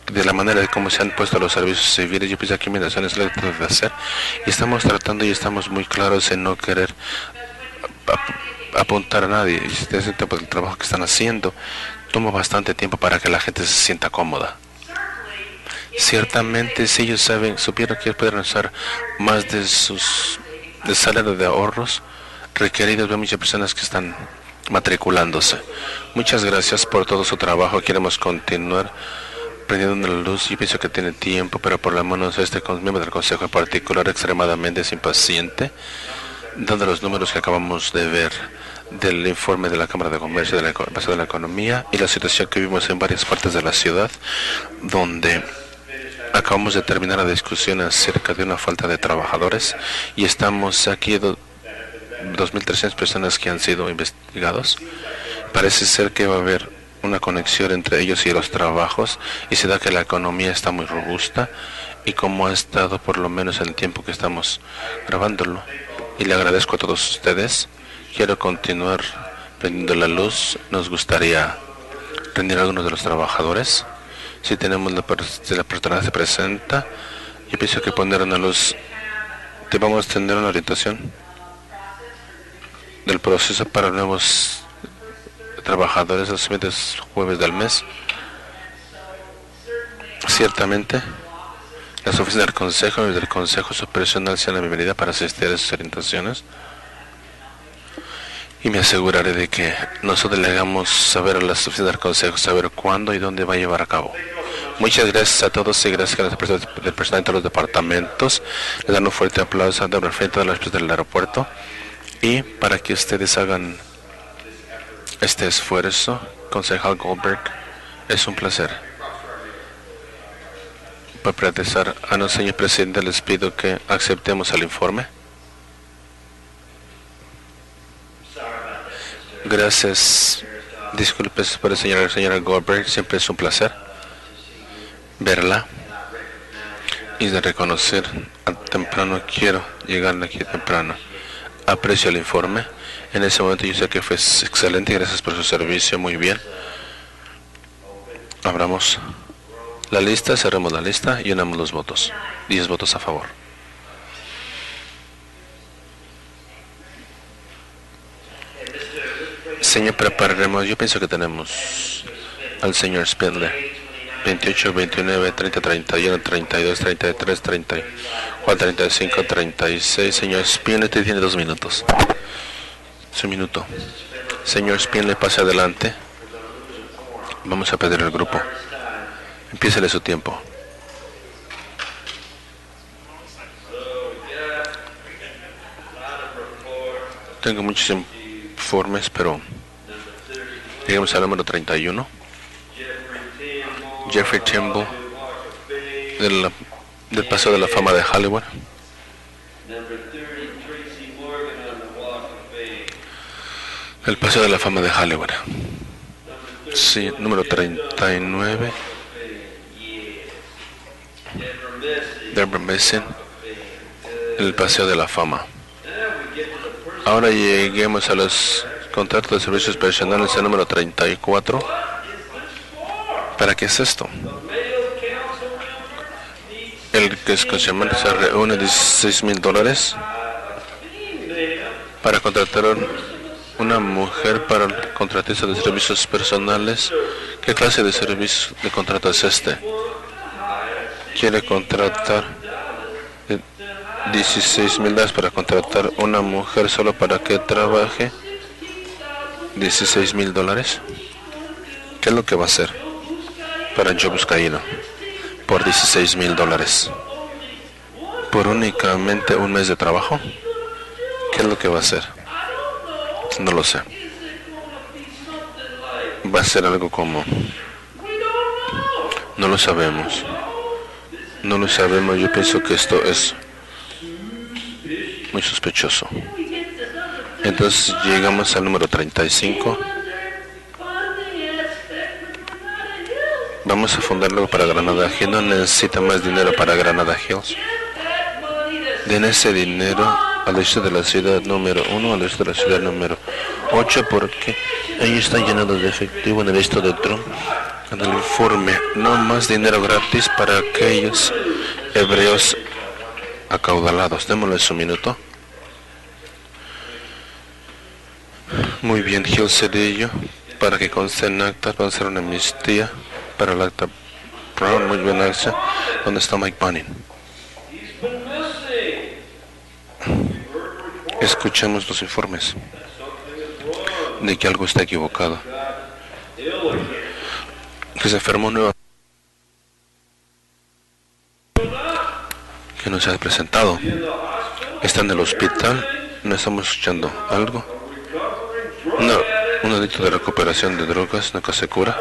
de la manera de cómo se han puesto los servicios civiles. Yo pienso que Migración es lo que debe hacer, y estamos tratando y estamos muy claros en no querer ap apuntar a nadie. Y ese tipo de trabajo que están haciendo toma bastante tiempo para que la gente se sienta cómoda. Ciertamente, si ellos saben, supieron que pueden usar más de sus de salario de ahorros requeridos de muchas personas que están matriculándose. Muchas gracias por todo su trabajo. Queremos continuar prendiendo la luz. Yo pienso que tiene tiempo, pero por lo menos este miembro del Consejo en particular extremadamente es impaciente, dando los números que acabamos de ver del informe de la Cámara de Comercio de la, de la Economía y la situación que vimos en varias partes de la ciudad, donde acabamos de terminar la discusión acerca de una falta de trabajadores, y estamos aquí do, dos mil trescientas personas que han sido investigados. Parece ser que va a haber una conexión entre ellos y los trabajos, y se da que la economía está muy robusta, y como ha estado por lo menos en el tiempo que estamos grabándolo. Y le agradezco a todos ustedes. Quiero continuar prendiendo la luz. Nos gustaría prender a algunos de los trabajadores. Si tenemos la, si la persona se presenta, yo pienso que poner una luz, te vamos a tener una orientación del proceso para nuevos trabajadores los siguientes jueves del mes. Ciertamente, las oficinas del Consejo y del Consejo Supervisional sean la bienvenida para asistir a esas orientaciones. Y me aseguraré de que nosotros le hagamos saber a las oficinas del Consejo, saber cuándo y dónde va a llevar a cabo. Muchas gracias a todos y gracias a las personas del personal de todos los departamentos. Les dan un fuerte aplauso de frente a las personas del aeropuerto. Y para que ustedes hagan este esfuerzo, concejal Goldberg, es un placer. Para practicar a no, señor presidente, les pido que aceptemos el informe. Gracias. Disculpes por el señor, señora Goldberg. Siempre es un placer verla y de reconocer a temprano. Quiero llegar aquí temprano. Aprecio el informe. En ese momento yo sé que fue excelente. Gracias por su servicio. Muy bien. Abramos la lista, cerremos la lista y unamos los votos. diez votos a favor. Señor, prepararemos. Yo pienso que tenemos al señor Spindler. veintiocho, veintinueve, treinta, treinta y uno, treinta y dos, treinta y tres, treinta y cuatro, treinta y cinco, treinta y seis. Señor Spindler, usted tiene dos minutos. Su minuto. Señor Spindler, pase adelante. Vamos a pedir el grupo. Empiécele su tiempo. Tengo muchos informes, pero llegamos al número treinta y uno. Jeffrey Timble, del, del Paseo de la Fama de Hollywood. El Paseo de la Fama de Hollywood. Sí, número treinta y nueve. Deborah Mason, el Paseo de la Fama. Ahora lleguemos a los contratos de servicios personales, el número treinta y cuatro. ¿Para qué es esto? El que es consumidor se reúne dieciséis mil dólares para contratar una mujer para el contratista de servicios personales. ¿Qué clase de servicio de contrato es este? Quiere contratar dieciséis mil dólares para contratar una mujer solo para que trabaje. dieciséis mil dólares. ¿Qué es lo que va a hacer para Joe Buscaino por dieciséis mil dólares? ¿Por únicamente un mes de trabajo? ¿Qué es lo que va a hacer? No lo sé. Va a ser algo como... No lo sabemos. No lo sabemos. Yo pienso que esto es muy sospechoso. Entonces llegamos al número treinta y cinco. Vamos a fundarlo para Granada Hills. No necesita más dinero para Granada Hills. Den ese dinero al este de la ciudad número uno, al este de la ciudad número ocho, porque ellos están llenados de efectivo en el este de Trump. En el informe, no más dinero gratis para aquellos hebreos acaudalados. Démosles un minuto. Muy bien, Gil Cedillo, para que conste en acta, va a ser una amnistía para el acta Brown. Muy bien, Alexa. ¿Dónde está Mike Bunning? Escuchemos los informes de que algo está equivocado, que se enfermó nueva, que no se ha presentado, está en el hospital. No estamos escuchando algo. No, un adicto de recuperación de drogas nunca se cura.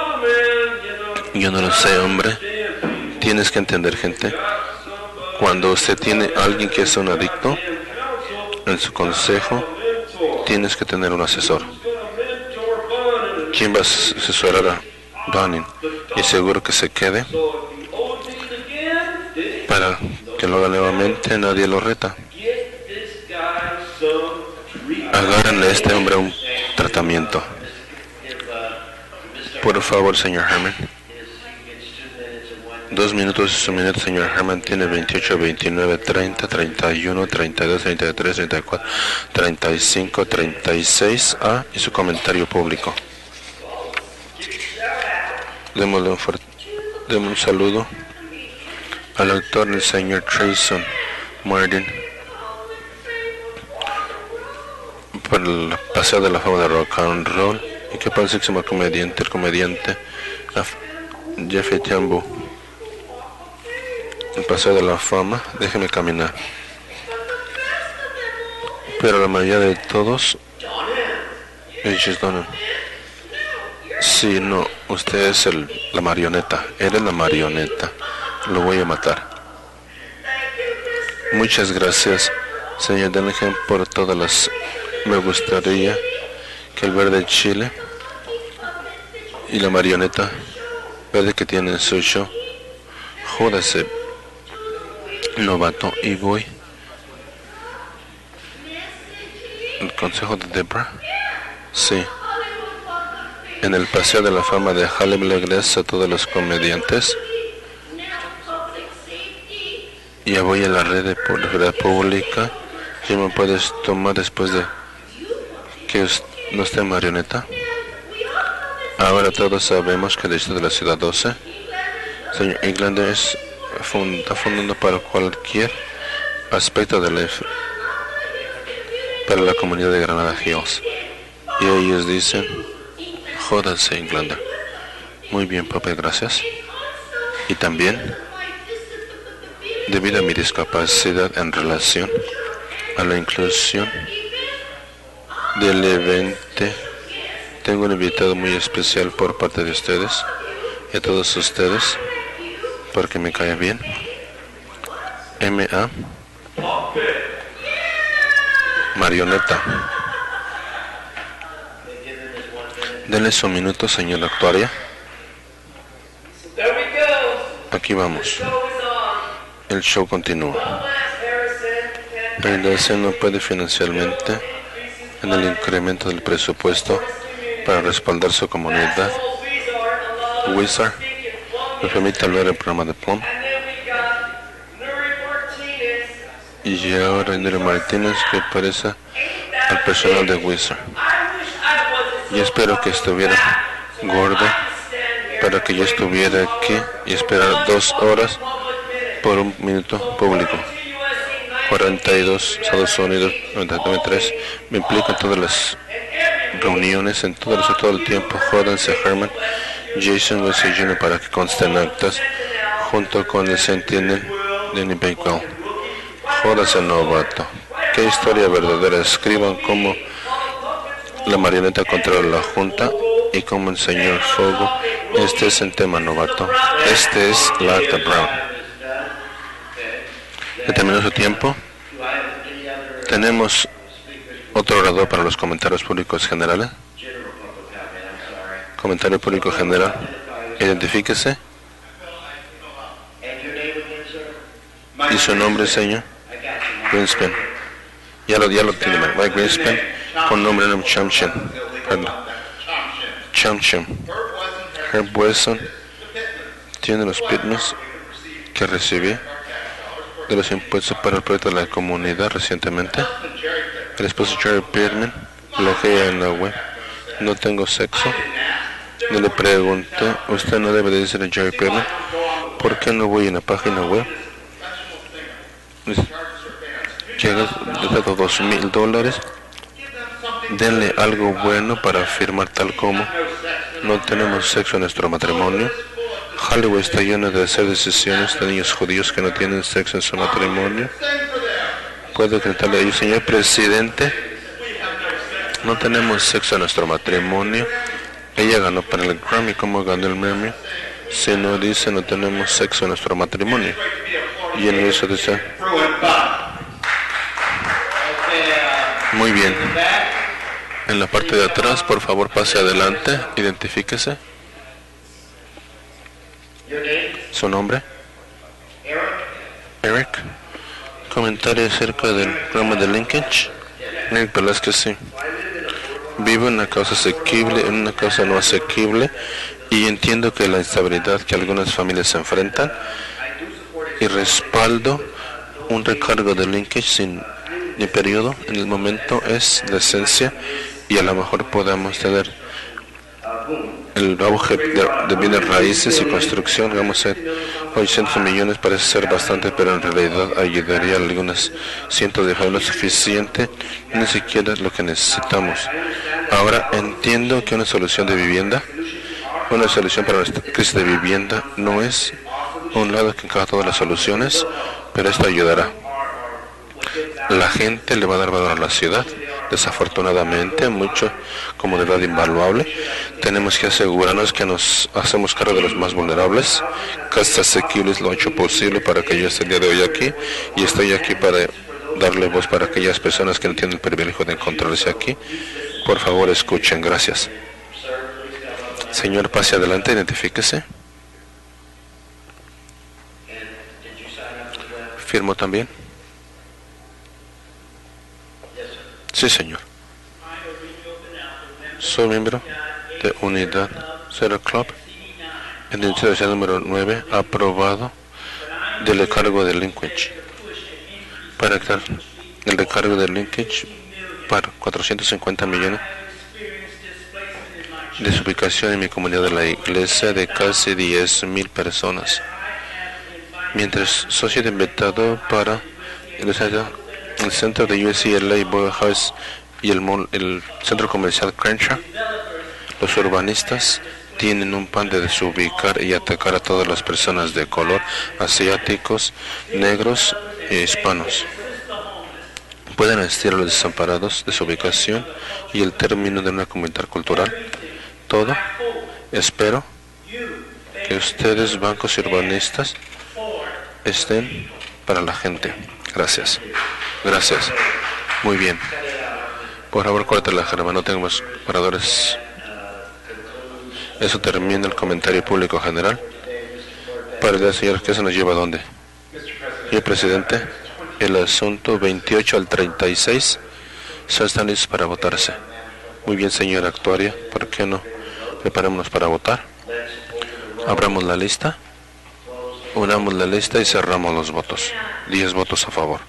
Yo no lo sé, hombre. Tienes que entender, gente, cuando usted tiene a alguien que es un adicto en su consejo, tienes que tener un asesor. ¿Quién va a asesorar a Bunning? Y seguro que se quede para que lo haga nuevamente. Nadie lo reta. Agárrenle a este hombre un tratamiento. Por favor, señor Herman. Dos minutos y un minuto, señor Herman. Tiene veintiocho, veintinueve, treinta, treinta y uno, treinta y dos, treinta y tres, treinta y cuatro, treinta y cinco, treinta y seis A y su comentario público. Démosle un, fuerte, démosle un saludo al autor, el señor Trayson Martin, por el paseo de la fama de rock and roll, y que para el próximo comediante, el comediante Jeffrey Tambor. El paseo de la fama, déjeme caminar. Pero la mayoría de todos, ellos donan. Sí, no, usted es el, la marioneta, eres la marioneta, lo voy a matar. Muchas gracias, señor Delegan, por todas las... Me gustaría que el verde Chile y la marioneta verde que tiene en su show, jódase, novato, y voy. ¿El consejo de Debra? Sí. En el paseo de la fama de Harlem le agradezco a todos los comediantes. Ya voy a la red de red pública. ¿Qué me puedes tomar después de que no esté marioneta? Ahora todos sabemos que el distrito de la ciudad doce, señor England, es fund, está fundando para cualquier aspecto de la, para la comunidad de Granada Hills. Y ellos dicen, jódanse, England. Muy bien, papá, gracias. Y también, debido a mi discapacidad en relación a la inclusión del evento, tengo un invitado muy especial por parte de ustedes y a todos ustedes, porque me cae bien. M A Marioneta. Denle un minuto, señora actuaria. Aquí vamos. El show continúa. La iglesia no puede financieramente en el incremento del presupuesto para respaldar su comunidad. Wizard me permite hablar el programa de Plum. Y ahora Nuri Martínez, que parece al personal de Wizard. Y espero que estuviera gordo para que yo estuviera aquí y esperar dos horas por un minuto público. cuarenta y dos, Estados Unidos, noventa y tres, me implica en todas las reuniones, en todo, todo el tiempo. Jódanse, Herman, Jason Wesley junior para que consten actas, junto con el Sentinel Danny Bacon. Jódanse, novato. ¿Qué historia verdadera? Escriban cómo la marioneta contra la Junta y como el señor Fogo. Este es el tema, novato. Este es la acta Brown. Ya terminó su tiempo. Tenemos otro orador para los comentarios públicos generales. Comentario público general. Identifíquese. ¿Y su nombre, señor? Greenspan. Ya lo, ya lo tiene, Mike Greenspan, con nombre de Chamchen. Chamchen. Herb Wesson tiene los Pitmans que recibí de los impuestos para el proyecto de la comunidad recientemente. El esposo Jerry Pittman lo que en la web. No tengo sexo. No le pregunté. Usted no debe de decir a Jerry Pittman. ¿Por qué no voy en la página web? Llega de dos mil dólares. Denle algo bueno para afirmar tal como no tenemos sexo en nuestro matrimonio. Hollywood está lleno de hacer decisiones de niños judíos que no tienen sexo en su matrimonio. Puedo gritarle a ellos, señor presidente, no tenemos sexo en nuestro matrimonio. Ella ganó para el Grammy. ¿Cómo ganó el Grammy? Si no dice no tenemos sexo en nuestro matrimonio. Y en eso dice, muy bien. En la parte de atrás, por favor, pase adelante, identifíquese. ¿Su nombre? Eric. Comentario acerca del programa de linkage. Eric Velázquez, sí. Vivo en una causa asequible, en una causa no asequible, y entiendo que la instabilidad que algunas familias se enfrentan, y respaldo un recargo de linkage sin ni periodo en el momento es la esencia, y a lo mejor podamos tener el auge de, de bienes raíces y construcción. Vamos a ser ochocientos millones, parece ser bastante, pero en realidad ayudaría a algunas cientos de familias suficiente, ni siquiera lo que necesitamos. Ahora entiendo que una solución de vivienda, una solución para nuestra crisis de vivienda no es un lado que encaja todas las soluciones, pero esto ayudará. La gente le va a dar valor a la ciudad. Desafortunadamente, mucho comodidad invaluable. Tenemos que asegurarnos que nos hacemos cargo de los más vulnerables. Casas asequibles lo ha hecho posible para que yo esté el día de hoy aquí, y estoy aquí para darle voz para aquellas personas que no tienen el privilegio de encontrarse aquí. Por favor, escuchen. Gracias. Señor, pase adelante, identifíquese. ¿Firmó también? Sí, señor. Soy miembro de Unidad Cero Club. En el edición número nueve, aprobado del recargo de linkage. Para crear el recargo de linkage para cuatrocientos cincuenta millones. Desubicación en mi comunidad de la iglesia de casi diez mil personas. Mientras socio de invitado para el el centro de U C L A Boyle House y el, mall, el centro comercial Crenshaw, los urbanistas tienen un plan de desubicar y atacar a todas las personas de color, asiáticos, negros e hispanos. Pueden asistir a los desamparados, desubicación y el término de una comunidad cultural. Todo, espero que ustedes, bancos y urbanistas, estén para la gente. Gracias. Gracias. Muy bien. Por favor, corte la jerga. No tenemos oradores. Eso termina el comentario público general. Para el señor, ¿qué se nos lleva a dónde? Señor presidente, el asunto veintiocho al treinta y seis están listos para votarse. Muy bien, señora actuaria. ¿Por qué no preparémonos para votar? Abramos la lista. Unamos la lista y cerramos los votos. diez votos a favor.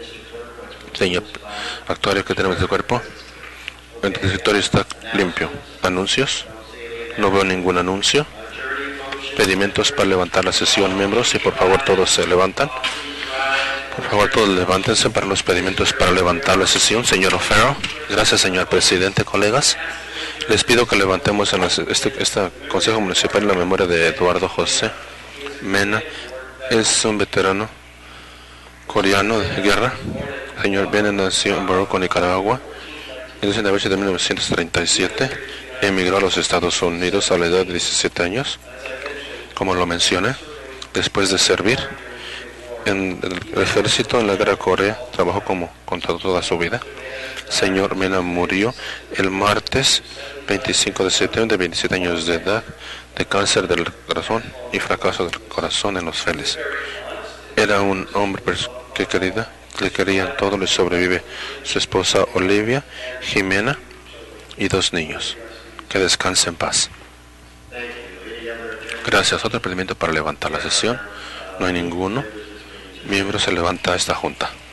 Señor actuario, que tenemos de cuerpo. El escritorio está limpio. Anuncios. No veo ningún anuncio. Pedimentos para levantar la sesión, miembros, y por favor todos se levantan. Por favor todos levántense para los pedimentos para levantar la sesión. Señor O'Farrell. Gracias, señor presidente, colegas. Les pido que levantemos en este, este Consejo Municipal en la memoria de Eduardo José Mena. Es un veterano coreano de guerra. Señor Mena nació en Baroco, Nicaragua, el diecinueve de agosto de mil novecientos treinta y siete. Emigró a los Estados Unidos a la edad de diecisiete años, como lo mencioné. Después de servir en el ejército en la guerra de Corea, trabajó como contador toda su vida. Señor Mena murió el martes veinticinco de septiembre de veintisiete años de edad de cáncer del corazón y fracaso del corazón en los feles. Era un hombre que querida, le querían todo, le sobrevive su esposa Olivia Jimena y dos niños. Que descanse en paz. Gracias. Otro pedimento para levantar la sesión. No hay ninguno. Miembro se levanta esta junta.